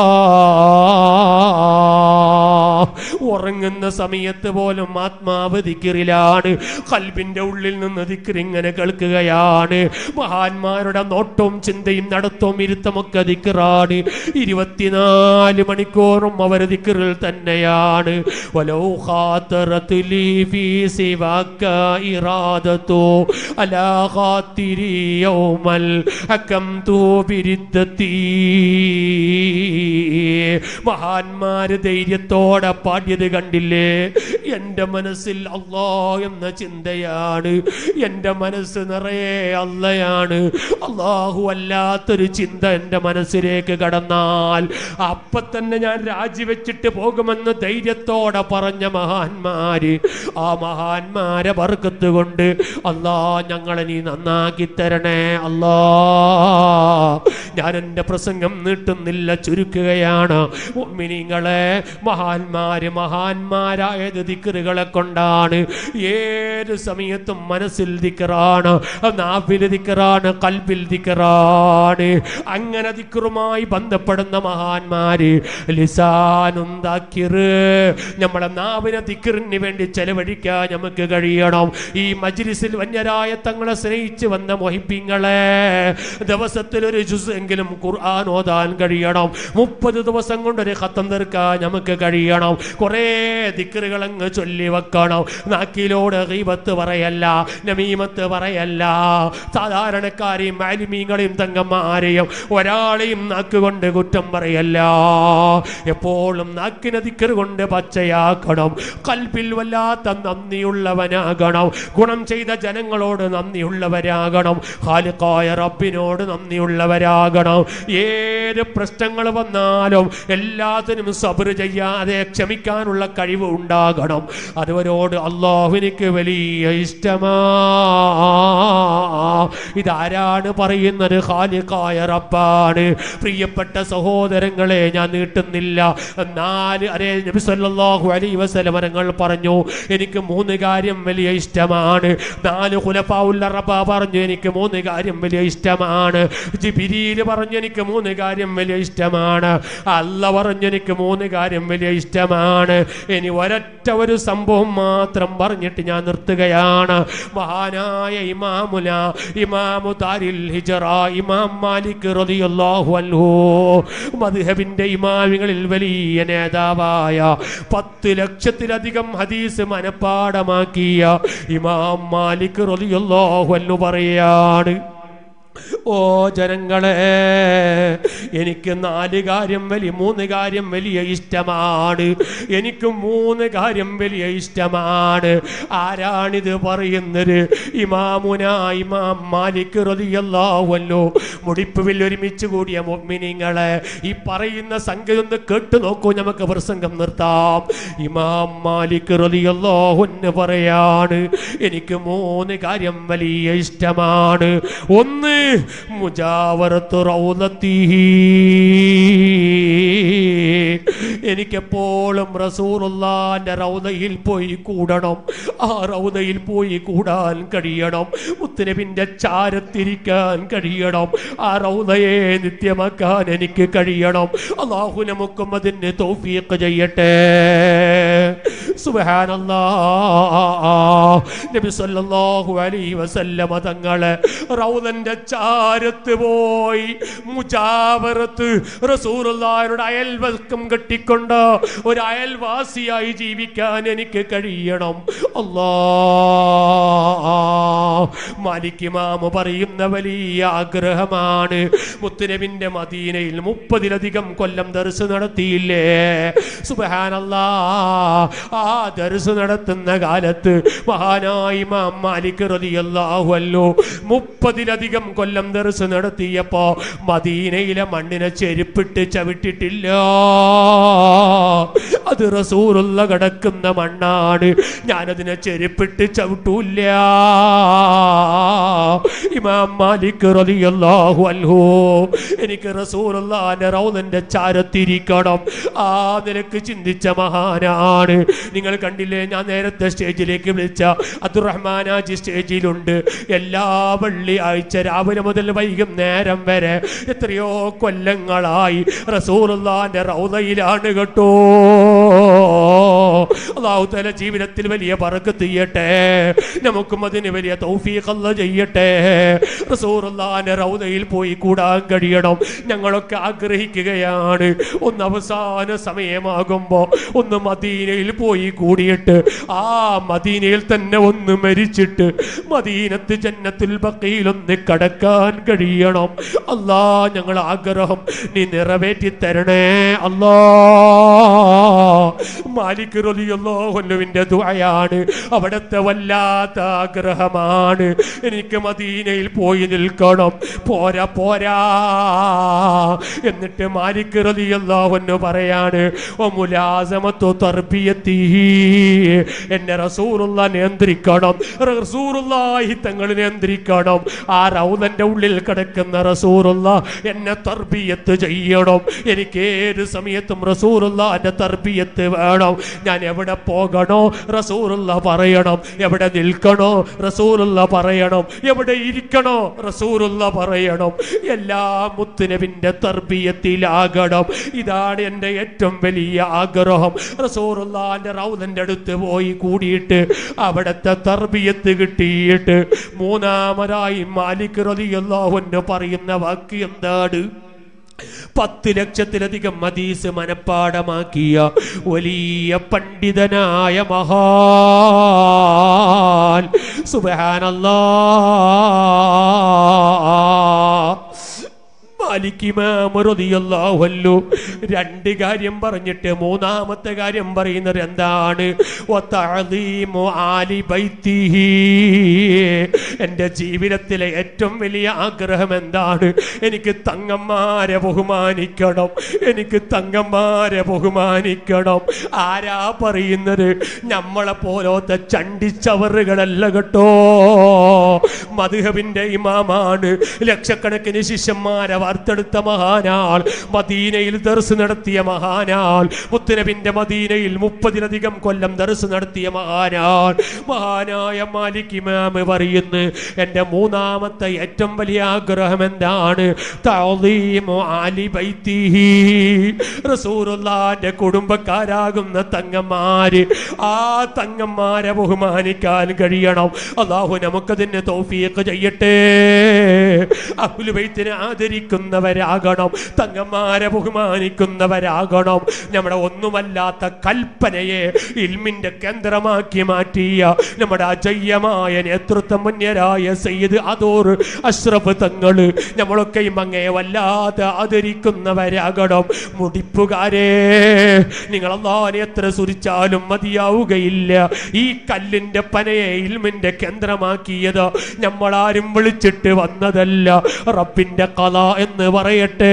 ഉറങ്ങുന്ന സമയത്ത് പോലും ആത്മാവ് ദിക്റിലാണ്, ഖൽബിന്റെ ഉള്ളിൽ നിന്ന് ദിക്ർ ഇങ്ങനെ കേൾക്കുകയാണ്. മഹാന്മാരുടെ നോട്ടവും ചിന്തയും നടത്തവും ഇരുത്തമൊക്കെ ദിക്റാണ്. 24 മണിക്കൂറും അവർ ദിക്റിൽ തന്നെയാണ്. വലൗ ഖാതറത് ലീ ഫീ സിവാക ഇറാദതു അലാ ഖാതിരി യൗമൽ ഹകംതു ബിരിദ്ദതി. മഹാന്മാര് ധൈര്യത്തോടെ പാടിയത് കണ്ടില്ലേ? എൻ്റെ മനസ്സിൽ അല്ലാ എന്ന ചിന്തയാണ്, എൻ്റെ മനസ്സ് നിറയെ അല്ലയാണ്. അല്ലാഹു അല്ലാത്തൊരു ചിന്ത എൻ്റെ മനസ്സിലേക്ക് കടന്നാൽ അപ്പൊ തന്നെ ഞാൻ രാജിവെച്ചിട്ട് പോകുമെന്ന് ധൈര്യത്തോടെ പറഞ്ഞ മഹാന്മാര്, ആ മഹാന്മാരെ ബർക്കത്ത് കൊണ്ട് അല്ലാ ഞങ്ങളെ നീ നന്നാക്കി തരണേ അല്ലാ. ഞാൻ എൻ്റെ പ്രസംഗം നീട്ടുന്നില്ല, ചുരുക്കുകയാണ്. മുഅ്മിനീങ്ങളെ, മഹാന്മാരായത് ദിക്റുകളെ കൊണ്ടാണ്. ഏത് സമയത്തും മനസ്സിൽ ദിക്റാണ്, നാഫിൽ ദിക്റാണ്, ഖൽബിൽ ദിക്റാണ്. അങ്ങനെ ദിക്റുമായി ബന്ധപ്പെടുന്ന മഹാന്മാര് ലിസാനുൻ ദാക്കിർ, നമ്മളെ നാവിനെ ദിക്റിന് വേണ്ടി ചെലവഴിക്കാൻ നമുക്ക് കഴിയണം. ഈ മജ്ലിസിൽ വന്യരായ തങ്ങളെ സ്നേഹിച്ച് വന്ന മുഹിബ്ബീങ്ങളെ, ദിവസത്തിൽ ഒരു ജുസ് എങ്കിലും ഖുർആൻ ഓതാൻ കഴിയണം. 30 ദിവസം കൊണ്ട് ഒരു ഖത്തം തീർക്കാൻ നമുക്ക് കഴിയണം. കുറേ ദിക്റുകൾ അങ്ങ് ചൊല്ലി വെക്കണം. നാക്കിലോട് ഗീബത്ത് പറയല്ല, നമീമത്ത് പറയല്ല. സാധാരണക്കാരെയും മാലിമീങ്ങളെയും തങ്ങന്മാരെയും ഒരാളെയും നാക്കുകൊണ്ട് കുറ്റം പറയല്ല. എപ്പോഴും നാക്കിനെ ദിക്ർ കൊണ്ട് പച്ചയാക്കണം. ഖൽബിൽ വല്ലാത്ത നന്ദിയുള്ളവനാകണം. ഗുണം ചെയ്ത ജനങ്ങളോട് നന്ദിയുള്ളവരാകണം. ഖാലിഖായ റബ്ബിനോട് നന്ദിയുള്ളവരാകണം. ഏത് പ്രശ്നങ്ങൾ വന്നാലും എല്ലാത്തിനും സബ്ർ ചെയ്യാതെ ക്ഷമിക്കാനുള്ള കഴിവ് ഉണ്ടാകണം. അതുവരോട് അല്ലാഹുവിനിക്ക് വലിയ ഇഷ്ടമാ. ഇതാരാണ് പറയുന്നത്? ഖാലിഖായ റബ്ബാണ്. പ്രിയപ്പെട്ട സഹോദരങ്ങളെ, ഞാൻ നീട്ടുന്നില്ല. നബി സല്ലല്ലാഹു അലൈഹി വസല്ലം തങ്ങൾ പറഞ്ഞു, എനിക്ക് 3 കാര്യം വലിയ ഇഷ്ടമാണ്. 4 ഖുലഫാഉൽ അർബഅ പറഞ്ഞു, എനിക്ക് 3 കാര്യം വലിയ ഇഷ്ടമാണ്. ജിബ്രീൽ പറഞ്ഞു, എനിക്ക് 3 കാര്യം വലിയ ഇഷ്ടമാണ്. അല്ലാഹ് പറഞ്ഞു, എനിക്ക് 3 കാര്യം വലിയ ഇഷ്ടമാണ്. ഇനി ഒരൊറ്റ ഒരു സംഭവം മാത്രം പറഞ്ഞിട്ട് ഞാൻ നിർത്തുകയാണ്. മഹാനായ ഇമാമു ദാരിൽ ഹിജ്റ ഇമാം മാലിക് റളിയല്ലാഹു അൻഹു, മദ്ഹബിന്റെ ഇമാമികളിൽ വലിയ നേതാവായ 10 ലക്ഷത്തിലധികം ഹദീസ് മനപ്പാഠമാക്കിയ ഇമാം മാലിക് റളിയല്ലാഹു അൻഹു പറയാണ്, ഓ ജനങ്ങളെ, എനിക്ക് 4 കാര്യം 3 കാര്യം വലിയ ഇഷ്ടമാണ്. എനിക്ക് 3 കാര്യം വലിയ ഇഷ്ടമാണ്. ആരാണിത് പറയുന്നത്? ഇമാം മാലിക് റളിയല്ലാഹു അൻഹു. മുടിപ്പുവിൽ ഒരുമിച്ച് കൂടിയ മുഅ്മിനീങ്ങളെ, ഈ പറയുന്ന സംഖ്യ ഒന്ന് കേട്ടു നോക്കൂ, നമുക്ക് പ്രസംഗം നിർത്താം. ഇമാം മാലിക് റളിയല്ലാഹു അൻഹു പറയാണ്, എനിക്ക് 3 കാര്യം വലിയ ഇഷ്ടമാണ്. ഒന്ന്, മുജാവറത്തു റൗളത്തിഹി, എനിക്കെപ്പോഴും റസൂലുള്ളാഹിന്റെ റൗളയിൽ പോയി കൂടണം. ആ റൗളയിൽ പോയി കൂടാൻ കഴിയണം. മുത്തുനബിന്റെ ചാരത്തിരിക്കാൻ കഴിയണം. ആ റൗളയെ നിത്യമാക്കാൻ എനിക്ക് കഴിയണം. അല്ലാഹു നമുക്കും അതിന് തൗഫീഖ് ചെയ്യട്ടെ. സുബ്ഹാനല്ലാഹ്. നബി സല്ലല്ലാഹു അലൈഹി വസല്ലം തങ്ങളെ റൗളന്റെ ചാരത്ത് പോയി മുജാവറത്ത് റസൂലുള്ളാഹിയുടെ അയൽവക്കം കെട്ടിക്കൊണ്ട് ഒരു അയൽവാസിയായി ജീവിക്കാൻ എനിക്ക് കഴിയണം. അല്ലാഹ്, മാലിക് ഇമാം പറയുന്ന വലിയ ആഗ്രഹമാണ്. മുത്തുനബിന്റെ മദീനയിൽ 30-ലധികം കൊല്ലം ദർസ് നടത്തിയില്ലേ? സുബ്ഹാനല്ലാഹ്. ആ ദർസ് നടത്തുന്ന കാലത്ത് മഹാനായ ഇമാം മാലിക് റളിയല്ലാഹു അൻഹു 30-ലധികം കൊല്ലം ദർസ് നടത്തിയപ്പോ മദീനയിലെ മണ്ണിനെ ചെരുപ്പിട്ട് ചവിട്ടിട്ടില്ല. അത് റസൂലുള്ള കിടക്കുന്ന മണ്ണാണ്. ഞാനതിനെ ചെരുപ്പിട്ട് ചവിട്ടൂല്ല. ഇമാം മാലിക് റളിയല്ലാഹു അൻഹു, എനിക്ക് റസൂലുള്ളാഹിന്റെ റൗളന്റെ ചാരത്തിരിക്കണം. ആ നിലക്ക് ചിന്തിച്ച മഹാനാണ്. നിങ്ങൾ കണ്ടില്ലേ, ഞാൻ നേരത്തെ സ്റ്റേജിലേക്ക് വിളിച്ച അബ്ദുറഹ്മാൻ ഹാജി സ്റ്റേജിലുണ്ട്. എല്ലാ വെള്ളിയാഴ്ച രാവിലെ മുതൽ വൈകുന്നേരം വരെ എത്രയോ കൊല്ലങ്ങളായി റസൂലുള്ളാഹിന്റെ റൗളയിലാണ് കേട്ടോ. അല്ലാഹു തആല ജീവിതത്തിൽ വലിയ ബറക്കത്ത് ചെയ്യട്ടെ. നമുക്കും അതിന് വലിയ തൗഫീഖ് അല്ലാഹ് ചെയ്യട്ടെ. റസൂലുള്ളാഹിന്റെ റൗളയിൽ പോയി കൂടാൻ കഴിയണം. ഞങ്ങളൊക്കെ ആഗ്രഹിക്കുകയാണ്, ഒന്ന് അവസാന സമയമാകുമ്പോ ഒന്ന് മദീനയിൽ പോയി കൂടിയിട്ട് ആ മദീനയിൽ തന്നെ ഒന്ന് മരിച്ചിട്ട് മദീനത്ത് ജന്നത്തുൽ ബഖീൽ ഒന്ന് കടക്കാൻ കഴിയണം. അല്ലാ, ഞങ്ങൾ ആഗ്രഹം നീ നിറവേറ്റി തരണേ അല്ലാ. മാലിക് റളിയല്ലാഹു അൻഹുവിന്റെ ദുആയാണ്. അവിടുത്തെ വല്ലാത്ത ആഗ്രഹമാണ്, എനിക്ക് മദീനയിൽ പോയി നിൽക്കണം. പോരാ പോരാ. എന്നിട്ട് മാലിക് റളിയല്ലാഹു അൻഹു പറയാണ്, ഓ മുലാസമത്തു തർബിയത്തിഹി, എന്നെ റസൂലുള്ളാഹി നിയന്ത്രിക്കണം. റസൂലുള്ളാഹി തങ്ങൾ നിയന്ത്രിക്കണം. ആ റൗളന്റെ ഉള്ളിൽ കിടക്കുന്ന റസൂലുള്ളാഹി എന്നെ തർബിയത്ത് ചെയ്യണം. എനിക്ക് ഏത് സമയത്തും റസൂലുള്ളാഹിന്റെ തർബിയത്ത് വേണം. ഞാൻ എവിടെ പോകണോ റസൂലുള്ളാഹി പറയണം, എവിടെ നിൽക്കണോ റസൂലുള്ളാഹി പറയണം, എവിടെ ഇരിക്കണോ റസൂലുള്ളാഹി പറയണം. എല്ലാം മുത്തുനബിന്റെ തർബിയത്തിലാകണം. ഇതാണ് എൻ്റെ ഏറ്റവും വലിയ ആഗ്രഹം. റസൂലുള്ളാഹിന്റെ റൗളന്റെ അടുത്ത് പോയി കൂടിയിട്ട് അവിടുത്തെ തർബിയത്ത് കിട്ടിയിട്ട് മൂന്നാമതായി മാലിക് റളിയല്ലാഹു അൻഹു പറയുന്ന വാക്ക് എന്താണ്? 10 ലക്ഷത്തിലധികം ഹദീസ് മനപ്പാഠമാക്കിയ വലിയ പണ്ഡിതനായ മഹാൻ. സുബ്ഹാനല്ലാഹ്. മാലിക് ഇമാം റളിയല്ലാഹു അൻഹു രണ്ട് കാര്യം പറഞ്ഞിട്ട് മൂന്നാമത്തെ കാര്യം പറയുന്നത് എന്താണ്? വതഅദീമു ആലി ബൈത്തിഹി. എൻ്റെ ജീവിതത്തിലെ ഏറ്റവും വലിയ ആഗ്രഹം എന്താണ്? എനിക്ക് തങ്ങന്മാരെ ബഹുമാനിക്കണം, എനിക്ക് തങ്ങന്മാരെ ബഹുമാനിക്കണം. ആരാ പറയുന്നത്? നമ്മളെ പോലത്തെ ചണ്ടിച്ചവറുകളല്ല കേട്ടോ. മദ്ഹബിന്റെ ഇമാമാണ്, ലക്ഷക്കണക്കിന് ശിഷ്യന്മാരെ വാർത്തെടുത്ത മഹാനാൾ, മദീനയിൽ ദർസ് നടത്തിയ മഹാനാൾ, മുത്തുനബിന്റെ മദീനയിൽ 30-ലധികം കൊല്ലം ദർസ് നടത്തിയ മഹാനാൾ, മഹാനായ മാലിക് ഇമാം പറയുന്നു, എൻ്റെ മൂന്നാമത്തെ ഏറ്റവും വലിയ ആഗ്രഹം എന്താണ്? തഅദീമു ആലി ബൈത്തിഹി. റസൂലുള്ളാഹിന്റെ കുടുംബക്കാരാകുന്ന തങ്ങന്മാര്, ആ തങ്ങന്മാരെ ബഹുമാനിക്കാൻ കഴിയണം. അല്ലാഹു നമുക്കതിന് തൗഫീഖ് ചെയ്യട്ടെ. അഹ്ലുൽ ബൈത്തിനെ ആദരിക്കുന്നവരാകണം, തങ്ങന്മാരെ ബഹുമാനിക്കുന്നവരാകണം. നമ്മുടെ ഒന്നുമല്ലാത്ത കൽപ്പനയെ ഇൽമിന്റെ കേന്ദ്രമാക്കി മാറ്റിയ നമ്മുടെ അജയ്യമായ നേതൃത്വം മുന്യരായ സയ്യിദ് അദൂർ അഷ്റഫ് തങ്ങള് നമ്മളൊക്കെയും അങ്ങേ വല്ലാതെ ആദരിക്കുന്നവരാകണം. മുടിപ്പുകാരെ, നിങ്ങൾ അല്ലാഹുവിനെ എത്ര സുരിച്ചാലും മതിയാവുകയില്ല. ഈ കല്ലിന്റെ പനയെ ഇൽമിന്റെ കേന്ദ്രമാക്കിയത് നമ്മളാരും വിളിച്ചിട്ട് വന്നതല്ല, റബ്ബിന്റെ ഖളാ എന്ന് പറയട്ടെ.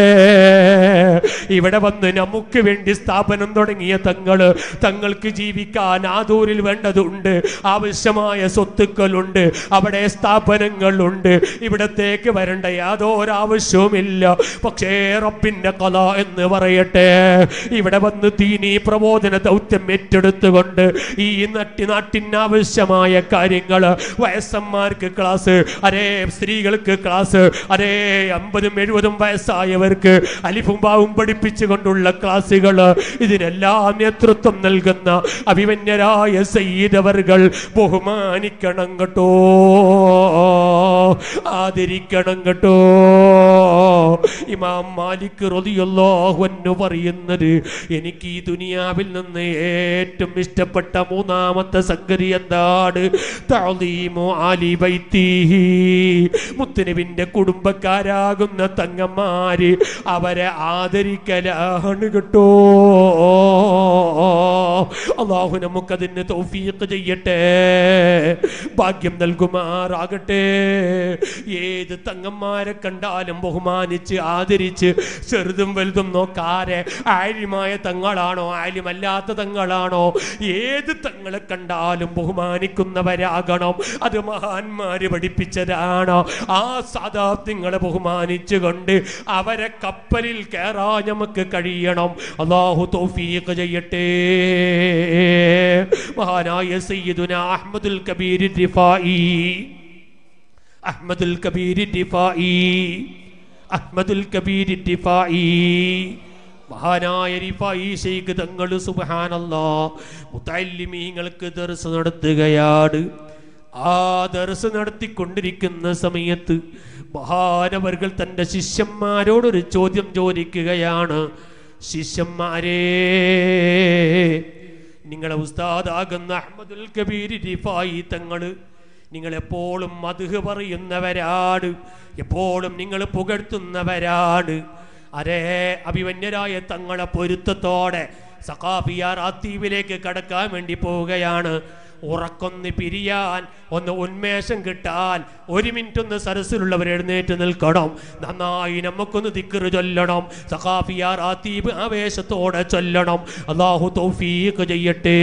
ഇവിടെ വന്ന് നമുക്ക് വേണ്ടി സ്ഥാപനം തുടങ്ങിയ തങ്ങള്, തങ്ങൾക്ക് ജീവിക്കാൻ ആദൂരിൽ വേണ്ടതുണ്ട്, ആവശ്യമായ സ്വത്തുക്കളുണ്ട്, അവിടെ സ്ഥാപനങ്ങളുണ്ട്. ഇവിടത്തേക്ക് വരേണ്ട യാതൊരാവശ്യവുമില്ല. പക്ഷേ റബ്ബിന്റെ ഖളാ എന്ന് പറയട്ടെ, ഇവിടെ വന്ന് ദീനീ പ്രബോധന ദൗത്യം ഏറ്റെടുത്തുകൊണ്ട് ഈ നാട്ടിന് ആവശ്യമായ കാര്യങ്ങൾ, വയസ്സന്മാർക്ക് ക്ലാസ്, അരേ സ്ത്രീകൾക്ക് ക്ലാസ്, അരേ 50-70 വയസ്സായവർക്ക് അലിഫും ബാവും പഠിപ്പിച്ചുകൊണ്ടുള്ള ക്ലാസുകൾ, ഇതിനെല്ലാം നേതൃത്വം നൽകുന്ന അഭിമന്യരായ സയ്യിദ് അവർകൾ ബഹുമാനിക്കണം കേട്ടോ, ആദരിക്കണം കേട്ടോ. ഇമാം മാലിക് റളിയല്ലാഹു അൻഹു പറയുന്നത്, എനിക്ക് ഈ ദുനിയാവിൽ നിന്ന് ഏറ്റവും ഇഷ്ടപ്പെട്ട മൂന്നാമത്തെ സംഗതി എന്താണ്? തഅദീമു ആലി ബൈത്തിഹി. മുത്തുനബിന്റെ കുടുംബക്കാരാകുന്ന തങ്ങന്മാര്, അവരെ ആദരിക്കലാണ് കേട്ടോ. അല്ലാഹു നമുക്കതിന് തൗഫീഖ് ചെയ്യട്ടെ, ഭാഗ്യം നൽകുമാറാകട്ടെ. ഏത് തങ്ങന്മാരെ കണ്ടാലും ബഹുമാനിച്ച് ആദരിച്ച് ചെറുതും വലുതും നോക്കാതെ, ആലിമായ തങ്ങളാണോ ആലിമല്ലാത്ത തങ്ങളാണോ, ഏത് തങ്ങളെ കണ്ടാലും ബഹുമാനിക്കുന്നവരാകണം. അത് മഹാന്മാര് പഠിപ്പിച്ചതാണ്. ആ സാദാത്യങ്ങളെ ബഹുമാനിച്ചുകൊണ്ട് അവരെ കപ്പലിൽ കയറാൻ നമുക്ക് കഴിയണം. അല്ലാഹു തൗഫീഖ് ചെയ്യട്ടെ. മഹാനായ സയ്യിദുന അഹ്മദുൽ കബീർ റിഫായി, അഹ്മദുൽ കബീർ റിഫായി, അഹ്മദുൽ കബീർ റിഫായി, മഹാനായ റിഫായി ശൈഖ് തങ്ങൾ സുബ്ഹാനല്ലാഹ് മുതഅല്ലിമീങ്ങൾക്ക് ദർസ് നടത്തുകയാണ്. ആ ദർസ് നടത്തിക്കൊണ്ടിരിക്കുന്ന സമയത്ത് മഹാനവർകൾ തൻ്റെ ശിഷ്യന്മാരോടൊരു ചോദ്യം ചോദിക്കുകയാണ്. ശിഷ്യന്മാരെ, നിങ്ങളെ ഉസ്താദാകുന്ന അഹ്മദുൽ കബീർ റിഫായി തങ്ങൾ നിങ്ങളെപ്പോഴും മദ്ഹ് പറയുന്നവരാണ്, എപ്പോഴും നിങ്ങൾ പുകഴ്ത്തുന്നവരാണ്. അരേ അഭിമന്യരായ തങ്ങളെ പൊരുത്തത്തോടെ സഖാഫിയ റാത്തീബിലേക്ക് കടക്കാൻ വേണ്ടി പോവുകയാണ്. ഉറക്കൊന്ന് പിരിയാൻ, ഒന്ന് ഉന്മേഷം കിട്ടാൻ 1 മിനിറ്റ് ഒന്ന് സരസിലുള്ളവർ എഴുന്നേറ്റ് നിൽക്കണം. നന്നായി നമുക്കൊന്ന് ദിക്ർ ചൊല്ലണം. സഖാഫിയ റാത്തീബ് ആവേശത്തോടെ ചൊല്ലണം. അല്ലാഹു തൗഫീഖ് ചെയ്യട്ടെ.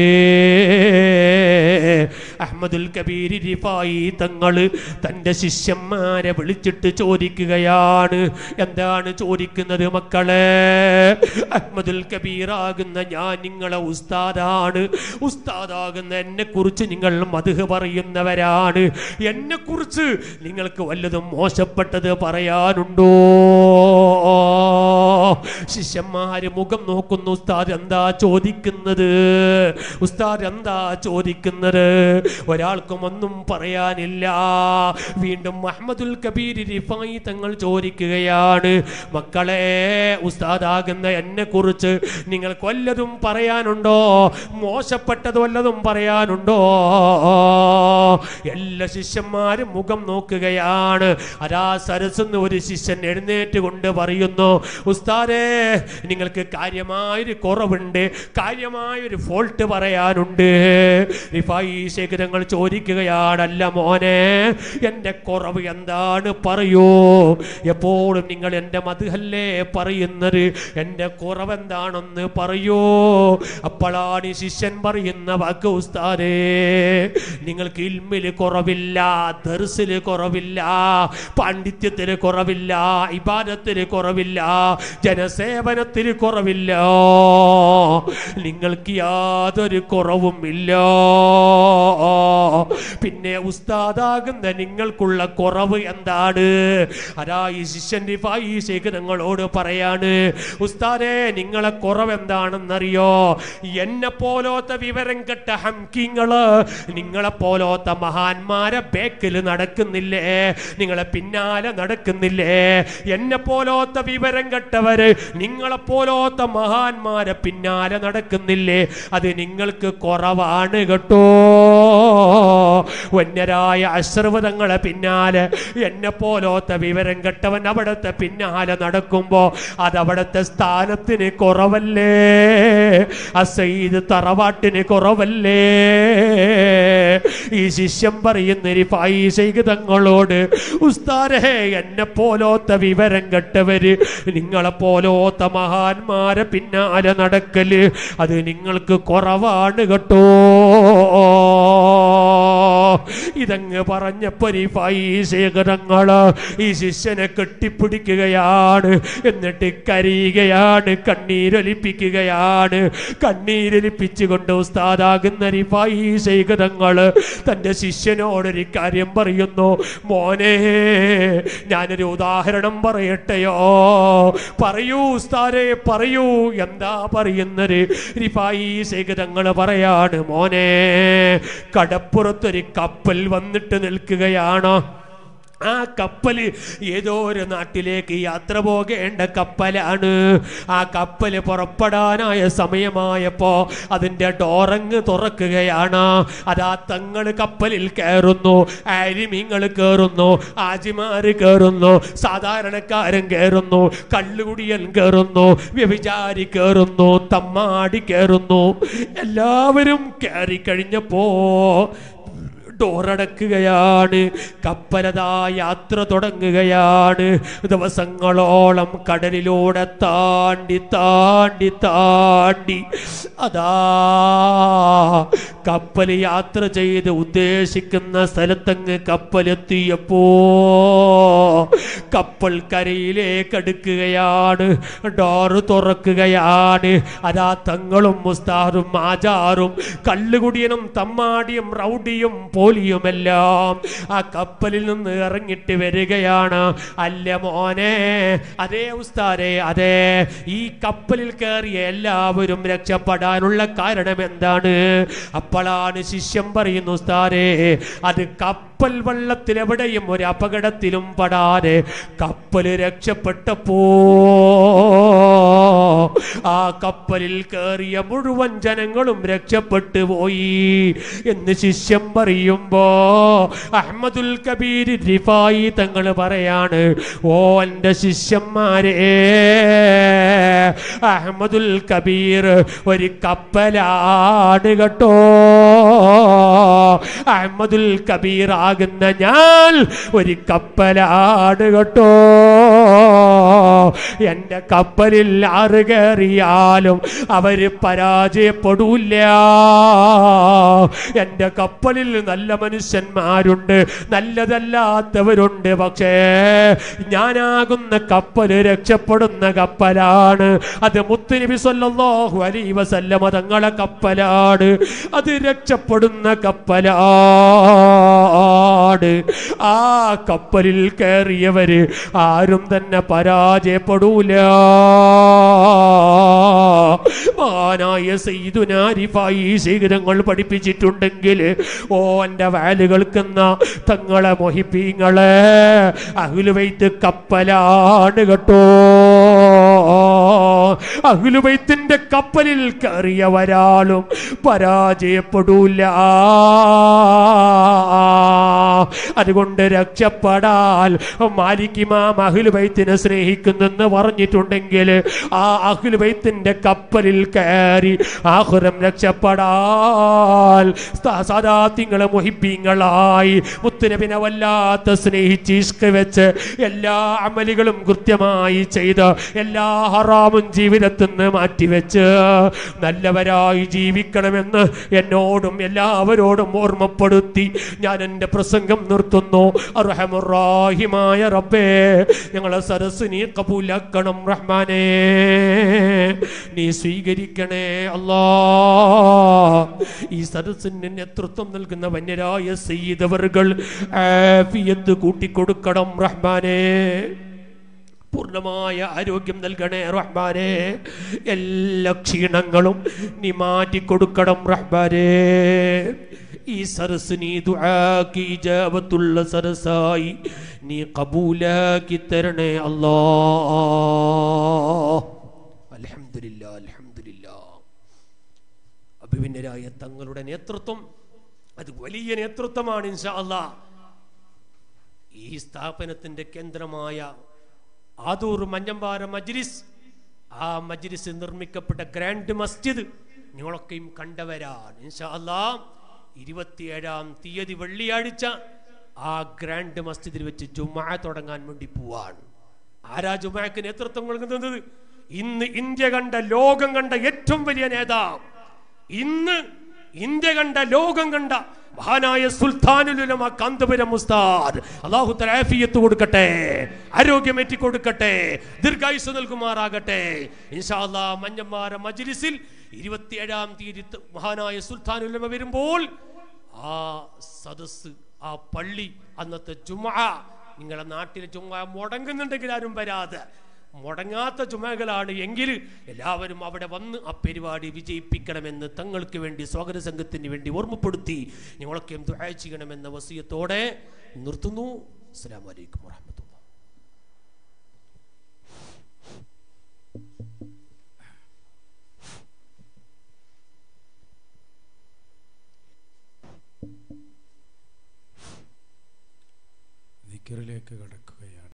അഹ്മദുൽ കബീർ റിഫായി തങ്ങൾ തൻ്റെ ശിഷ്യന്മാരെ വിളിച്ചിട്ട് ചോദിക്കുകയാണ്. എന്താണ് ചോദിക്കുന്നത് മക്കളെ? അഹ്മദുൽ കബീർ ആകുന്ന ഞാൻ നിങ്ങളെ ഉസ്താദാണ്. ഉസ്താദാകുന്ന എന്നെ കുറിച്ച് നിങ്ങൾ മദ്ഹ് പറയുന്നവരാണ്. എന്നെ കുറിച്ച് നിങ്ങൾക്ക് വല്ലതും മോശപ്പെട്ടത് പറയാനുണ്ടോ? ശിഷ്യന്മാര് മുഖം നോക്കുന്നു. ഉസ്താദ് എന്താ ചോദിക്കുന്നത്? ഉസ്താദ് എന്താ ചോദിക്കുന്നത്? ഒരാൾക്കും ഒന്നും പറയാനില്ല. വീണ്ടും അഹ്മദുൽ കബീർ റിഫായി തങ്ങൾ ചോദിക്കുകയാണ്. മക്കളെ, ഉസ്താദാകുന്ന എന്നെ കുറിച്ച് നിങ്ങൾക്ക് വല്ലതും പറയാനുണ്ടോ? മോശപ്പെട്ടത് വല്ലതും പറയാനുണ്ടോ? എല്ലാ ശിഷ്യന്മാരും മുഖം നോക്കുകയാണ്. അതാ സരസ്ന്ന് ഒരു ശിഷ്യൻ എഴുന്നേറ്റ് കൊണ്ട് പറയുന്നു, ഉസ്താദേ നിങ്ങൾക്ക് കാര്യമായൊരു കുറവുണ്ട്, കാര്യമായൊരു ഫോൾട്ട് പറയാനുണ്ട്. റിഫായി ശേഖരങ്ങൾ ചോദിക്കുകയാണ്, അല്ല മോനെ എൻ്റെ കുറവ് എന്താണ് പറയൂ, എപ്പോഴും നിങ്ങൾ എൻ്റെ മദ്ഹല്ലേ പറയുന്നത്, എൻ്റെ കുറവ് എന്താണെന്ന് പറയൂ. അപ്പോഴാണ് ഈ ശിഷ്യൻ പറയുന്ന വാക്ക്, ഉസ്താദേ നിങ്ങൾക്ക് ഇൽമില് കുറവില്ല, ദർസില് കുറവില്ല, പാണ്ഡിത്യത്തിന് കുറവില്ല, ഇബാദത്തിന് കുറവില്ല, ജനസേവനത്തിന് കുറവില്ല, നിങ്ങൾക്ക് യാതൊരു കുറവും ഇല്ല. പിന്നെ ഉസ്താദാകുന്ന നിങ്ങൾക്കുള്ള കുറവ് എന്താണ്? അതാ ഈ ശിഷ്യൻ റിഫായി ശേഖരങ്ങളോട് പറയാണ്, ഉസ്താദേ നിങ്ങളെ കുറവ് എന്താണെന്നറിയോ, എന്നെ പോലോത്ത വിവരം കെട്ട ഹംകിങ്ങള് നിങ്ങളെ പോലോത്ത മഹാന്മാരെ ബേക്കിൽ നടക്കുന്നില്ലേ, നിങ്ങളെ പിന്നാലെ നടക്കുന്നില്ലേ? എന്നെ പോലോത്ത വിവരം കെട്ടവര് നിങ്ങളെ പോലോത്ത മഹാന്മാരെ പിന്നാലെ നടക്കുന്നില്ലേ? അത് നിങ്ങൾക്ക് കുറവാണ് കേട്ടോ. വന്യരായ അശ്രവതങ്ങളെ പിന്നാലെ എന്നെ പോലോത്ത വിവരം കെട്ടവൻ അവിടത്തെ പിന്നാലെ നടക്കുമ്പോ അതവിടത്തെ സ്ഥാനത്തിന് കുറവല്ലേ? അസൈദ് തറവാട്ടിന് കുറവല്ലേ? ഈ ശിഷ്യൻ പറയുന്ന റിഫായി ശൈഖ് ഉസ്താദേ എന്നെ പോലോത്ത വിവരം കെട്ടവര് നിങ്ങളെ പോലോത്ത മഹാന്മാരെ പിന്നാലെ നടക്കല് അത് നിങ്ങൾക്ക് കുറവാണ് കേട്ടോ. ഇതങ്ങ് പറഞ്ഞപ്പോ റിഫായി ശേഖരങ്ങള് ഈ ശിഷ്യനെ കെട്ടിപ്പിടിക്കുകയാണ്, എന്നിട്ട് കരയുകയാണ്, കണ്ണീരൊലിപ്പിക്കുകയാണ്. കണ്ണീരൊലിപ്പിച്ചുകൊണ്ട് ഉസ്താദാകുന്ന റിഫായി ശേഖരങ്ങള് തൻ്റെ ശിഷ്യനോടൊരു കാര്യം പറയുന്നു, മോനെ ഞാനൊരു ഉദാഹരണം പറയട്ടെയോ? പറയൂ ഉസ്താദേ പറയൂ. എന്താ പറയുന്നത്? റിഫായി ശേഖരങ്ങള് പറയാണ്, മോനെ കടപ്പുറത്തൊരു കപ്പൽ വന്നിട്ട് നിൽക്കുകയാണോ? ആ കപ്പല് ഏതോ ഒരു നാട്ടിലേക്ക് യാത്ര പോകേണ്ട കപ്പലാണ്. ആ കപ്പല് പുറപ്പെടാനായ സമയമായപ്പോ അതിൻ്റെ ഡോറങ്ങ് തുറക്കുകയാണ്. അതാ തങ്ങള് കപ്പലിൽ കയറുന്നു, ആലിമീങ്ങൾ കയറുന്നു, ആജിമാര് കയറുന്നു, സാധാരണക്കാരൻ കയറുന്നു, കള്ളുകുടിയൻ കയറുന്നു, വ്യഭിചാരി കയറുന്നു, തമ്മാടി കയറുന്നു. എല്ലാവരും കയറി കഴിഞ്ഞപ്പോ ഡോറടക്കുകയാണ്. കപ്പലതാ യാത്ര തുടങ്ങുകയാണ്. ദിവസങ്ങളോളം കടലിലൂടെ താണ്ടി താണ്ടി താണ്ടി അതാ കപ്പൽ യാത്ര ചെയ്ത് ഉദ്ദേശിക്കുന്ന സ്ഥലത്തങ്ങ് കപ്പലെത്തിയപ്പോ കപ്പൽ കരയിലേക്ക് അടുക്കുകയാണ്. ഡോറ് തുറക്കുകയാണ്. അതാ തങ്ങളും മുസ്താറും ആചാറും കള്ളുകുടിയനും തമ്മാടിയും റൗഡിയും പോലിയുമെല്ലാം ആ കപ്പലിൽ നിന്ന് ഇറങ്ങിട്ട് വരികയാണ്. അല്ല മോനെ, അതേ ഉസ്താദേ, അതെ, ഈ കപ്പലിൽ കയറിയ എല്ലാവരും രക്ഷപ്പെടാനുള്ള കാരണം എന്താണ്? അപ്പോഴാണ് ശിഷ്യൻ പറയുന്നു, ഉസ്താദേ അത് കപ്പൽ വെള്ളത്തിലെവിടെയും ഒരു അപകടത്തിലും പെടാതെ കപ്പല് രക്ഷപ്പെട്ടപ്പോ ആ കപ്പലിൽ കയറിയ മുഴുവൻ ജനങ്ങളും രക്ഷപ്പെട്ടു പോയി എന്ന് ശിഷ്യൻ പറയുമ്പോ അഹ്മദുൽ കബീർ റിഫായി തങ്ങൾ പറയാണ്, ഓ എൻ്റെ ശിഷ്യന്മാരെ, അഹ്മദുൽ കബീർ ഒരു കപ്പലാണ് കേട്ടോ. അഹ്മദുൽ കബീർ ആകുന്ന ഞാൻ ഒരു കപ്പലാണ് കേട്ടോ. എൻ്റെ കപ്പലിൽ ആറ് കയറിയാലും അവര് പരാജയപ്പെടൂല. എൻ്റെ കപ്പലിൽ നല്ല മനുഷ്യന്മാരുണ്ട്, നല്ലതല്ലാത്തവരുണ്ട്. പക്ഷേ ഞാനാകുന്ന കപ്പല് രക്ഷപ്പെടുന്ന കപ്പലാണ്. അത് മുത്തുനബി സല്ലല്ലാഹു അലൈഹി വസല്ലമ തങ്ങളെ കപ്പലാണ്. അത് രക്ഷപ്പെടുന്ന കപ്പലാണ്. ആ കപ്പലിൽ കയറിയവര് ആരും തന്നെ പരാജയപ്പെടൂല. മഹാനായ സയ്യിദുനാ റിഫായി ശിഖരങ്ങൾ പഠിപ്പിച്ചിട്ടുണ്ടെങ്കിൽ, ഓ എൻ്റെ വാല് കേൾക്കുന്ന തങ്ങളെ മൊഹിബീങ്ങളെ, അഹ്ലുബൈത്ത് കപ്പലാണ് കേട്ടോ. അഹ്ലുബൈത്തിന്റെ കപ്പലിൽ കയറിയ ഒരാളും പരാജയപ്പെടൂല. അതുകൊണ്ട് രക്ഷപ്പെടാൻ മാലിക് ഇമാം അഹ്ലുബൈത്തിനെ സ്നേഹിക്കുന്നെന്ന് പറഞ്ഞിട്ടുണ്ടെങ്കിൽ ആ അഹ്ലുബൈത്തിന്റെ കപ്പലിൽ കയറി ആഖിറം രക്ഷപ്പെടാൻ സാദാത്യങ്ങളെ മുഹിബ്ബീങ്ങളായി മുത്തുനബിനെ വല്ലാത്ത സ്നേഹിച്ച് ഇഷ്ക് വെച്ച് എല്ലാ അമലുകളും കൃത്യമായി ചെയ്ത് എല്ലാ ഹറാമും ജീവിതത്തിൽ നിന്ന് മാറ്റിവെച്ച് നല്ലവരായി ജീവിക്കണമെന്ന് എന്നോടും എല്ലാവരോടും ഓർമ്മപ്പെടുത്തി ഞാൻ എൻ്റെ പ്രസംഗം നിർത്തുന്നു. അർഹമുർ-റഹീമായ റബ്ബേ, ഞങ്ങളെ സദസ്സ് നീ കബൂലാക്കണം റഹ്മാനേ, നീ സ്വീകരിക്കണേ അല്ലാ. ഈ സദസ്സിന് നേതൃത്വം നൽകുന്ന വന്യരായ സയ്യിദ് അവർകൾ ആഫിയത്ത് കൂട്ടിക്കൊടുക്കണം റഹ്മാനേ, പൂർണ്ണമായ ആരോഗ്യം നൽകണേ റഹ്മാനേ, എല്ലാ ക്ഷീണങ്ങളും നീ മാറ്റിക്കൊടുക്കണം റഹ്മാനേ. ഈ സരസ് നീ ദുആക്ക് ഇജാബത്തുള്ള സരസായി നീ കബൂലാക്കി തരണേ അല്ലാഹ്. അൽഹംദുലില്ലാ അൽഹംദുലില്ലാ. അഭിമന്യരായ തങ്ങളുടെ നേതൃത്വം അത് വലിയ നേതൃത്വമാണ് ഇൻഷാ അല്ലാഹ്. ഈ സ്ഥാപനത്തിന്റെ കേന്ദ്രമായ ആദൂർ മഞ്ഞമ്പാറ മജ്ലിസ്, ആ മജ്ലിസ് നിർമ്മിക്കപ്പെട്ട ഗ്രാൻഡ് മസ്ജിദ് നിങ്ങളൊക്കെയും കണ്ടവരാണ് ഇൻഷാ അല്ലാഹ്. 27-ാം തീയതി വെള്ളിയാഴ്ച ആ ഗ്രാൻഡ് മസ്ജിദിൽ വെച്ച് ജുമുഅ തുടങ്ങാൻ വേണ്ടി പോവാണ്. ആരാ ജുമുഅക്ക് നേതൃത്വം നൽകുന്നത്? ഇന്ന് ഇന്ത്യ കണ്ട ലോകം കണ്ട ഏറ്റവും വലിയ നേതാവ്, ഇന്ന് ഇന്ത്യ കണ്ട ലോകം കണ്ട മഹാനായ സുൽത്താനുൽ ഉലമ കാന്തപുരം ഉസ്താദ്, അല്ലാഹു തആല ആഫിയത്ത് കൊടുക്കട്ടെ, ആരോഗ്യമേറ്റി കൊടുക്കട്ടെ, ദീർഘായുസ്സ് നൽകുമാറാകട്ടെ. ഇൻഷാ അല്ലാഹ് മഞ്ഞമ്മാറ മജ്ലിസിൽ 27-ാം തീയതി മഹാനായ സുൽത്താനുൽ ഉലമ വരുമ്പോൾ ആ സദസ്, ആ പള്ളി, അന്നത്തെ ജുമുഅ, നിങ്ങളുടെ നാട്ടിലെ ജുമുഅ മുടങ്ങുന്നുണ്ടെങ്കിൽ ആരും വരാതെ മുടങ്ങാത്ത ജുമുഅകളാണ് എങ്കിൽ എല്ലാവരും അവിടെ വന്ന് ആ പരിപാടി വിജയിപ്പിക്കണമെന്ന് തങ്ങൾക്ക് വേണ്ടി സ്വാഗത സംഘത്തിന് വേണ്ടി ഓർമ്മപ്പെടുത്തി നിങ്ങളൊക്കെയും ദുആ ചെയ്യണമെന്ന വസിയത്തോടെ നിർത്തുന്നു. അസ്സലാമു അലൈക്കും വറഹ്മത്തുള്ളാഹി. ദിക്റിലേക്ക് കടക്കുകയാണ്.